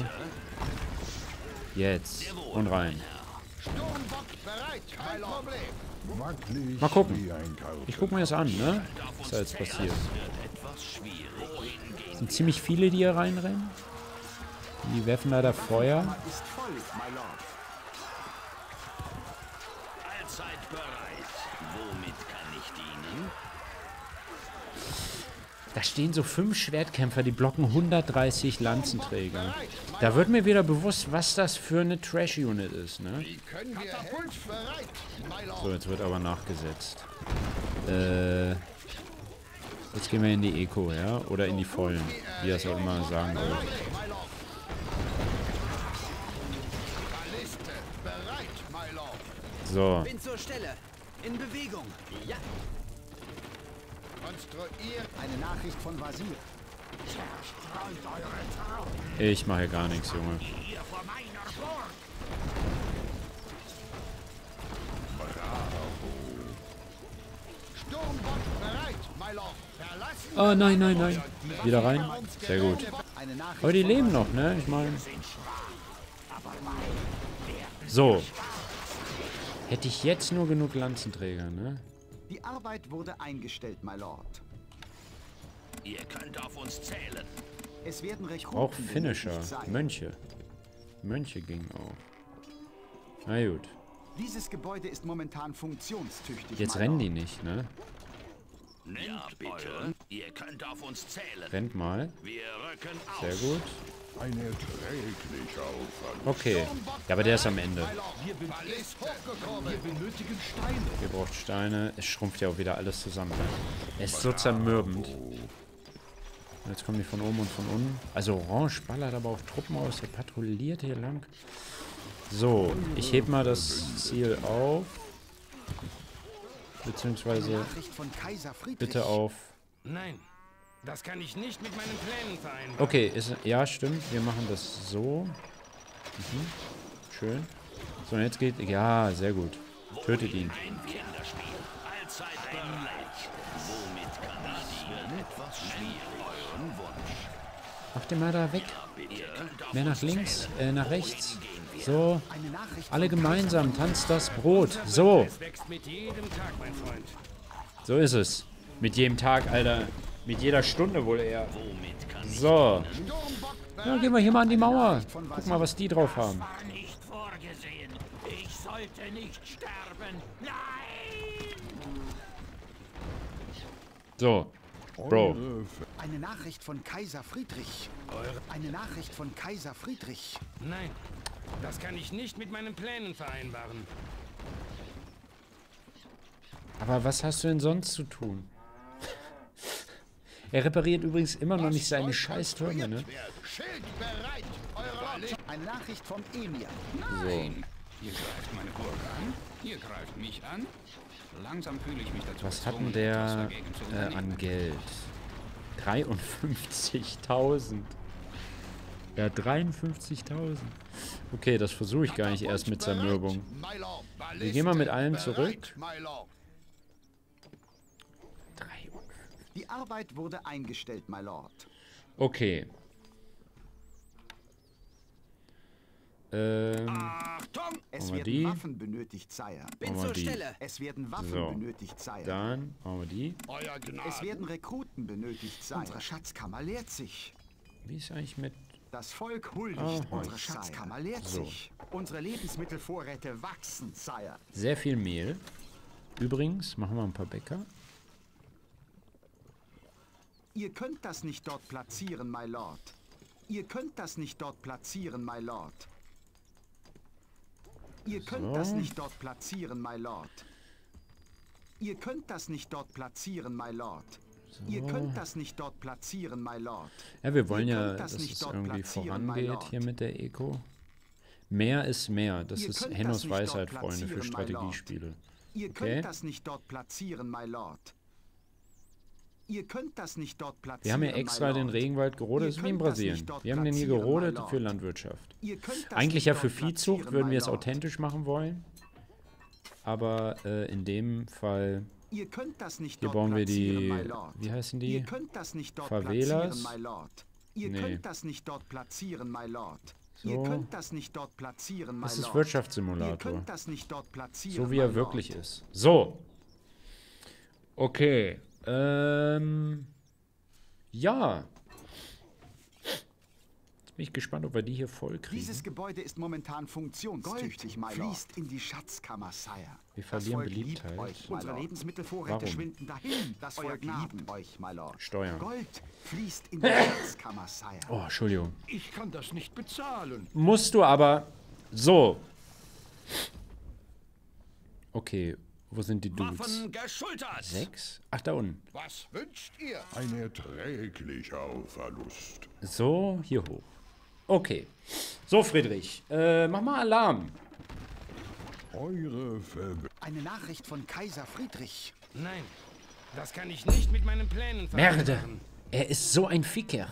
Jetzt. Und rein. Sturmbock bereit, my Lord. Wackelig Mal gucken. wie ein Karren. Ich guck mir das an, ne? Was da jetzt passiert. etwas schwierig? Wohin gehen Es sind ziemlich viele, die hier reinrennen. Die werfen leider Feuer. Ist voll, my Lord. allzeit bereit? Womit kann ich dienen? Da stehen so fünf Schwertkämpfer, die blocken hundertdreißig Lanzenträger. Da wird mir wieder bewusst, was das für eine Trash-Unit ist, ne? Können wir Katapult bereit, my Lord. So, jetzt wird aber nachgesetzt. Äh, jetzt gehen wir in die Eco, ja? Oder in die Vollen, wie er es auch immer sagen wollte. My Lord. Balliste bereit, my Lord. So, Bin zur Stelle. In Bewegung. Ja. Konstruiert. Eine Nachricht von Vasir. ich mache hier gar nichts, Junge. Sturmbock bereit, my Lord. Verlassen. Oh, nein, nein, nein. Wieder rein. Sehr gut. Eine Nachricht Aber die von leben Vasir. noch, ne? Ich meine... So. Hätte ich jetzt nur genug Lanzenträger, ne? Die Arbeit wurde eingestellt, my Lord. Ihr könnt auf uns zählen. Es werden Rekruten Auch Finisher. benötigt sein. Mönche. Mönche gingen auch. Na gut. Dieses Gebäude ist momentan funktionstüchtig. Jetzt my rennen Lord. die nicht, ne? Ja, bitte. Ihr könnt auf uns zählen. Rennt mal. Wir rücken aus. Sehr gut. Ein erträglicher Aufwand. Okay. Ja, aber der ist am Ende. Ballist hochgekommen. Ihr braucht Steine. Es schrumpft ja auch wieder alles zusammen. Ne? Es ist so zermürbend. Jetzt kommen die von oben und von unten. Also Orange ballert aber auch Truppen aus. Der patrouilliert hier lang. So, ich heb mal das Ziel auf. Beziehungsweise Nachricht von Kaiser Friedrich. bitte auf... Nein, das kann ich nicht mit meinen Plänen vereinbaren. Okay, ist, ja, stimmt. Wir machen das so. Mhm. Schön. So, und jetzt geht... Ja, sehr gut. Tötet ihn. Ein Kinderspiel. Allzeit bereit. Womit kann ich dienen? Etwas schwierig. Euren Wunsch. Mach den mal da weg. Ihr könnt auf Mehr nach uns links, zählen. äh, nach rechts. Wohin gehen wir? So, Eine Nachricht alle von gemeinsam. Tanzt das Brot. So, Es wächst mit jedem Tag, mein Freund. so ist es. Mit jedem Tag, Alter. Mit jeder Stunde wohl eher. Womit kann ich So. Sturmbock bereit. Ja, gehen wir hier mal an die Mauer. Guck mal, was die drauf haben. war nicht vorgesehen. Ich sollte nicht sterben. Nein! So, Bro. Eine Nachricht von Kaiser Friedrich. Eine Nachricht von Kaiser Friedrich. Nein, das kann ich nicht mit meinen Plänen vereinbaren. Aber was hast du denn sonst zu tun? Er repariert übrigens immer noch nicht seine scheiß Türme, ne? Schild bereit. Eure Ballist. Eine Nachricht vom Emir. So. Ihr greift meine Burg an, ihr greift mich an. Langsam fühle ich mich dazu Was hat denn gezwungen, etwas der dagegen zu äh, unternehmen. an Geld? dreiundfünfzigtausend. Ja, dreiundfünfzigtausend. Okay, das versuche ich gar nicht erst mit Zermürbung. My Lord. Wir gehen mal mit allem Balliste zurück. bereit, my Lord. Die Arbeit wurde eingestellt, my Lord. Okay. Ähm, Achtung! Es Machen wir werden die. Waffen benötigt, Sire. Bin Machen wir zur die. Stelle. Es werden Waffen So. benötigt, Sire. dann machen wir die. Euer Es Gnade. werden Rekruten benötigt, Sire. Unsere Schatzkammer leert sich. Wie ist eigentlich mit... Das Volk huldigt Ah, euch, unsere Schatzkammer leert So. sich. Unsere Lebensmittelvorräte wachsen, Sire. Sehr viel Mehl. Übrigens, machen wir ein paar Bäcker. Ihr könnt das nicht dort platzieren, my Lord. Ihr könnt das nicht dort platzieren, my Lord. Ihr könnt So. das nicht dort platzieren, my lord. Ihr könnt das nicht dort platzieren, my lord. Ihr könnt das nicht dort platzieren, my lord. Ja, wir wollen Ihr ja, könnt das dass nicht es dort irgendwie platzieren, my vorangeht lord. hier mit der Eco. Mehr ist mehr. Das Ihr ist könnt das Hennos nicht dort Weisheit, Freunde, für platzieren, my lord. Strategiespiele. Ihr Okay. könnt das nicht dort platzieren, my lord. Ihr könnt das nicht dort platzieren, Wir haben hier my extra den lord. Regenwald gerodet, Ihr das ist wie in könnt das Brasilien. nicht dort Wir haben den hier platzieren, my gerodet lord. für Landwirtschaft. Ihr könnt das Eigentlich nicht ja für dort Viehzucht platzieren, würden my wir es lord. authentisch machen wollen. Aber äh, in dem Fall, Ihr könnt das nicht hier dort bauen wir platzieren, die, my lord. wie heißen Ihr die? könnt das nicht dort Favelas? platzieren, my lord. Ihr Nee. könnt das nicht dort platzieren, my lord. So. Ihr könnt das nicht dort platzieren, my Es ist lord. Wirtschaftssimulator. Ihr könnt das nicht dort platzieren, So wie my er lord. wirklich ist. So. Okay. Ähm. Ja. Jetzt bin ich gespannt, ob wir die hier voll kriegen. Dieses Gebäude ist momentan funktionstüchtig, my lord. Fließt in die Schatzkammer, Sire. Wir Das verlieren Volk liebt Beliebtheit. euch, my Unsere Lebensmittelvorräte Warum? schwinden dahin. Das Volk liebt euch, my lord. Steuern. Gold fließt in die Schatzkammer, Sire. Oh, Entschuldigung. Ich kann das nicht bezahlen. Musst du aber. So. Okay. Wo sind die Dudes? Waffen geschultert! Sechs? Ach, da unten. Was wünscht ihr? Ein erträglicher Verlust. So, hier hoch. Okay. So, Friedrich. Äh, mach mal Alarm. Eure Verwirrung. Eine Nachricht von Kaiser Friedrich. Nein, das kann ich nicht mit meinen Plänen Merde. vereinbaren. Er ist so ein Ficker.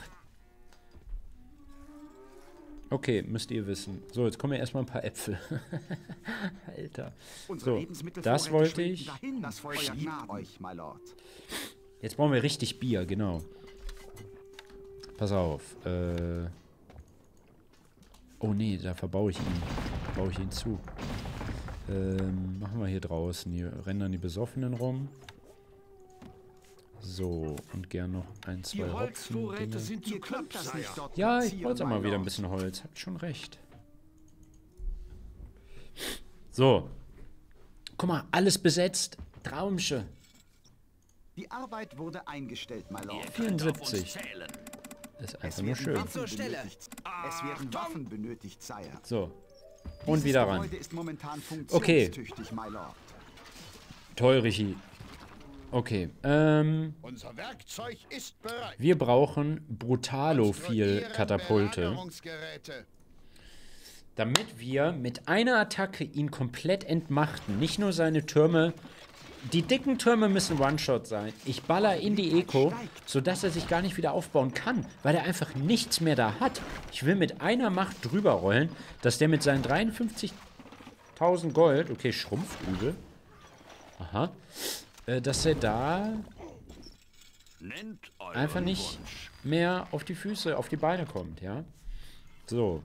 Okay, müsst ihr wissen. So, jetzt kommen ja erstmal ein paar Äpfel. Alter. Unsere So, Lebensmittelvorräte das wollte schwinden ich. Dahin. Das Volk liebt euch, my lord. Jetzt brauchen wir richtig Bier, genau. Pass auf. Äh oh nee, da verbaue ich ihn. Baue ich ihn zu. Ähm, machen wir hier draußen. Hier rennen dann die Besoffenen rum. So, und gern noch ein, zwei Die Hopfen. Holzvorräte Dinge. sind zu Ihr könnt knapp, das nicht Sire. dort Ja, ich platzieren, wollte auch my mal wieder ein lord. bisschen Holz. Habt schon recht. So. Guck mal, alles besetzt. Traumsche. Die Arbeit wurde eingestellt, my lord. vierundsiebzig. Zählen. Ist Es einfach nur werden schön. Waffen Zur Stelle. benötigt. Es werden Waffen benötigt, Sire. So. Und Dieses wieder ran. Gebäude ist momentan Okay. funktionstüchtig, my lord. Toll, Richi. Okay. Ähm, Unser Werkzeug ist bereit. wir brauchen brutalo viel Konstruieren Katapulte, Belagerungsgeräte. damit wir mit einer Attacke ihn komplett entmachten. Nicht nur seine Türme. Die dicken Türme müssen One-Shot sein. Ich baller in die Eco, sodass er sich gar nicht wieder aufbauen kann, weil er einfach nichts mehr da hat. Ich will mit einer Macht drüber rollen, dass der mit seinen dreiundfünfzigtausend Gold, okay, schrumpft übel, aha, äh, dass er da Nennt euren einfach nicht Wunsch. mehr auf die Füße, auf die Beine kommt, ja. So.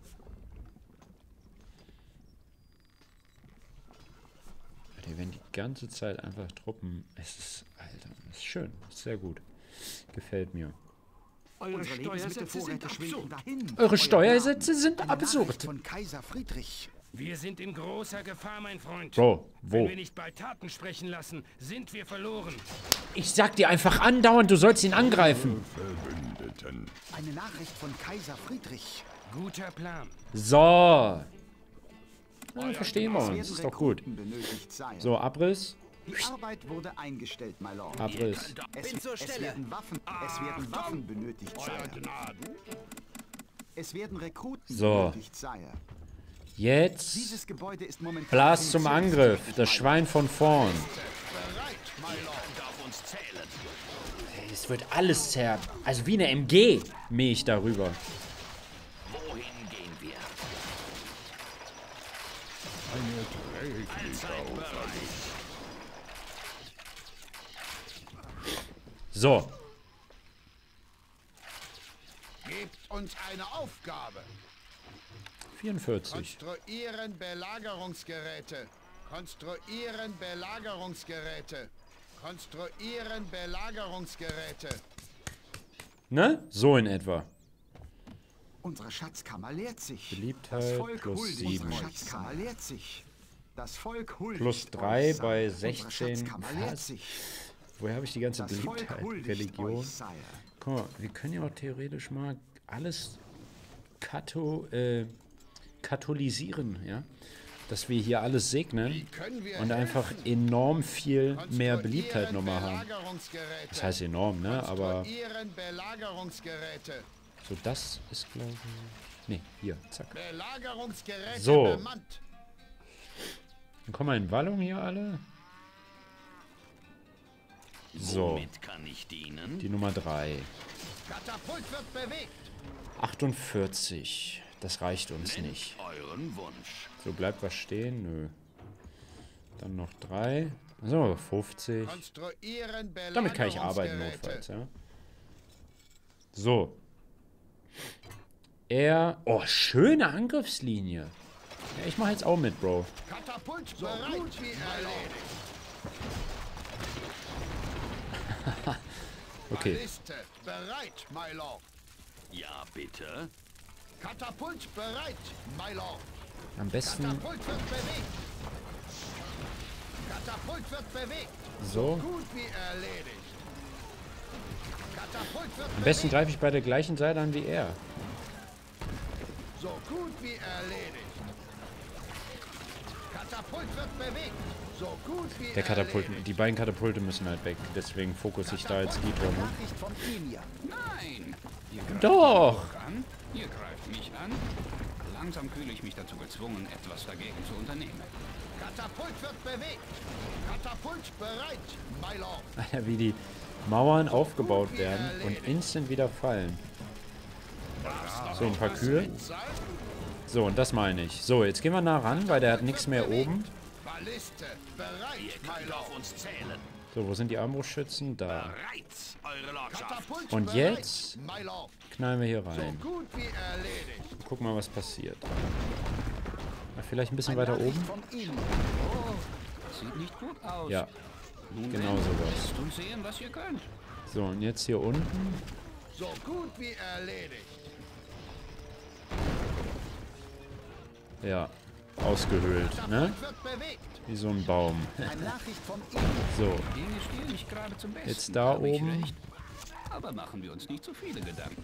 Die werden die ganze Zeit einfach Truppen. Es ist, Alter, es ist schön. Ist sehr gut. Gefällt mir. Eure Unsere Steuersätze sind Lebensmittelvorräte schwinden absurd. dahin. Eure Steuersätze sind Eine Nachricht absurd. von Kaiser Friedrich. Wir sind in großer Gefahr, mein Freund. Bro, Wenn wo? wir nicht bald Taten sprechen lassen, sind wir verloren. Ich sag dir einfach andauernd, du sollst ihn angreifen. Verbündeten. Eine Nachricht von Kaiser Friedrich. Guter Plan. So. Ja, verstehen wir Es uns. werden Ist doch gut. Rekruten benötigt, Sire. So, Abriss. Die Arbeit wurde eingestellt, my lord. Abriss. Es, Bin zur es Stelle. werden Waffen, es werden Waffen benötigt, Euer Sire. Gnaden. Es werden Rekruten So. benötigt, Sire. Jetzt Dieses Gebäude ist momentan Blas zum Angriff. funktionstüchtig, Das my Schwein von vorn. Bereit, my lord. Auf uns zählen. Es wird alles zer... Also wie eine M G mähe ich darüber. Wohin gehen wir? Ein erträglicher Verlust. So. Gebt uns eine Aufgabe. vierundvierzig. Konstruieren Belagerungsgeräte. Konstruieren Belagerungsgeräte. Konstruieren Belagerungsgeräte. Ne? So in etwa. Unsere Schatzkammer leert sich. Beliebtheit Das Volk plus huldigt. sieben. Unsere Schatzkammer leert sich. Das Volk huldigt. Plus drei euch, bei Sire. sechzehn. Unsere Schatzkammer leert Was? sich. Woher habe ich die ganze Das Volk Beliebtheit? huldigt Religion. euch, Sire. Guck mal, wir können ja auch theoretisch mal alles katho, äh, katholisieren, ja? dass wir hier alles segnen und einfach enorm viel mehr Beliebtheit nochmal haben. Das heißt enorm, ne? Aber so, das ist, glaube ich... Ne, hier, zack. So. Dann kommen wir in Wallung hier alle. So. Die Nummer drei. achtundvierzig. Das reicht uns nicht. So, bleibt was stehen? Nö. Dann noch drei. So, fünfzig. Damit kann ich arbeiten notfalls, ja. So. Er... Oh, schöne Angriffslinie. Ja, ich mache jetzt auch mit, Bro. Katapult bereit wie erledigt. Okay. Balliste bereit, my lord. Ja, bitte. Katapult bereit, my lord. Am besten... Katapult wird bewegt. Katapult wird bewegt. So. Gut wie erledigt. Katapult wird Am besten greife ich bei der gleichen Seite an wie er. So gut wie erledigt. Katapult wird bewegt. So gut wie Der Katapult, erledigt. die beiden Katapulte müssen halt weg. Deswegen fokus ich da jetzt die drum. Nachricht vom Emir. Nein! Ihr greift Doch! mich an, ihr greift mich an. Langsam fühle ich mich dazu gezwungen, etwas dagegen zu unternehmen. Katapult wird bewegt. Katapult bereit, my lord. Alter, wie die Mauern aufgebaut werden und instant wieder fallen. So, ein paar Kühe. So, und das meine ich. So, jetzt gehen wir nah ran, weil der hat nichts mehr oben. Balliste bereit, my lord. So, wo sind die Armbrustschützen? Da. Bereit, eure Lordschaft. Katapult Und bereit, jetzt my lord. knallen wir hier So rein. gut wie erledigt. Guck mal, was passiert. Na, vielleicht ein bisschen weiter Nachricht oben. vom Emir. Sieht nicht gut aus. Ja, Nun genau denn, sowas. lasst uns sehen, was ihr könnt. So, und jetzt hier unten. So gut wie erledigt. Ja, ausgehöhlt, ne? Katapult wird bewegt. Wie so ein Baum. Eine Nachricht vom Emir. So, Dinge stehen nicht gerade zum Besten. jetzt da hab ich oben. recht. Aber machen wir uns nicht zu viele Gedanken.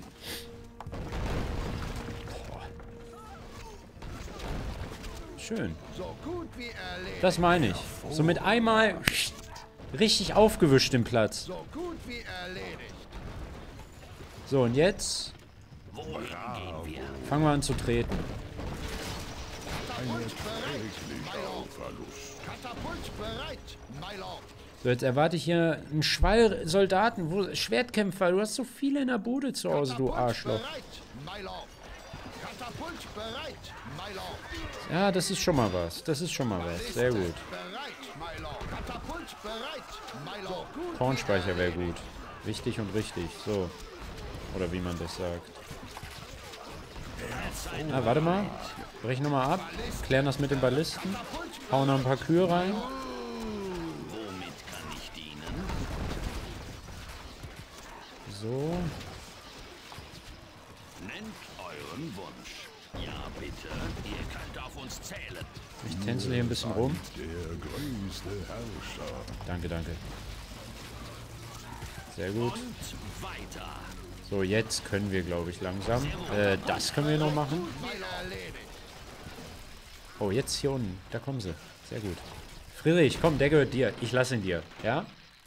Schön. So gut wie erledigt. Das meine ich. So mit einmal richtig aufgewischt den Platz. So gut wie erledigt. So, und jetzt Wohin gehen wir? fangen wir an zu treten. Katapult bereit, my lord. Verlust. Katapult bereit, my lord. So, jetzt erwarte ich hier einen Schwall Soldaten, wo, Schwertkämpfer. Du hast so viele in der Bude zu Hause, du Arschloch. Bereit, my lord. Katapult bereit, my lord. Ja, das ist schon mal was. Das ist schon mal was. Sehr gut. Bereit, my lord. Katapult bereit, my lord. So gut Kornspeicher wäre gut. Wichtig und richtig. So. Oder wie man das sagt. Ah, warte mal. Brech nochmal ab. Klären das mit den Ballisten. Hauen noch ein paar Kühe rein. Womit kann ich dienen? So. Nennt euren Wunsch. Ja, bitte. Ihr könnt auf uns zählen. Ich tänzel hier ein bisschen rum. Der größte Herrscher. Danke, danke. Sehr gut. Und weiter. So, jetzt können wir, glaube ich, langsam. Äh, das können wir noch machen. Oh, jetzt hier unten. Da kommen sie. Sehr gut. Friedrich, komm, der gehört dir. Ich lasse ihn dir. Ja?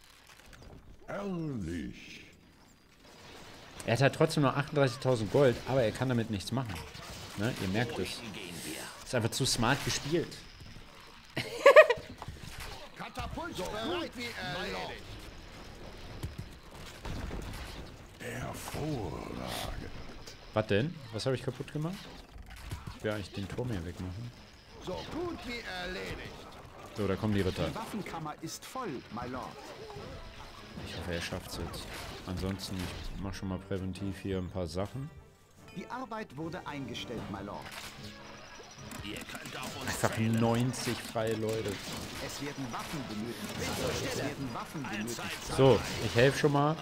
Ehrlich. Er hat halt trotzdem noch achtunddreißigtausend Gold, aber er kann damit nichts machen. Ne? Ihr merkt es. Wohin gehen wir? Ist einfach zu smart gespielt. Katapult bereit wie erledigt. Hervorragend. Was denn? Was habe ich kaputt gemacht? Ich will eigentlich den Turm hier wegmachen. So gut wie erledigt. So, da kommen die Ritter. Die Waffenkammer ist voll, my lord. Ich hoffe, er schafft es jetzt. Ansonsten, ich mache schon mal präventiv hier ein paar Sachen. Die Arbeit wurde eingestellt, my lord. Ihr könnt auf uns Einfach zählen. neunzig freie Leute. Es werden Waffen benötigt. Es werden Waffen benötigt. So, ich helfe schon mal.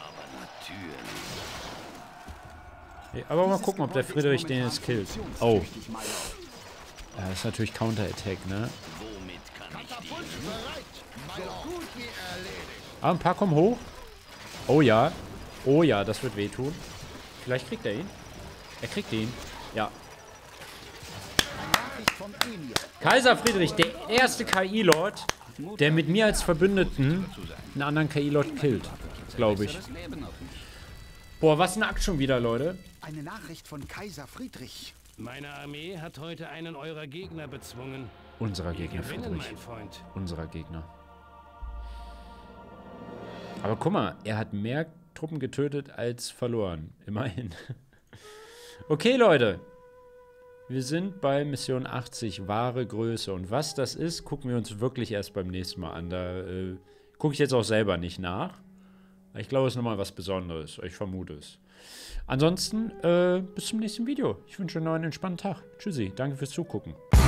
Ja, aber mal gucken, ob der Friedrich den jetzt killt. Oh. Ja, das ist natürlich Counter-Attack, ne? Womit kann ich Katapult dienen? bereit. So gut wie erledigt. Ah, ein paar kommen hoch. Oh ja. Oh ja, das wird wehtun. Vielleicht kriegt er ihn. Er kriegt ihn. Ja. vom Emir. Kaiser Friedrich, der erste K I-Lord, der mit mir als Verbündeten einen anderen K I-Lord killt, glaube ich. Boah, was ein Akt schon wieder, Leute. Eine Nachricht von Kaiser Friedrich. Meine Armee hat heute einen eurer Gegner bezwungen. Unserer Wir Gegner, gewinnen, Friedrich. mein Freund. Unserer Gegner. Aber guck mal, er hat mehr Truppen getötet als verloren. Immerhin. Okay, Leute. Wir sind bei Mission achtzig, wahre Größe. Und was das ist, gucken wir uns wirklich erst beim nächsten Mal an. Da äh, gucke ich jetzt auch selber nicht nach. Ich glaube, es ist nochmal was Besonderes. Ich vermute es. Ansonsten, äh, bis zum nächsten Video. Ich wünsche euch noch einen entspannten Tag. Tschüssi, danke fürs Zugucken.